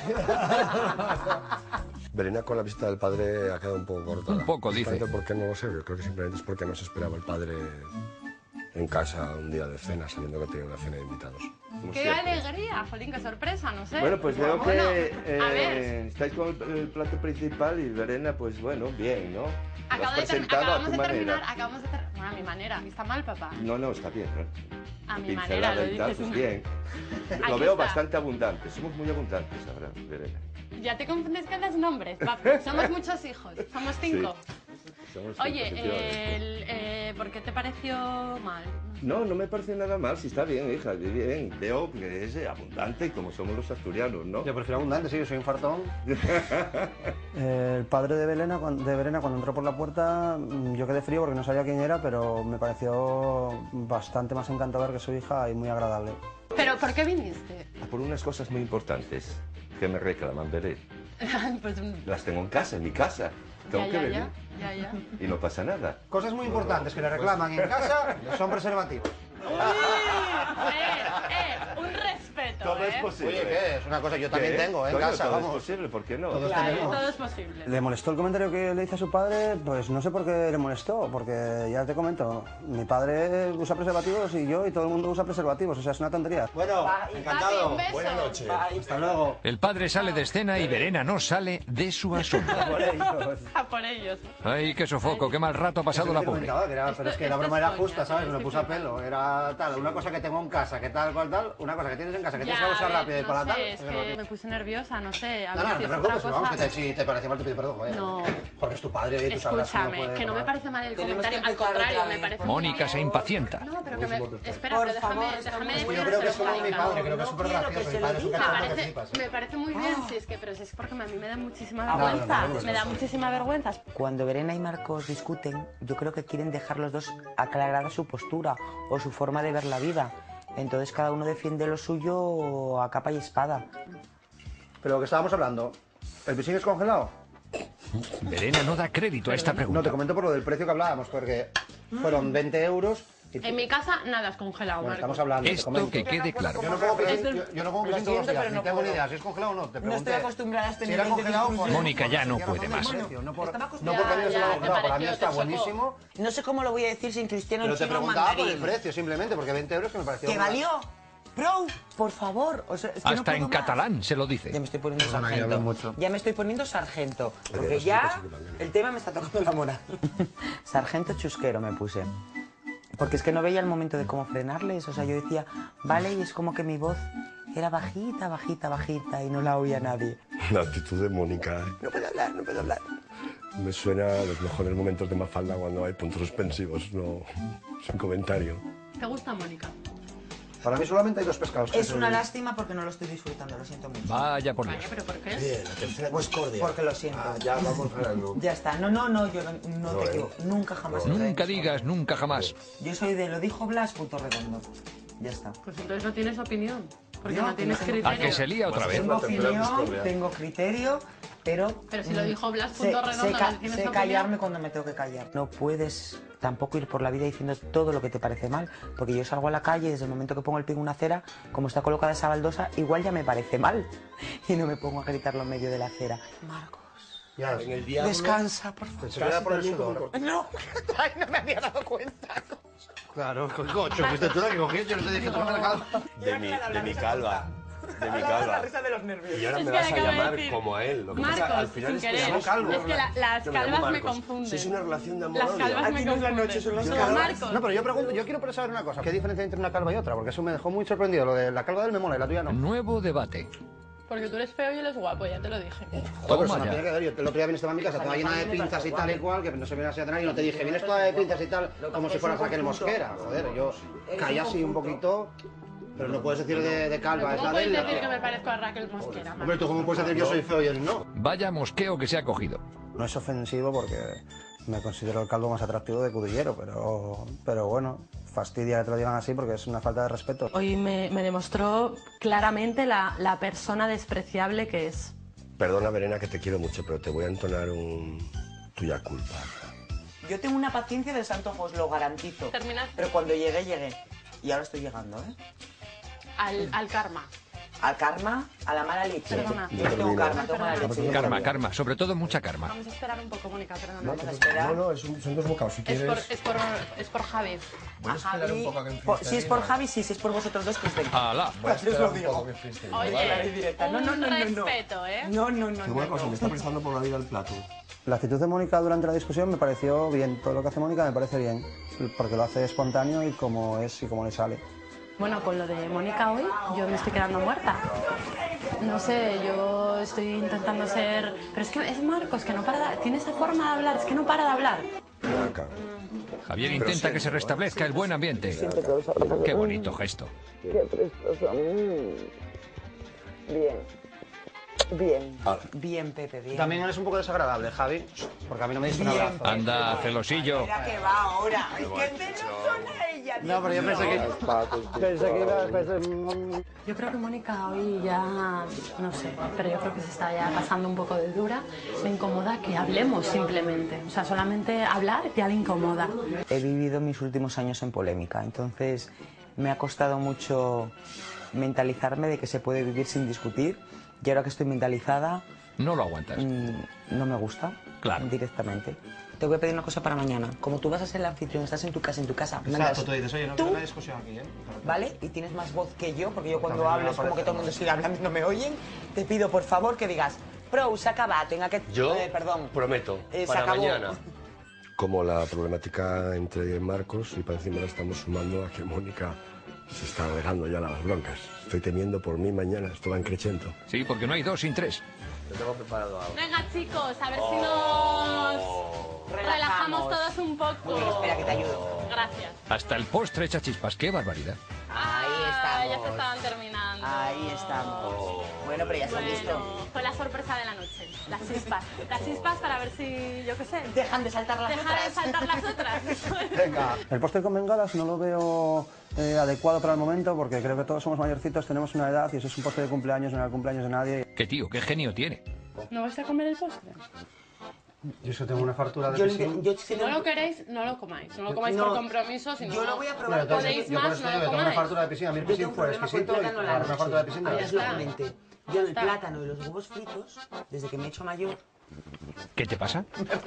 E: Verena con la visita del padre ha quedado un poco corta.
A: Un poco, dice.
E: Simplemente porque no lo sé, yo creo que simplemente es porque no se esperaba el padre en casa un día de cena, sabiendo que tenía una cena de invitados.
I: Como
C: ¡Qué
I: siempre.
C: alegría! Jolín, qué sorpresa, no sé.
I: Bueno, pues veo
C: Bueno,
I: que
C: a ver,
I: eh, estáis con el, el plato principal y Verena, pues bueno, bien, ¿no? Lo
C: acabo
I: has
C: de ter-
I: presentado a
C: acabamos
I: tu
C: de
I: manera.
C: terminar, acabamos de terminar. Bueno, a mi manera. ¿Está mal, papá?
I: No, no, está bien, ¿no?
C: A mi
I: Pincelada
C: manera, lo
I: y tal,
C: dices.
I: pues bien.
C: Aquí
I: Lo veo
C: está.
I: bastante abundante. Somos muy abundantes ahora, Verena.
C: Ya te confundes con los nombres, papi. Somos muchos hijos, somos cinco.
I: Somos
C: Oye,
I: cinco, efectivamente.
C: el, eh, ¿por qué te pareció mal?
I: No, no me parece nada mal, si está bien, hija, bien. Veo que es eh, abundante y como somos los asturianos, ¿no?
D: Yo prefiero abundante, sí, yo soy un fartón. El padre de Verena, cuando, de Verena, cuando entró por la puerta, mm, yo quedé frío porque no sabía quién era, pero me pareció bastante más encantador que su hija y muy agradable.
C: ¿Pero por qué viniste?
I: A por unas cosas muy importantes que me reclaman, veré.
C: Pues,
I: Las tengo en casa, en mi casa. Tengo
C: ya,
I: que
C: ya,
I: venir.
C: ya, ya, ya.
I: Y no pasa nada.
D: Cosas muy importantes que le reclaman en casa son preservativos.
C: Uy, eh, eh, un respeto,
I: Todo
C: ¿eh?
I: es posible.
D: Oye, ¿qué? Es una cosa que yo también
I: ¿Qué?
D: tengo, ¿eh? En
I: Coño,
D: casa,
I: todo
D: vamos.
I: es posible, ¿por qué no?
D: Todos
C: Claro,
D: tenemos.
C: todo es posible.
D: ¿Le molestó el comentario que le hice a su padre? Pues no sé por qué le molestó, porque ya te comento, mi padre usa preservativos y yo y todo el mundo usa preservativos, o sea, es una tontería. Bueno,
C: Papi, un beso.
E: Buenas noches.
D: hasta luego.
A: El padre sale de escena y Verena no sale de su asombro.
C: A por ellos.
A: Ay, qué sofoco, qué mal rato ha pasado la pobre.
D: Que era- pero es que la
C: Esto-
D: broma
C: esto
D: era
C: es
D: justa,
C: coña,
D: ¿sabes? Me lo
C: tienes
D: puse
C: que
D: a pelo, era tal, una cosa que tengo en casa, que tal, cual, tal, una cosa que tienes en casa, que tienes que
C: Ya,
D: usar
C: a ver,
D: rápido y
C: no
D: para
C: sé,
D: tal.
C: es que me puse nerviosa, no sé. A
D: No,
C: ver
D: no, no
C: si
D: te
C: es otra
D: preocupes, vamos,
C: cosa.
D: que te, si te parece mal te pido perdón, joder.
C: No.
D: Porque es tu padre y tú sabrás si no
C: Escúchame,
D: puede
C: que no me
D: tomar.
C: parece mal el
F: Tenemos
C: comentario,
F: que
C: al
F: empezar
C: contrario,
F: otra
C: me
F: vez.
C: parece
A: Mónica se impacienta.
C: No, pero que me... Espera,
F: Por
C: pero déjame,
F: favor,
C: déjame
F: estamos-
D: Yo creo que es como mi
C: Mónica.
D: padre, creo que es súper
F: quiero que
D: gracioso,
F: se
D: mi
F: lo
D: padre es un
F: diga.
C: Me
D: cachorro que
C: parece,
D: flipas, ¿eh?
C: me parece muy bien, si es que, pero si es porque a mí me da muchísima
D: no, no,
C: vergüenza,
D: no, no,
C: me da
D: no.
C: muchísima vergüenza.
F: Cuando Verena y Marcos discuten, yo creo que quieren dejar los dos aclarada su postura o su forma de ver la vida. Entonces cada uno defiende lo suyo a capa y espada.
D: Pero lo que estábamos hablando, ¿el piscín es congelado?
A: Verena no da crédito a esta
D: No, te
A: pregunta.
D: comento por lo del precio que hablábamos, porque fueron veinte euros y...
C: En mi casa nada es congelado,
D: Bueno,
C: Marcos.
D: estamos hablando, te
A: Esto
D: comento.
A: que quede claro.
D: Yo no como piscín,
C: Esto-
D: yo, yo no como
F: Lo
D: piscín todos los
F: siento,
D: días,
F: pero
D: ni
F: no
D: tengo ni
F: puedo.
D: idea si es congelado o no. Te
F: No
D: pregunté.
F: estoy acostumbrada a este
D: Si era
F: nivel de
D: congelado,
F: discusión.
D: pues-
A: Mónica ya no
D: porque
A: puede
D: era
A: más.
D: precio, No por,
F: Estaba
D: no
F: acostumbrada.
D: porque a mí no se me
C: Ya,
D: ha
C: ya,
D: gustado,
C: te
D: para mí
C: pareció,
D: está
C: te chocó.
D: buenísimo.
F: No sé cómo lo voy a decir sin cristiano,
D: Pero te
F: chino o
D: preguntaba por el
F: mandarín.
D: precio, simplemente, porque veinte euros que me pareció...
F: ¿Que valió? Bro, por favor. O sea, es que no
A: Hasta
F: puedo
A: en
F: más.
A: catalán se lo
F: Ya
A: dice.
F: me estoy poniendo
D: Perdona, ya
F: sargento.
D: hablo mucho.
F: Ya me estoy poniendo sargento. Porque
E: sí,
F: ya
E: sí, sí, también.
F: el tema me está tocando la moral. Sargento chusquero me puse. Porque es que no veía el momento de cómo frenarles. O sea, yo decía, vale, y es como que mi voz era bajita, bajita, bajita y no la oía nadie.
E: La actitud de Mónica, ¿eh?
F: No puedo hablar, no puedo hablar.
E: Me suena a los mejores momentos de Mafalda cuando hay puntos suspensivos, no sin comentario.
C: ¿Te gusta, Mónica?
D: Para mí solamente hay dos pescados. que
F: Es una
D: el-
F: lástima porque no lo estoy disfrutando, lo siento mucho.
A: Vaya por
C: Vaya,
A: Dios.
C: ¿pero por qué?
E: Bien, la tercera discordia.
F: Porque lo siento.
E: Ah, ya vamos a no.
F: Ya está. No, no, no, yo no, no te
E: eh.
F: equivoco. Nunca jamás.
A: Nunca digas, nunca jamás.
F: Yo soy de lo dijo Blas, puto redondo. Ya está.
C: Pues entonces no tienes opinión. Porque
B: No,
C: no tienes
B: tengo-
C: criterio.
A: ¿A que se lía otra vez?
B: Tengo opinión, tengo criterio, pero...
C: Pero si lo dijo Blas
B: sé,
C: Punto Redondo,
B: sé ca-
C: ¿no tienes
B: sé
C: opinión?
B: callarme cuando me tengo que callar. No puedes tampoco ir por la vida diciendo todo lo que te parece mal, porque yo salgo a la calle y desde el momento que pongo el pie en una acera, como está colocada esa baldosa, igual ya me parece mal y no me pongo a gritarlo en medio de la acera. Marcos,
D: Ya,
E: En el diablo...
B: descansa, por favor.
D: se queda por el sudor.
B: No, ay, no me había dado cuenta.
D: Claro, cocho, fuiste tú la que cogiste, yo no te dije tú no me la calma.
E: De mi, de mi calva. De mi calva.
B: de los nervios.
E: Y ahora
C: Es
E: me
C: que
E: vas a
C: le acabo de
E: llamar
C: decir,
E: como a él. Lo que
C: Marcos,
E: pasa, al final
C: sin
E: es que
C: querer.
E: llamo calvo.
C: Es que la- las
E: Yo me llamo
C: calvas me
E: Marcos.
C: confunden.
E: Si es una relación de amor
C: Las
E: odio.
C: calvas me
B: Aquí no es la
C: confunden.
B: noche, son las
C: Como
B: calvas.
C: Marcos.
D: No, pero yo pregunto, yo quiero saber una cosa. ¿Qué diferencia hay entre una calva y otra? Porque eso me dejó muy sorprendido. Lo de la calva de él me mola y la tuya no.
A: Nuevo debate.
C: Porque tú eres feo y él es guapo, ya te lo dije.
D: Joder, pero
A: Toma
D: eso no
A: ya.
D: tiene que ver. Yo el otro día viniste a mi casa, estaba llena de pinzas y tal y cual, que no se viene así a cenar y no te dije, vienes toda de pinzas y tal, como si fueras Raquel Mosquera. Joder, yo caí así un poquito, pero no puedes decir de, de calva, es
C: ¿Cómo
D: la de
C: puedes
D: él.
C: decir que me parezco a Raquel Mosquera?
D: Hombre, ¿tú cómo puedes decir que yo soy feo y él no?
A: Vaya mosqueo que se ha cogido.
D: No es ofensivo porque me considero el calvo más atractivo de Cudillero, pero, pero bueno, fastidia que te lo digan así porque es una falta de respeto.
C: Hoy me, me demostró claramente la, la persona despreciable que es.
E: Perdona, Verena, que te quiero mucho, pero te voy a entonar un... tuya culpa.
B: Yo tengo una paciencia de santo, os lo garantizo.
C: Terminaste.
B: Pero cuando llegué, llegué. Y ahora estoy llegando, ¿eh?
C: Al, al karma.
B: Al karma, a la mala leche.
C: Perdona.
B: Yo tengo karma, tengo mala leche.
A: Karma, karma, sobre todo mucha karma.
C: Vamos a esperar un poco, Mónica, perdona.
B: Vamos a esperar.
E: No, no, es un- son dos bocados. Si
C: Es por,
E: quieres...
C: es, por, es por Javi.
B: A Javi, por- si es por Javi, sí, si es por vosotros dos, que os venga.
A: ¡Hala!
B: Yo os lo digo.
C: Oye,
B: Clara y directa. No, no, no, no, no.
C: respeto, ¿eh?
B: No, no, no,
E: Te voy a
B: no,
E: cosa,
B: no.
E: me está prestando por la vida el plato.
D: La actitud de Mónica durante la discusión me pareció bien, todo lo que hace Mónica me parece bien, porque lo hace espontáneo y como es y como le sale.
C: Bueno, con lo de Mónica hoy, yo me estoy quedando muerta. No sé, yo estoy intentando ser... Pero es que es Marcos, que no para de... Tiene esa forma de hablar, es que no para de hablar.
E: Acá.
A: Javier intenta que se restablezca el buen ambiente. Qué bonito gesto.
B: Qué prestoso. Bien. Bien. Bien, Pepe, bien.
D: También eres un poco desagradable, Javi, porque a mí no me diste un abrazo.
A: Anda, celosillo.
B: Mira que va ahora. Ay, qué celosona ella.
D: No, pero yo pensé que... Pensé que iba... pensé-
C: Yo creo que Mónica hoy ya, no sé, pero yo creo que se está ya pasando un poco de dura. Me incomoda que hablemos simplemente. O sea, solamente hablar ya le incomoda.
B: He vivido mis últimos años en polémica, entonces me ha costado mucho mentalizarme de que se puede vivir sin discutir. Y ahora que estoy mentalizada,
A: No lo aguantas.
B: mm, no me gusta
A: Claro.
B: directamente. Te voy a pedir una cosa para mañana. Como tú vas a ser el anfitrión, estás en tu casa, en tu casa. mandas-
D: Exacto, tú dices, oye, no
B: Tú,
D: quiero una discusión aquí, ¿eh?
B: ¿vale? Y tienes más voz que yo, porque yo cuando
D: También me
B: hablo es como que
D: parece
B: todo el mundo sigue hablando y no me oyen. Te pido, por favor, que digas, pro, se acaba, tenga que...
E: Yo
B: eh, perdón.
E: prometo,
B: Eh, se
E: para
B: acabó.
E: mañana. Como la problemática entre Marcos y para encima la estamos sumando a que Mónica se está dejando ya las broncas. Estoy temiendo por mí mañana, esto va increciendo.
A: Sí, porque no hay dos sin tres.
E: Te tengo preparado algo.
C: Venga, chicos, a ver si nos relajamos todos un poco.
B: Uy, espera, que te ayudo.
C: Gracias.
A: Hasta el postre echa chispas. ¡Qué barbaridad!
B: Ahí
C: Ah, ya
B: estamos.
C: se estaban terminando.
B: Ahí estamos. Bueno, pero ya se han visto.
C: Bueno, fue la sorpresa de la noche. Las chispas. Las chispas para ver si, yo qué sé,
B: Dejan de saltar las
C: dejar de
B: otras.
C: saltar las otras.
D: Venga. El postre con bengalas no lo veo eh, adecuado para el momento porque creo que todos somos mayorcitos, tenemos una edad y eso es un postre de cumpleaños, no era el cumpleaños de nadie.
A: ¡Qué tío, qué genio tiene!
C: ¿No vais a comer el postre?
D: Yo eso tengo una fartura de
B: Yo,
D: piscina.
B: yo,
C: Si no lo queréis, no lo comáis. No lo comáis
B: No,
C: por compromiso, sino
B: yo lo voy a probar.
D: Bueno, entonces,
C: podéis
D: yo por
C: más,
D: eso
C: no
D: te digo,
C: lo
D: tengo una
C: comáis.
D: fartura de piscina, a mí el
B: Yo tengo
D: piscín
B: un
D: fue
B: problema con el
D: exquisito y
B: plátano a la
D: ahora una fartura de
B: noche.
D: piscina.
C: Ya
B: Es
C: está.
B: lo que comenté. Yo el
C: está.
B: plátano y los huevos fritos, desde que me he hecho mayor,
A: ¿Qué te pasa?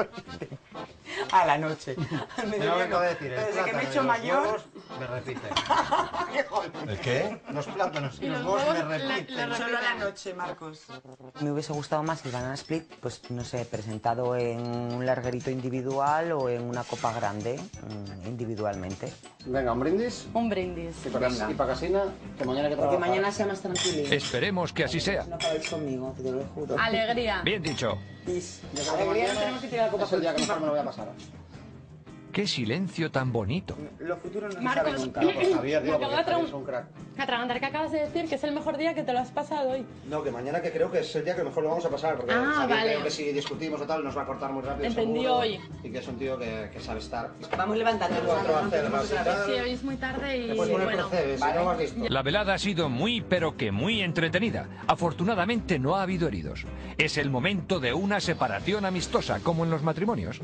B: a la noche. Al
D: Te lo
B: mediodía
D: acabo
B: no.
D: de decir, el
B: Desde que me he
D: plátano y
B: hecho
D: los
B: mayor,
D: huevos me repite.
E: ¿El qué?
D: Los plátanos y
C: Y
D: los
C: los
D: huevos me
C: huevos le-
D: repiten.
C: le
B: solo a la noche, Marcos. Me hubiese gustado más el Banana Split, pues no sé, presentado en un larguerito individual o en una copa grande, mm, individualmente.
D: Venga, un brindis
C: Un brindis.
D: y para, y para casina, que mañana hay que
B: Porque
D: trabajar.
B: mañana sea más tranquilo.
A: Esperemos que así sea.
B: No acabéis conmigo, te lo juro.
C: Alegría.
A: Bien dicho.
B: Pis.
D: Yo creo que
B: Alegría,
D: mañana
B: no tenemos que tirar la copa
D: es el día que
B: por
D: mejor me lo voy a pasar.
A: ¡Qué silencio tan bonito!
D: Los futuros no
C: Marcos,
D: se saben nunca. No, pues Javier,
C: me
D: digo,
C: acabo
D: porque
C: de
D: Javier es un crack.
C: atragantar que acabas de decir que es el mejor día que te lo has pasado hoy.
D: No, que mañana que creo que es el día que mejor lo vamos a pasar, porque
C: Ah,
D: Javier
C: vale.
D: creo que si discutimos o tal nos va a cortar muy rápido.
C: Entendí
D: seguro,
C: hoy.
D: Y que es un tío que, que sabe estar.
F: Vamos levantando.
D: Cuatro acelgas y tal.
C: Sí, hoy es muy tarde y
D: Después poner
C: bueno.
D: procede, si no vas listo.
A: La velada ha sido muy pero que muy entretenida. Afortunadamente no ha habido heridos. Es el momento de una separación amistosa, como en los matrimonios.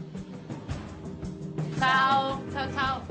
C: Chao, chao, chao.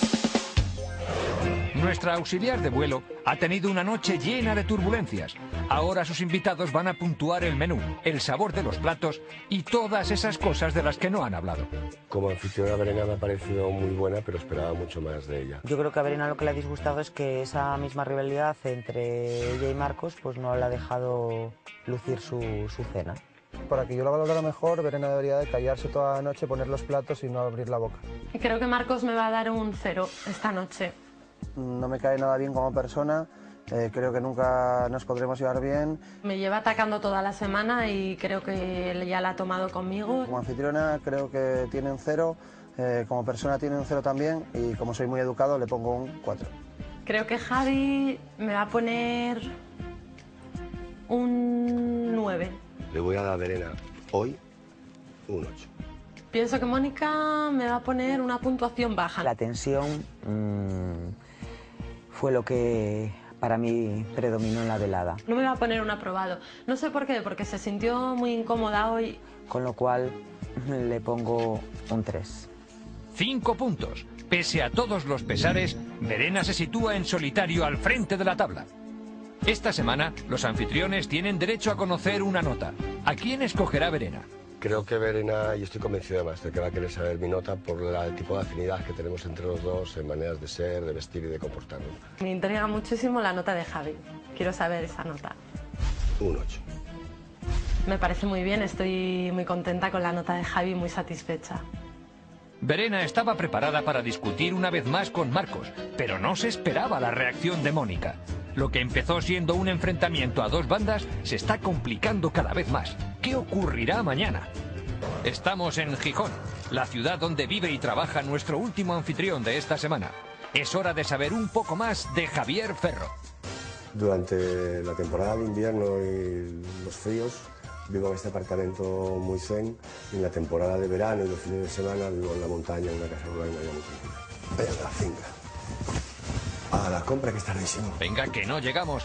A: Nuestra auxiliar de vuelo ha tenido una noche llena de turbulencias. Ahora sus invitados van a puntuar el menú, el sabor de los platos y todas esas cosas de las que no han hablado.
E: Como anfitriona, Verena me ha parecido muy buena, pero esperaba mucho más de ella.
F: Yo creo que a Verena lo que le ha disgustado es que esa misma rivalidad entre ella y Marcos pues no le ha dejado lucir su, su cena.
D: Para que yo lo valorara mejor, Verena debería de callarse toda la noche, poner los platos y no abrir la boca.
C: Creo que Marcos me va a dar un cero esta noche.
D: No me cae nada bien como persona, eh, creo que nunca nos podremos llevar bien.
C: Me lleva atacando toda la semana y creo que él ya la ha tomado conmigo.
D: Como anfitriona creo que tiene un cero, eh, como persona tiene un cero también y como soy muy educado le pongo un cuatro.
C: Creo que Javi me va a poner un nueve.
E: Le voy a dar a Verena hoy un ocho.
C: Pienso que Mónica me va a poner una puntuación baja.
F: La tensión mmm, fue lo que para mí predominó en la velada.
C: No me va a poner un aprobado. No sé por qué, porque se sintió muy incómoda hoy.
F: Con lo cual le pongo un tres.
A: Cinco puntos. Pese a todos los pesares, Verena se sitúa en solitario al frente de la tabla. Esta semana, los anfitriones tienen derecho a conocer una nota. ¿A quién escogerá Verena?
E: Creo que Verena, y estoy convencido además de que va a querer saber mi nota por la- el tipo de afinidad que tenemos entre los dos en maneras de ser, de vestir y de comportarnos.
C: Me intriga muchísimo la nota de Javi. Quiero saber esa nota.
E: Un ocho.
C: Me parece muy bien, estoy muy contenta con la nota de Javi, muy satisfecha.
A: Verena estaba preparada para discutir una vez más con Marcos, pero no se esperaba la reacción de Mónica. Lo que empezó siendo un enfrentamiento a dos bandas se está complicando cada vez más. ¿Qué ocurrirá mañana? Estamos en Gijón, la ciudad donde vive y trabaja nuestro último anfitrión de esta semana. Es hora de saber un poco más de Javier Ferro.
E: Durante la temporada de invierno y los fríos vivo en este apartamento muy zen y en la temporada de verano y los fines de semana vivo en la montaña, en una casa rural muy tranquila. Vaya a la finca. A la compra que es tardísimo.
A: Venga, que no llegamos.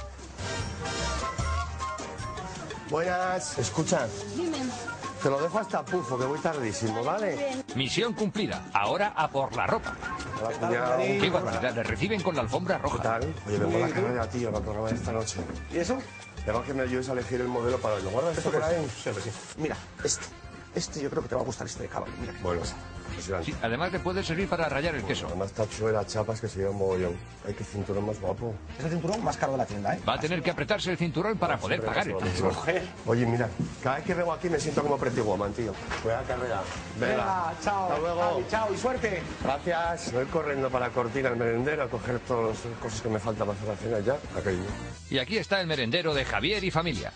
E: Buenas, escucha.
J: Dime.
E: Te lo dejo hasta pufo, que voy tardísimo, ¿vale?
A: Misión cumplida. Ahora a por la ropa.
E: Hola, cuñado.
A: Qué barbaridad, le reciben con la alfombra roja.
E: ¿Qué tal? Oye, vengo a la carrera, tío, para el programa de esta noche.
D: ¿Y eso?
E: Vengo a que me ayudes a elegir el modelo para hoy. ¿Lo guardas esto por ahí?
D: Sí, sí. Mira, este. Este yo creo que te va a gustar, este de caballo. Mira,
E: Bueno, pues grande.
A: Sí, además le puede servir para rayar el queso.
E: Además tachuela, chapas que se llevan mogollón. Ay, qué cinturón más guapo.
D: es el cinturón más caro de la tienda, ¿eh?
A: Va a tener que apretarse el cinturón para poder pagar el precio.
E: Oye, mira, cada vez que vengo aquí me siento como Pretty Woman, tío. Voy a la carrera. Venga,
D: chao.
E: Hasta luego.
D: Javi, chao y suerte.
E: Gracias. Voy corriendo para Cortina, al merendero, a coger todas las cosas que me faltan para hacer la cena ya. Aquello.
A: Y aquí está el merendero de Javier y familia.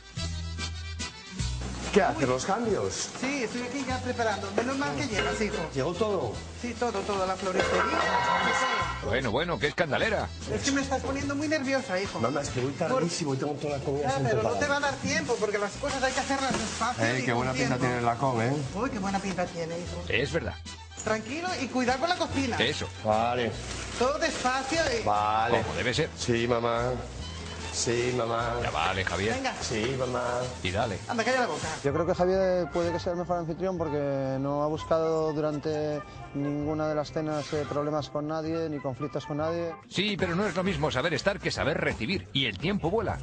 E: ¿Qué haces, los cambios?
K: Sí, estoy aquí ya preparando. Menos mal que llegas, hijo.
E: ¿Llegó todo?
K: Sí, todo, todo, la floristería.
A: Bueno, bueno, qué escandalera.
K: Es que me estás poniendo muy nerviosa, hijo.
E: Mamá, es que voy tardísimo y tengo toda la comida
K: Ah,
E: siempre
K: pero no
E: parada.
K: te va a dar tiempo, porque las cosas hay que hacerlas despacio.
E: Ey,
K: y
E: qué
K: con
E: buena pinta
K: tiempo.
E: tiene el lacón, ¿eh?
K: Uy, qué buena pinta tiene, hijo.
A: Es verdad.
K: Tranquilo y cuidado con la cocina.
A: Eso.
E: Vale.
K: Todo despacio y...
E: Vale.
A: Como debe ser.
E: Sí, mamá. Sí, mamá.
A: Ya vale, Javier.
K: Venga,
E: Sí, mamá.
A: Y dale.
K: anda, calla la boca.
D: Yo creo que Javier puede que sea el mejor anfitrión porque no ha buscado durante ninguna de las cenas eh, problemas con nadie ni conflictos con nadie.
A: Sí, pero no es lo mismo saber estar que saber recibir. Y el tiempo vuela.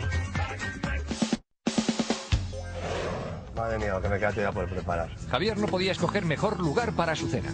E: Madre mía, lo que me queda todavía por preparar.
A: Javier no podía escoger mejor lugar para su cena.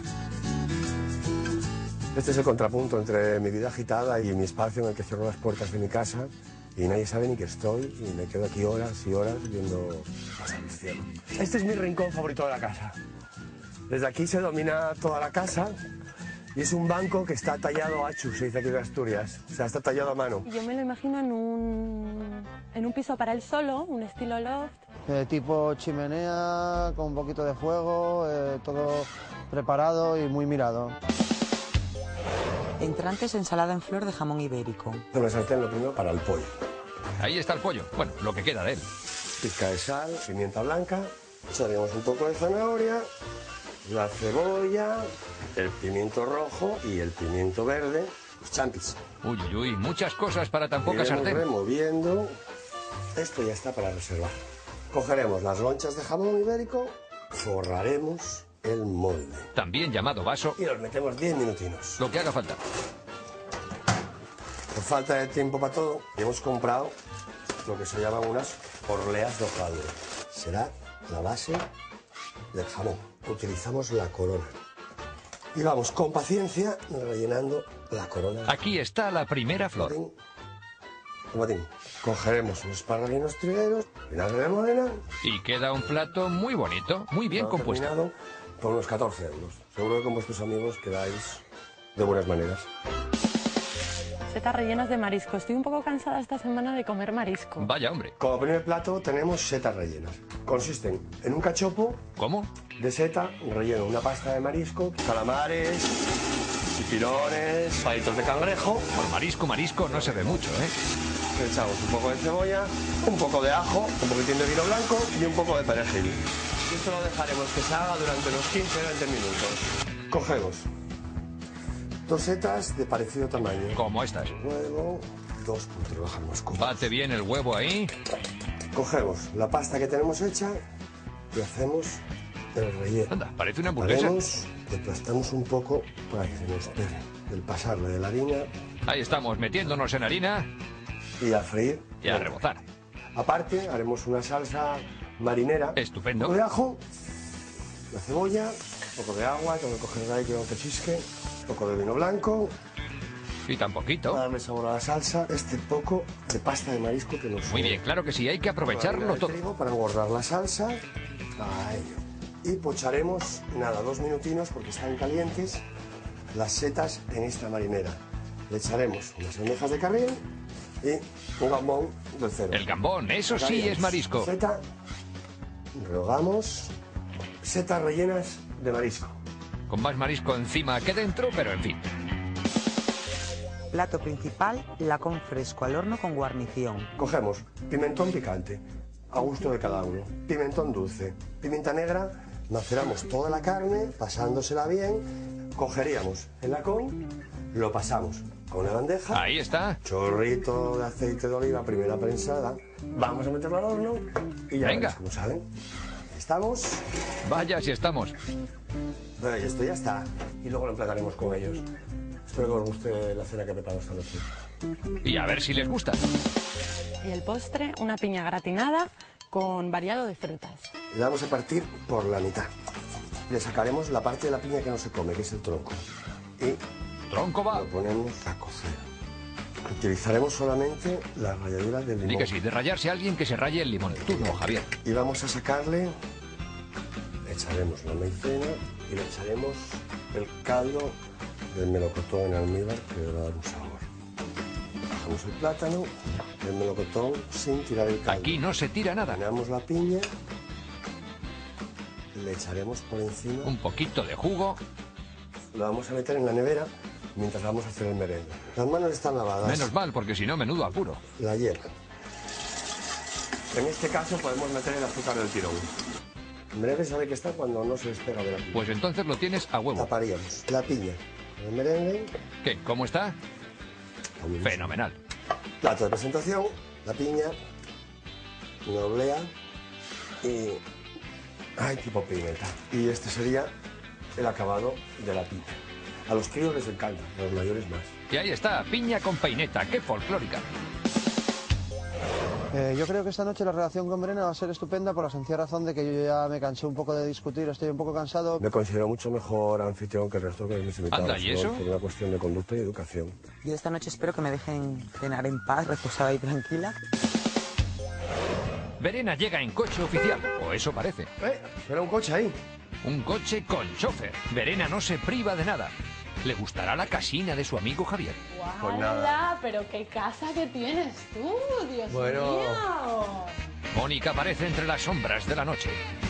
E: Este es el contrapunto entre mi vida agitada y mi espacio en el que cierro las puertas de mi casa y nadie sabe ni que estoy y me quedo aquí horas y horas viendo pasar el cielo. Este es mi rincón favorito de la casa. Desde aquí se domina toda la casa y es un banco que está tallado a chu, se dice aquí en Asturias. O sea, está tallado a mano.
C: Yo me lo imagino en un, en un piso para él solo, un estilo loft.
D: eh, tipo chimenea, con un poquito de fuego, eh, todo preparado y muy mirado.
B: Entrantes, ensalada en flor de jamón ibérico.
E: Una sartén lo primero para el pollo.
A: Ahí está el pollo. Bueno, lo que queda de él.
E: Pizca de sal, pimienta blanca, echaremos un poco de zanahoria, la cebolla, el pimiento rojo y el pimiento verde, los champis.
A: Uy, uy, uy, muchas cosas para tan poca
E: Iremos
A: sartén.
E: removiendo. Esto ya está para reservar. Cogeremos las lonchas de jamón ibérico, forraremos el molde.
A: También llamado vaso.
E: Y los metemos diez minutinos.
A: Lo que haga falta.
E: Por falta de tiempo para todo, hemos comprado lo que se llaman unas orleas de hojaldre. Será la base del jamón. Utilizamos la corona. Y vamos con paciencia rellenando la corona.
A: Aquí está la primera flor.
E: Tomatín. Cogeremos unos espárragos trigueros, vinagre de Modena.
A: Y queda un plato muy bonito, muy bien compuesto.
E: Terminado por unos catorce euros. Seguro que con vuestros amigos quedáis de buenas maneras.
C: Setas rellenas de marisco. Estoy un poco cansada esta semana de comer marisco.
A: Vaya, hombre.
E: Como primer plato tenemos setas rellenas. Consisten en un cachopo.
A: ¿Cómo?
E: De seta, relleno una pasta de marisco, calamares, chipirones, palitos de cangrejo.
A: Por marisco, marisco no se ve mucho, ¿eh?
E: Le echamos un poco de cebolla, un poco de ajo, un poquitín de vino blanco y un poco de perejil. Y esto lo dejaremos que se haga durante unos quince a veinte minutos. Cogemos dos setas de parecido tamaño.
A: Como estas.
E: Luego, dos puntos, bajamos cubos.
A: Bate bien el huevo ahí.
E: Cogemos la pasta que tenemos hecha y hacemos el relleno.
A: Anda, parece una hamburguesa.
E: Haremos, le aplastamos un poco para que se nos pegue. El pasarle de la harina.
A: Ahí estamos, metiéndonos en harina.
E: Y a freír.
A: Y a rebozar.
E: Aparte, haremos una salsa marinera.
A: Estupendo.
E: Un poco de ajo, la cebolla, un poco de agua, tengo que coger de ahí que no te chisque, un poco de vino blanco.
A: Y tan poquito.
E: Para darle sabor a la salsa, este poco de pasta de marisco que nos
A: Muy bien, claro que sí, hay que aprovecharlo todo.
E: Trigo para engordar la salsa. A ello. Y pocharemos, nada, dos minutinos porque están calientes las setas en esta marinera. Le echaremos unas almejas de carril y un gambón del cero.
A: El gambón, eso sí es marisco.
E: Seta, rehogamos, setas rellenas de marisco.
A: Con más marisco encima que dentro, pero en fin.
B: Plato principal, lacón fresco al horno con guarnición.
E: Cogemos pimentón picante, a gusto de cada uno, pimentón dulce, pimienta negra, maceramos toda la carne, pasándosela bien, cogeríamos el lacón, lo pasamos a una bandeja.
A: Ahí está.
E: Chorrito de aceite de oliva, primera prensada. Vamos a meterlo al horno y ya
A: Venga.
E: verás cómo salen. ¿Estamos?
A: Vaya si estamos.
E: Bueno, y esto ya está. Y luego lo emplataremos con ellos. Espero que os guste la cena que he preparado esta noche.
A: Y a ver si les gusta.
C: Y el postre, una piña gratinada con variado de frutas.
E: Le vamos a partir por la mitad. Le sacaremos la parte de la piña que no se come, que es el tronco. Y
A: Tronco va.
E: lo ponemos a cocer. Utilizaremos solamente las ralladuras del limón.
A: Di que sí, de rayarse a alguien que se raye el limón. Tú no, Javier.
E: Y vamos a sacarle, le echaremos la maicena y le echaremos el caldo del melocotón en almíbar que le va a dar un sabor. Bajamos el plátano, el melocotón sin tirar el caldo.
A: Aquí no se tira nada.
E: Ponemos la piña, le echaremos por encima.
A: Un poquito de jugo.
E: Lo vamos a meter en la nevera mientras vamos a hacer el merengue. Las manos están lavadas.
A: Menos mal, porque si no, menudo apuro.
E: La hierba. En este caso podemos meter el azúcar del tirón. En breve sabe que está cuando no se despega de la piña.
A: Pues entonces lo tienes a huevo.
E: Taparíamos la piña, el merengue.
A: ¿Qué? ¿Cómo está? Fenomenal.
E: Plato de presentación, la piña, una oblea y... ay, tipo pimienta. Y este sería el acabado de la piña. A los críos les encanta, a los mayores más.
A: Y ahí está, piña con peineta, qué folclórica.
D: Eh, yo creo que esta noche la relación con Verena va a ser estupenda por la sencilla razón de que yo ya me cansé un poco de discutir, estoy un poco cansado.
E: Me considero mucho mejor anfitrión que el resto de mis invitados.
A: Anda, ¿y eso?
E: ¿no? Por una cuestión de conducta y educación.
B: Yo esta noche espero que me dejen cenar en paz, reposada y tranquila.
A: Verena llega en coche oficial, o eso parece.
E: Eh, espera un coche ahí.
A: Un coche con chofer. Verena no se priva de nada. ¿Le gustará la casina de su amigo Javier?
E: Pues nada.
C: Pero qué casa que tienes tú, Dios
E: Bueno.
C: mío.
A: Mónica aparece entre las sombras de la noche.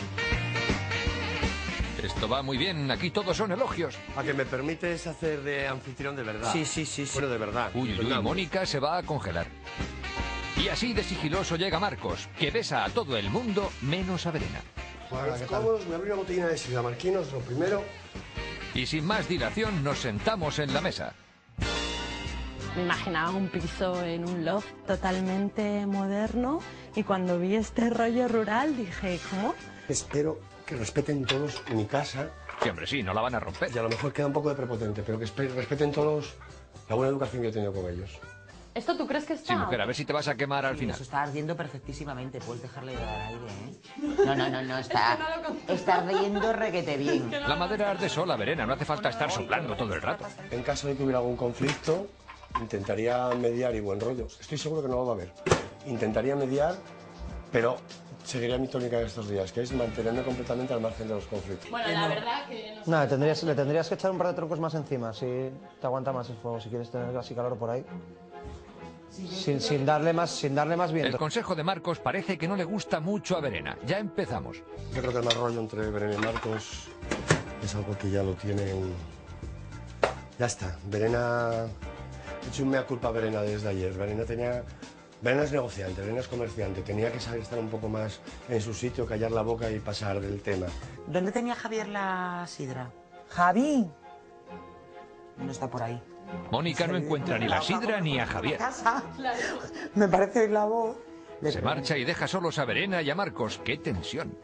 A: Esto va muy bien, aquí todos son elogios.
E: ¿A que me permites hacer de anfitrión de verdad?
F: Sí, sí, sí, sí.
E: Bueno, de verdad.
A: Uy, uy, uy, Mónica se va a congelar. Y así de sigiloso llega Marcos, que besa a todo el mundo menos a Verena.
E: Bueno, cómodos, me abrí una botellina de sidra marquinos, lo primero.
A: Y sin más dilación nos sentamos en la mesa.
J: Me imaginaba un piso en un loft totalmente moderno y cuando vi este rollo rural dije, ¿cómo?
E: Espero que respeten todos mi casa.
A: Que hombre, sí, no la van a romper.
E: Y a lo mejor queda un poco de prepotente, pero que respeten todos la buena educación que he tenido con ellos.
C: ¿Esto tú crees que está?
A: Sí, mujer, a ver si te vas a quemar al
F: Sí,
A: final.
F: eso está ardiendo perfectísimamente, puedes dejarle dar aire, ¿eh? No, no, no, no, está, está ardiendo requete bien.
A: La madera arde sola, Verena, no hace falta estar soplando todo el rato.
E: En caso de que hubiera algún conflicto, intentaría mediar y buen rollo. Estoy seguro que no lo va a haber. Intentaría mediar, pero seguiría mi tónica de estos días, que es mantenerme completamente al margen de los conflictos.
C: Bueno, la verdad que... No sé.
D: No, le tendrías, le tendrías que echar un par de troncos más encima, si te aguanta más el fuego, si quieres tener así calor por ahí. Sin, sin, darle más, sin darle más viento.
A: El consejo de Marcos parece que no le gusta mucho a Verena. Ya empezamos.
E: Yo creo que el mal rollo entre Verena y Marcos es algo que ya lo tienen... Ya está. Verena... He hecho un mea culpa a Verena desde ayer. Verena tenía... Verena es negociante, Verena es comerciante. Tenía que saber estar un poco más en su sitio, callar la boca y pasar del tema.
F: ¿Dónde tenía Javier la sidra? ¿Javi? No está por ahí.
A: Mónica no encuentra ni la sidra ni a Javier.
F: Me parece oír la voz.
A: Se marcha y deja solos a Verena y a Marcos. ¡Qué tensión!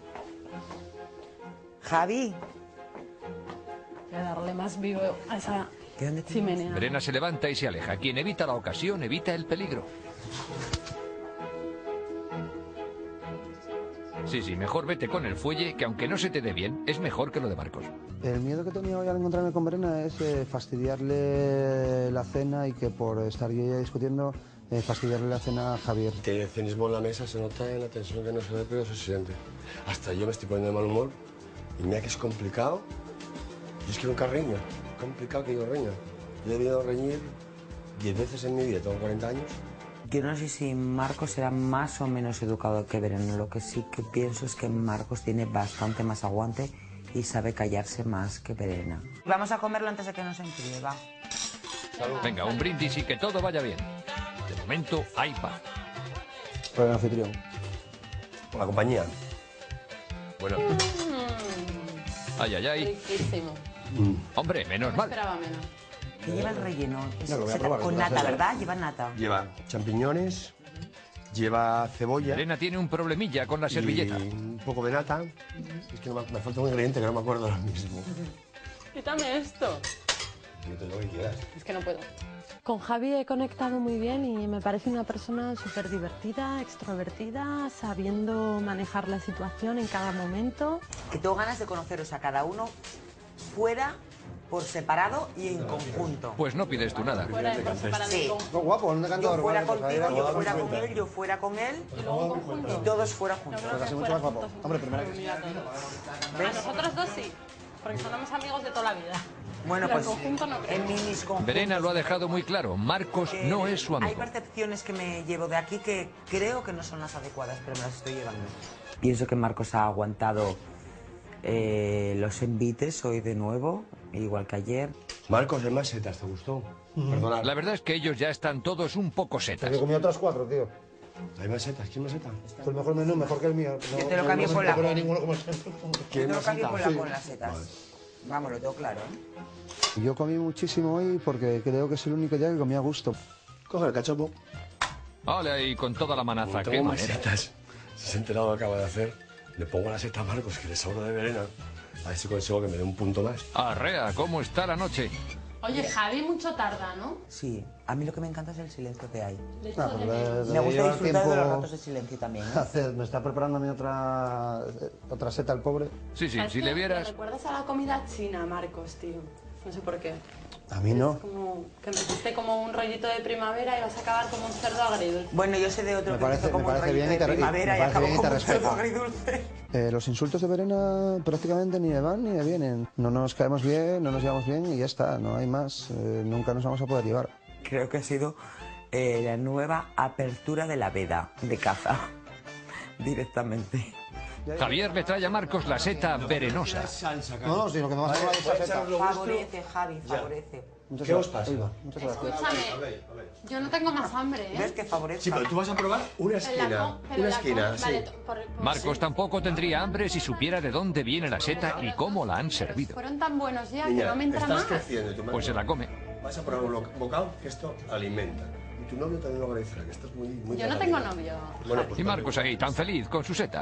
F: Javi.
C: Voy a darle más vivo a esa chimenea.
A: Verena se levanta y se aleja. Quien evita la ocasión evita el peligro. Sí, sí, mejor vete con el fuelle, que aunque no se te dé bien, es mejor que lo de Marcos.
D: El miedo que tenía hoy al encontrarme con Verena es eh, fastidiarle la cena y que por estar yo ya discutiendo, eh, fastidiarle la cena a Javier.
E: Que el cinismo en la mesa se nota en la tensión que no se ve, pero se siente. Hasta yo me estoy poniendo de mal humor y mira que es complicado. Yo es que nunca riño, es complicado que yo riña. Yo he debido reñir diez veces en mi vida, tengo cuarenta años.
F: Yo no sé si Marcos será más o menos educado que Verena. Lo que sí que pienso es que Marcos tiene bastante más aguante y sabe callarse más que Verena. Vamos a comerlo antes de que nos enfríe, va.
A: Venga, un brindis y que todo vaya bien. De momento hay paz.
D: Por el anfitrión.
E: Por la compañía. Bueno.
A: Ay, ay, ay.
C: Riquísimo.
E: Mm.
A: Hombre, menos mal.
C: Esperaba menos.
F: ¿Qué lleva el relleno? Es-
E: No, lo voy a
F: se-
E: probar,
F: con
E: lo voy a
F: nata,
E: hacer.
F: ¿verdad? Lleva nata.
E: Lleva champiñones, lleva cebolla.
A: Verena tiene un problemilla con la servilleta.
E: Y un poco de nata. Es que no me, me falta un ingrediente que no me acuerdo ahora mismo.
C: Quítame esto.
E: Yo te lo que quieras.
C: Es que no puedo.
J: Con Javi he conectado muy bien y me parece una persona súper divertida, extrovertida, sabiendo manejar la situación en cada momento.
F: Que tengo ganas de conoceros a cada uno fuera, por separado y en conjunto.
A: Pues no pides tú nada.
C: Fuera de por separado.
F: Sí.
D: Qué guapo, un
F: Yo
D: cantador.
F: fuera
D: vale, pues ahí
F: contigo,
D: era-
F: yo fuera con él, yo fuera con él y todos fuera juntos.
D: Pues así mucho más guapo. Hombre, primero que...
C: A nosotros dos sí, porque somos amigos de toda la vida.
F: Bueno,
C: Pero
F: pues
C: en conjunto no creo.
F: en mis conjuntos...
A: Verena lo ha dejado muy claro. Marcos
F: que
A: no es su
F: Hay
A: amigo.
F: percepciones que me llevo de aquí que creo que no son las adecuadas, pero me las estoy llevando. Pienso que Marcos ha aguantado eh, los envites hoy de nuevo, igual que ayer.
E: Marcos, el más setas, ¿te gustó? Perdona.
A: La verdad es que ellos ya están todos un poco setas.
D: He comido otras cuatro, tío.
E: ¿Hay más setas? ¿Quién más seta?
D: Es el mejor menú, mejor que el mío. No,
F: Yo te lo
D: no-
F: cambio
D: no-
F: por
D: no
F: la
D: creo que
F: con.
D: ninguno como el-
F: Yo
E: ¿Quién
F: te lo
E: más
F: cambio
E: seta?
F: por la
E: Sí.
F: con las setas.
E: Vale.
F: Vamos, lo tengo claro, ¿eh?
D: Yo comí muchísimo hoy porque creo que es el único día que comí a gusto.
E: Coge el cachopo.
A: Hola, y con toda la manaza, qué
E: Tengo más
A: manera.
E: setas. Si se ha enterado lo que acaba de hacer, le pongo la seta a Marcos, que le sobra de Verena. A ver si consigo que me dé un punto más.
A: Arrea, ¿cómo está la noche?
C: Oye, Javi mucho tarda, ¿no?
F: Sí, a mí lo que me encanta es el silencio que hay.
C: De hecho,
D: Ah, pues
C: de
D: le-
C: menos.
D: le
F: Me gusta
D: lleva
F: disfrutar de los
D: tiempo
F: ratos de silencio también, ¿eh?
D: hacer- me está preparando a mí otra, otra seta el pobre.
A: Sí, sí,
C: ¿Sabes
A: si
C: qué?
A: le
C: Me
A: vieras...
C: recuerdas a la comida china, Marcos, tío. No sé por qué.
D: A mí no.
C: Es como que metiste como un rollito de primavera y vas a acabar como un cerdo agridulce.
F: Bueno, yo sé de otro
D: Me
F: que
D: parece-
F: hizo como
D: me
F: un
D: parece
F: rollito
D: bien y
F: de
D: te re- y-
F: primavera
D: me
F: y
D: parece
F: acabó
D: bien y te
F: como un cerdo
D: respeto.
F: agridulce.
D: Eh, los insultos de Verena prácticamente ni me van ni me vienen. No nos caemos bien, no nos llevamos bien y ya está, no hay más. Eh, nunca nos vamos a poder llevar.
F: Creo que ha sido eh, la nueva apertura de la veda de caza.
B: directamente.
A: Javier le trae a Marcos la seta venenosa.
D: No, no, si lo que me vas a hablar es la seta.
B: Favorece, Javi, favorece.
D: ¿Qué os pasa? Muchas
C: gracias. Escúchame, yo no tengo más hambre, ¿eh?
B: ¿Ves que favorece?
E: Sí, pero tú vas a probar una esquina. Una esquina, sí.
C: Vale, por- por-
A: Marcos tampoco tendría hambre si supiera de dónde viene la seta y cómo la han servido.
C: Fueron tan buenos ya que
E: Niña,
C: no me entra
E: estás
C: más.
E: creciendo. y tu madre-
A: Pues se la come.
E: Vas a probar un lo- bocado que esto alimenta. Y tu novio también lo agradecerá, que estás muy, muy
C: Yo no
E: delgadito.
C: tengo novio.
E: Bueno, pues
A: Y Marcos ahí, tan feliz con su seta.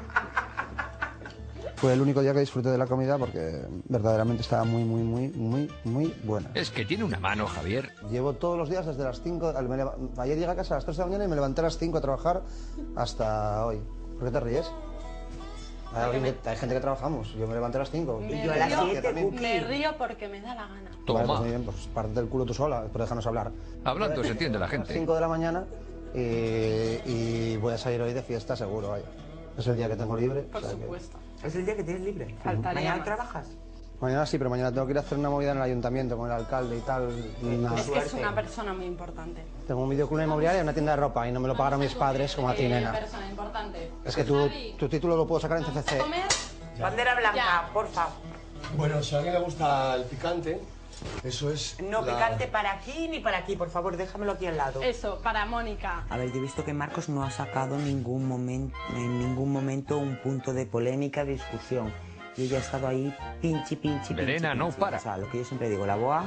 D: Fue el único día que disfruté de la comida porque verdaderamente estaba muy, muy, muy, muy, muy buena.
A: Es que tiene una mano, Javier.
D: Llevo todos los días desde las cinco... me leva- Ayer llegué a casa a las tres de la mañana y me levanté a las cinco a trabajar hasta hoy. ¿Por qué te ríes? Hay, alguien que- hay gente que trabajamos. Yo me levanté a las cinco.
C: Me,
B: yo a las
C: río,
B: siete,
C: me río porque me da la gana.
A: Toma.
D: Vale, pues muy bien, pues parte del culo tú sola, pero déjanos hablar.
A: Hablando se entiende la
D: A las
A: gente.
D: cinco de la mañana y, y voy a salir hoy de fiesta seguro, vaya. Es el día que tengo libre.
C: Por
D: o sea que-
C: supuesto.
B: Es el día que tienes libre.
C: Faltaría
B: ¿Mañana
C: más.
B: trabajas?
D: Mañana sí, pero mañana tengo que ir a hacer una movida en el ayuntamiento con el alcalde y tal. y nada.
C: Es que es una persona muy importante.
D: Tengo un videoclub inmobiliario y una tienda de ropa y no me lo pagaron mis padres como a ti,
C: Eh,
D: nena.
C: persona importante.
D: Es que tu, tu título lo puedo sacar en C C C.
C: Comer.
B: Bandera blanca,
C: Ya.
B: porfa.
E: Bueno, si a alguien le gusta el picante, eso es...
B: No
E: la-
B: picante para aquí ni para aquí, por favor, déjamelo aquí al lado.
C: Eso, para Mónica.
B: A ver, yo he visto que Marcos no ha sacado ningún momento, en ningún momento un punto de polémica, de discusión. Y ella ha estado ahí pinchi, pinchi, pinchi.
A: Verena no
B: pinchi.
A: para.
B: O sea, lo que yo siempre digo, la boa...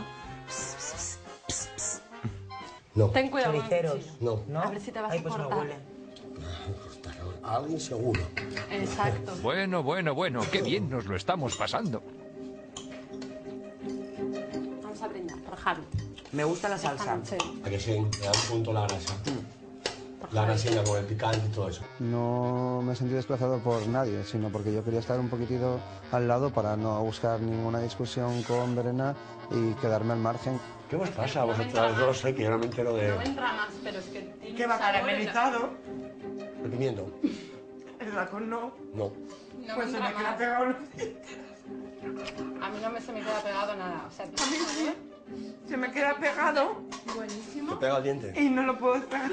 E: No,
C: Ten cuidado con el
B: Choriceros.
C: cuchillo.
E: no.
C: A ver si te vas
B: Ay,
C: a
B: pues no
C: cortar.
B: huele.
E: A alguien seguro.
C: Exacto.
A: Bueno, bueno, bueno, qué bien nos lo estamos pasando.
C: Vamos a brindar por Javi.
B: Me gusta la
C: Esta
B: salsa.
C: noche.
E: A que sí, le da un punto la grasa. La grasina con el picante y todo eso.
D: No me sentí desplazado por nadie, sino porque yo quería estar un poquitito al lado para no buscar ninguna discusión con Verena y quedarme al margen.
E: ¿Qué os pasa a vosotras dos? Eh, que yo no me entero
C: No
E: de...
C: me entra más, pero es que tiene
B: ¿Qué va
C: un sabor-
B: caramelizado?
E: ¿El pimiento?
B: El racón no.
E: No.
C: No
B: Pues
C: me
B: se
C: entra
B: me queda
C: más.
B: pegado.
C: A mí no me se me queda pegado nada. O sea, tiene un sabor
B: Se me queda pegado
C: buenísimo.
E: ¿Te pega el diente?
B: y no lo puedo despegar.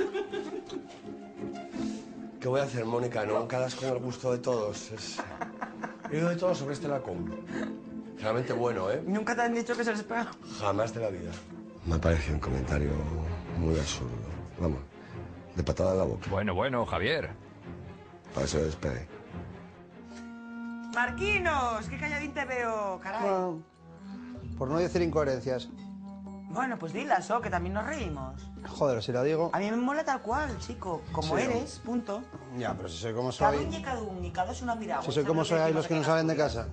E: ¿Qué voy a hacer, Mónica? Nunca das con el gusto de todos. Es... He oído de todo sobre este lacón. Realmente bueno, ¿eh?
B: Nunca te han dicho que se les pega.
E: Jamás de la vida. Me ha parecido un comentario muy absurdo. Vamos, de patada en la boca.
A: Bueno, bueno, Javier.
E: Para eso despegue.
B: Marquinos, qué calladín te veo, caray.
D: Bueno, por no decir incoherencias.
B: Bueno, pues dilas, oh, que también nos reímos.
D: Joder, si la digo...
B: A mí me mola tal cual, chico. Como
D: Sí,
B: eres, punto.
D: Ya, pero si soy como
B: Cada
D: soy...
B: uno y cada uno, y cada es una piragua.
D: Si soy como soy, hay los que no salen de casa.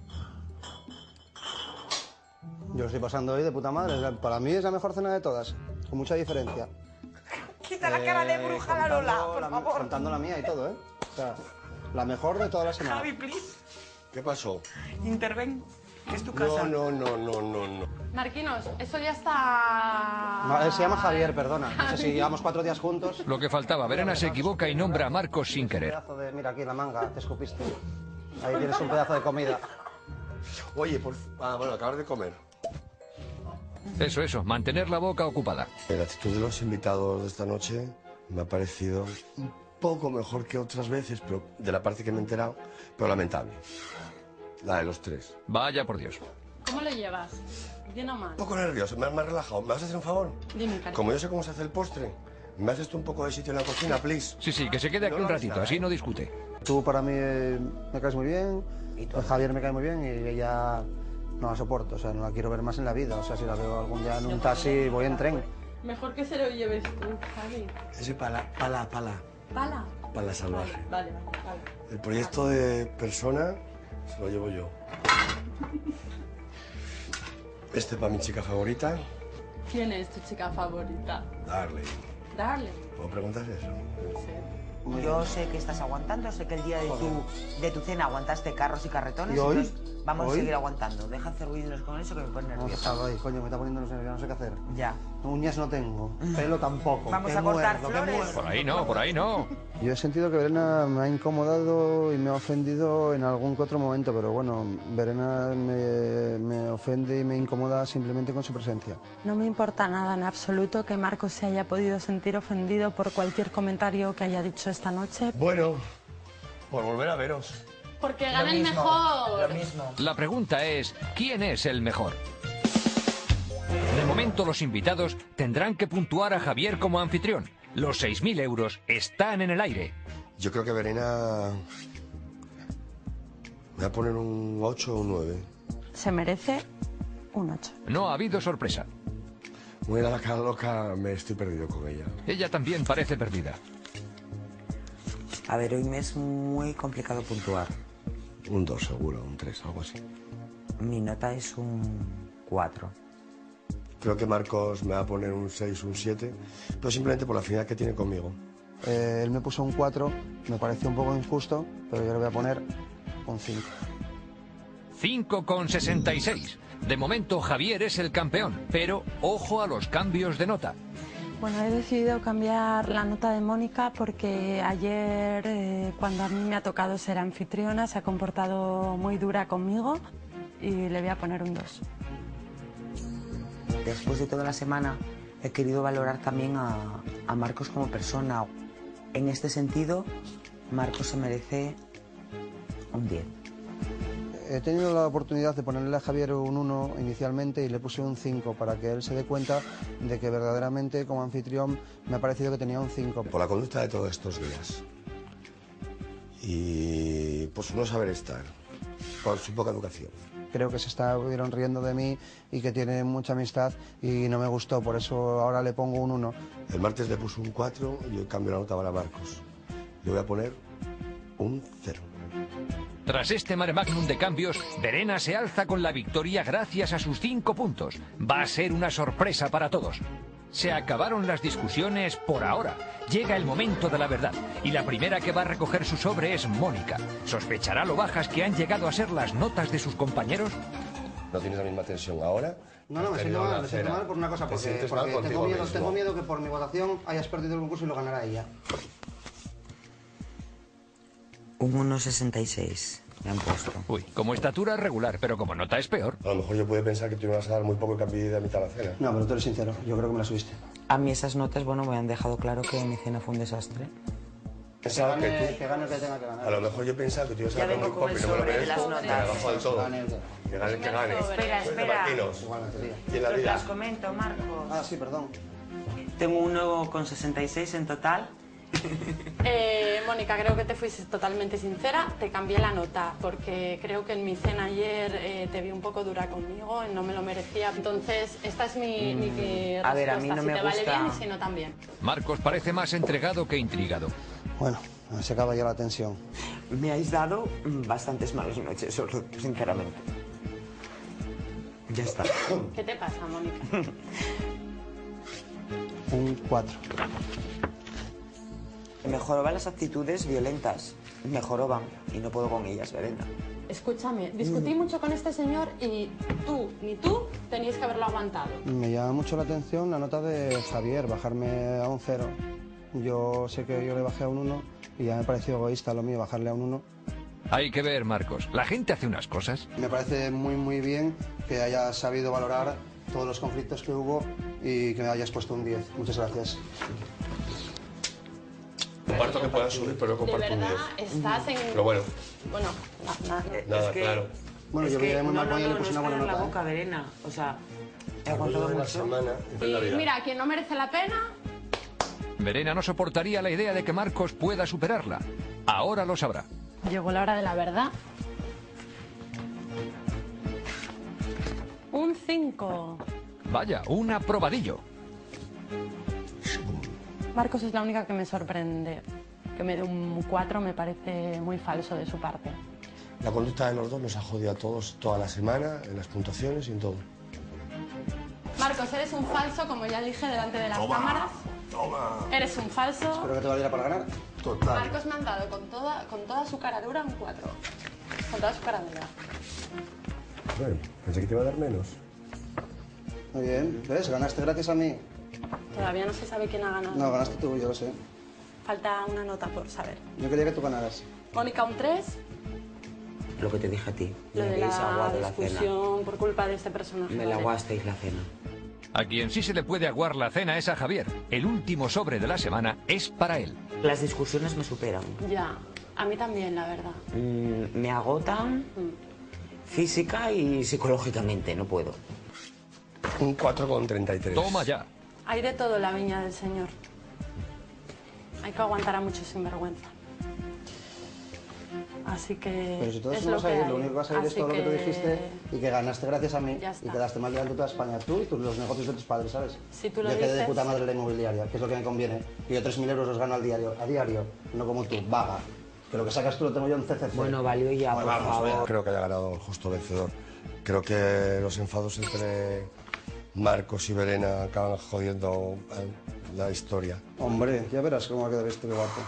D: Yo lo estoy pasando hoy de puta madre. la- Para mí es la mejor cena de todas, con mucha diferencia.
B: Quita la cara de
D: Eh,
B: bruja la
D: contando
B: Lola, por
D: la-
B: favor.
D: Contando la mía y todo, ¿eh? O sea, la mejor de toda la semana.
B: Javi, please,
E: ¿Qué pasó?
B: interven. Que es tu
E: No,
B: casa.
E: no, no, no, no, no.
C: Marquinos, eso ya está...
D: No, él se llama Javier, perdona. No sé si llevamos cuatro días juntos.
A: Lo que faltaba, Verena se equivoca y nombra a Marcos sin
D: Un
A: querer.
D: pedazo de... Mira, aquí la manga, te escupiste. Ahí tienes un pedazo de comida.
E: Oye, por... Ah, bueno, acabas de comer.
A: Eso, eso, mantener la boca ocupada.
E: La actitud de los invitados de esta noche me ha parecido un poco mejor que otras veces, pero de la parte que me he enterado, pero lamentable. La de los tres.
A: Vaya por Dios.
C: ¿Cómo lo llevas? ¿Bien o mal?
E: Un poco nervioso, me has más relajado. ¿Me vas a hacer un favor?
C: Dime, cariño.
E: Como yo sé cómo se hace el postre, ¿me haces tú un poco de sitio en la cocina, please?
A: Sí, sí, que se quede aquí un ratito, así no discute.
D: Tú para mí eh, me caes muy bien, Javier me cae muy bien y ella no la soporto, o sea, no la quiero ver más en la vida. O sea, si la veo algún día en un taxi, voy en tren.
C: Mejor que se lo lleves tú, Javi.
E: Ese pala, pala, pala,
C: ¿Pala?
E: pala salvaje.
C: Vale, vale, vale.
E: El proyecto de persona se lo llevo yo. Este para mi chica favorita,
C: ¿Quién es tu chica favorita?
E: Darling.
C: Darle.
E: ¿Puedo preguntar eso?
B: Yo sé que estás aguantando, sé que el día de tu, de tu cena aguantaste carros y carretones.
D: ¿Y hoy?
B: entonces vamos
D: ¿Hoy?
B: a seguir aguantando. Deja hacer ruidos con eso que me pone
D: No,
B: nerviosa.
D: está ahí, coño, me está poniendo los nervios, no sé qué hacer.
B: Ya.
D: Uñas no tengo, pelo tampoco.
B: Vamos
D: Qué
B: a cortar
D: muerto, qué
B: flores.
D: muerto.
A: Por ahí no, por ahí no.
D: Yo he sentido que Verena me ha incomodado y me ha ofendido en algún que otro momento, pero bueno, Verena me, me ofende y me incomoda simplemente con su presencia.
J: No me importa nada en absoluto que Marcos se haya podido sentir ofendido por cualquier comentario que haya dicho esta noche.
E: Bueno,
I: Por volver a veros.
C: Porque gana el mejor.
L: Lo mismo.
A: La pregunta es, ¿quién es el mejor? De momento los invitados tendrán que puntuar a Javier como anfitrión. Los seis mil euros están en el aire.
E: Yo creo que Verena... Me voy a poner un ocho o un nueve.
J: Se merece un ocho.
A: No ha habido sorpresa.
E: Muy a la cara loca, me estoy perdido con ella.
A: Ella también parece perdida.
F: A ver, hoy me es muy complicado puntuar.
E: Un dos seguro, un tres, algo así.
F: Mi nota es un cuatro.
E: Creo que Marcos me va a poner un seis, un siete, pero simplemente por la afinidad que tiene conmigo.
D: Eh, él me puso un cuatro, me pareció un poco injusto, pero yo le voy a poner un cinco.
A: cinco coma sesenta y seis. De momento Javier es el campeón, pero ojo a los cambios de nota.
J: Bueno, he decidido cambiar la nota de Mónica porque ayer, eh, cuando a mí me ha tocado ser anfitriona, se ha comportado muy dura conmigo y le voy a poner un dos.
F: Después de toda la semana he querido valorar también a, a Marcos como persona. En este sentido, Marcos se merece un diez.
D: He tenido la oportunidad de ponerle a Javier un uno inicialmente y le puse un cinco para que él se dé cuenta de que verdaderamente como anfitrión me ha parecido que tenía un cinco.
E: Por la conducta de todos estos días. Y por su no saber estar, por su poca educación.
D: Creo que se estuvieron riendo de mí y que tiene mucha amistad y no me gustó, por eso ahora le pongo un uno.
E: El martes le puse un cuatro y hoy cambio la nota para Marcos. Le voy a poner un cero.
A: Tras este mare magnum de cambios, Verena se alza con la victoria gracias a sus cinco puntos. Va a ser una sorpresa para todos. Se acabaron las discusiones por ahora. Llega el momento de la verdad. Y la primera que va a recoger su sobre es Mónica. ¿Sospechará lo bajas que han llegado a ser las notas de sus compañeros?
E: ¿No tienes la misma tensión ahora?
D: No, no, me siento mal, me siento mal por una cosa,
E: ¿Te
D: porque,
E: sientes
D: porque
E: mal contigo
D: tengo, miedo,
E: mismo?
D: tengo miedo que por mi votación hayas perdido el concurso y lo ganará ella.
F: Un uno coma sesenta y seis me han puesto.
A: Uy, como estatura regular, pero como nota es peor.
E: A lo mejor yo puedo pensar que tú me vas a dar muy poco y cambié de mitad de la cena.
D: No, pero tú eres sincero, yo creo que me la subiste.
F: A mí esas notas, bueno, me han dejado claro que mi cena fue un desastre.
E: Pensaba que
D: gane,
E: tú...
D: que gane el que tenga que ganar.
E: A lo mejor yo pensaba que tú ibas a
F: Ya
E: dar muy
F: vengo
E: poco
F: con
E: y
F: el
E: no me lo
F: sobre de
E: merezco.
F: las
E: Que
F: notas.
E: me bajo de todo.
D: Gane el que-
E: Que gane el que gane.
F: Espera, espera.
E: Martinos.
D: Igualmente, tía.
E: Y en la
F: Os
E: vida.
F: las comento, Marcos.
D: Ah, sí, perdón.
F: Tengo un uno coma sesenta y seis en total.
C: Eh, Mónica, creo que te fuiste totalmente sincera, te cambié la nota porque creo que en mi cena ayer eh, te vi un poco dura conmigo y no me lo merecía. Entonces, esta es mi, mi respuesta,
F: a ver, a mí no
C: si
F: me
C: te vale
F: gusta.
C: bien y si no también.
A: Marcos parece más entregado que intrigado.
D: Bueno, se acaba ya la tensión.
F: Me habéis dado mm, bastantes malas noches, os lo- sinceramente. Ya está.
C: ¿Qué te pasa, Mónica?
D: Un cuatro.
F: Mejoroban las actitudes violentas. Mejoroban y no puedo con ellas, Verena.
C: Escúchame, discutí mucho con este señor y tú, ni tú, tenías que haberlo aguantado.
D: Me llama mucho la atención la nota de Javier, bajarme a un cero. Yo sé que yo le bajé a un uno y ya me pareció egoísta lo mío, bajarle a un uno.
A: Hay que ver, Marcos. La gente hace unas cosas.
D: Me parece muy, muy bien que hayas sabido valorar todos los conflictos que hubo y que me hayas puesto un diez. Muchas gracias.
E: Comparto que puedas subir, pero no
C: De
E: comparto un
C: verdad,
E: diez.
C: estás en...
E: Pero bueno,
C: Bueno, na- nada.
E: nada,
F: es que,
E: claro.
D: Bueno,
F: es
D: yo vi
F: que
D: muy
F: no,
D: mal
F: no,
D: con ella y
F: no,
D: le puse
F: no
D: una
F: es
D: buena
F: callar la
D: nota.
F: boca, Verena. O sea, he
E: Yo
F: aguantado
E: de la
F: mucho.
E: semana en
C: Y
E: Navidad.
C: mira, quien no merece la pena,
A: Verena no soportaría la idea de que Marcos pueda superarla. Ahora lo sabrá.
C: llegó la hora de la verdad. Un cinco.
A: Vaya, un aprobadillo.
J: Marcos es la única que me sorprende. Que me dé un cuatro me parece muy falso de su parte.
E: La conducta de los dos nos ha jodido a todos toda la semana, en las puntuaciones y en todo.
C: Marcos, eres un falso, como ya dije delante de las
E: Toma,
C: cámaras.
E: Toma.
C: Eres un falso.
D: Espero que te valiera para ganar.
E: Total.
C: Marcos me ha dado con toda, con toda su cara dura un cuatro. Con toda su cara dura.
E: Bueno, pensé que te iba a dar menos.
D: Muy bien, ¿ves? Ganaste gracias a mí.
C: Todavía no se sabe quién ha ganado.
D: No, ganaste tú, yo lo sé.
C: Falta una nota por saber.
D: Yo quería que tú ganaras.
C: Mónica, un tres.
F: Lo que te dije a ti.
C: Lo
F: Me
C: de
F: habéis
C: la
F: aguado la cena.
C: discusión por culpa de este personaje.
F: Me la
C: ¿vale?
F: aguasteis la cena.
A: A quien sí se le puede aguar la cena es a Javier. El último sobre de la semana es para él.
F: Las discusiones me superan.
C: Ya. A mí también, la verdad.
F: Mm, me agotan
C: Mm.
F: física y psicológicamente, no puedo.
E: Un cuatro con treinta y tres.
A: Toma ya.
C: Hay de todo en la viña del Señor. Hay que aguantar a muchos sinvergüenza. Así que
D: Pero si todo
C: es
D: eso no
C: lo
D: vas a
C: que
D: ir,
C: hay.
D: lo único que vas a ir es
C: Así
D: todo lo que tú dijiste y que ganaste gracias a mí
C: Ya
D: y
C: está.
D: quedaste mal delante de toda España. Tú y tus- los negocios de tus padres, ¿sabes?
C: Si tú lo
D: yo quedé de
C: dices-
D: puta madre la inmobiliaria, que es lo que me conviene. Y yo tres mil euros los gano al diario, a diario, no como tú, vaga. Que lo que sacas tú lo tengo yo en C C C.
F: Bueno, valió ya,
D: Bueno,
F: por
D: vamos,
F: favor.
D: vea.
E: Creo que haya ganado el justo vencedor. Creo que los enfados entre Marcos y Verena acaban jodiendo eh, la historia.
D: Hombre, ya verás cómo va a quedar esto de guapo.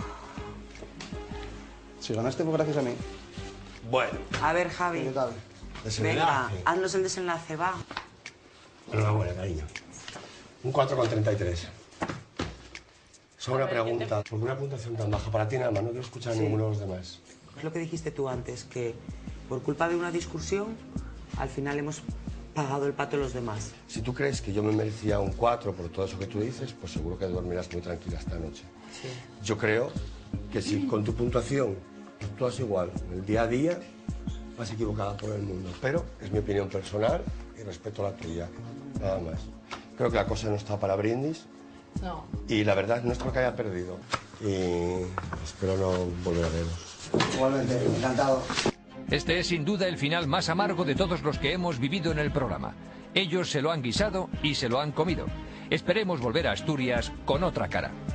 D: Si ganaste, pues gracias a mí.
E: Bueno.
F: A ver, Javi.
D: ¿Qué tal?
F: Venga,
E: Desenlace.
F: haznos el desenlace, va.
E: Enhorabuena, cariño. Un cuatro con treinta y tres. Solo una pregunta. ¿Por qué una puntuación tan baja? Para ti nada más, no quiero escuchar a
F: Sí.
E: ninguno de los demás.
F: Es lo que dijiste tú antes, que por culpa de una discusión, al final hemos pagado el pato los demás.
E: Si tú crees que yo me merecía un cuatro por todo eso que tú dices, pues seguro que dormirás muy tranquila esta noche.
F: Sí.
E: Yo creo que si con tu puntuación actúas igual en el día a día, vas equivocada por el mundo. Pero es mi opinión personal y respeto la tuya, nada más. Creo que la cosa no está para brindis
C: No.
E: y la verdad no es porque haya perdido. Y espero no volver a veros.
D: Igualmente, encantado.
A: Este es sin duda el final más amargo de todos los que hemos vivido en el programa. Ellos se lo han guisado y se lo han comido. Esperemos volver a Asturias con otra cara.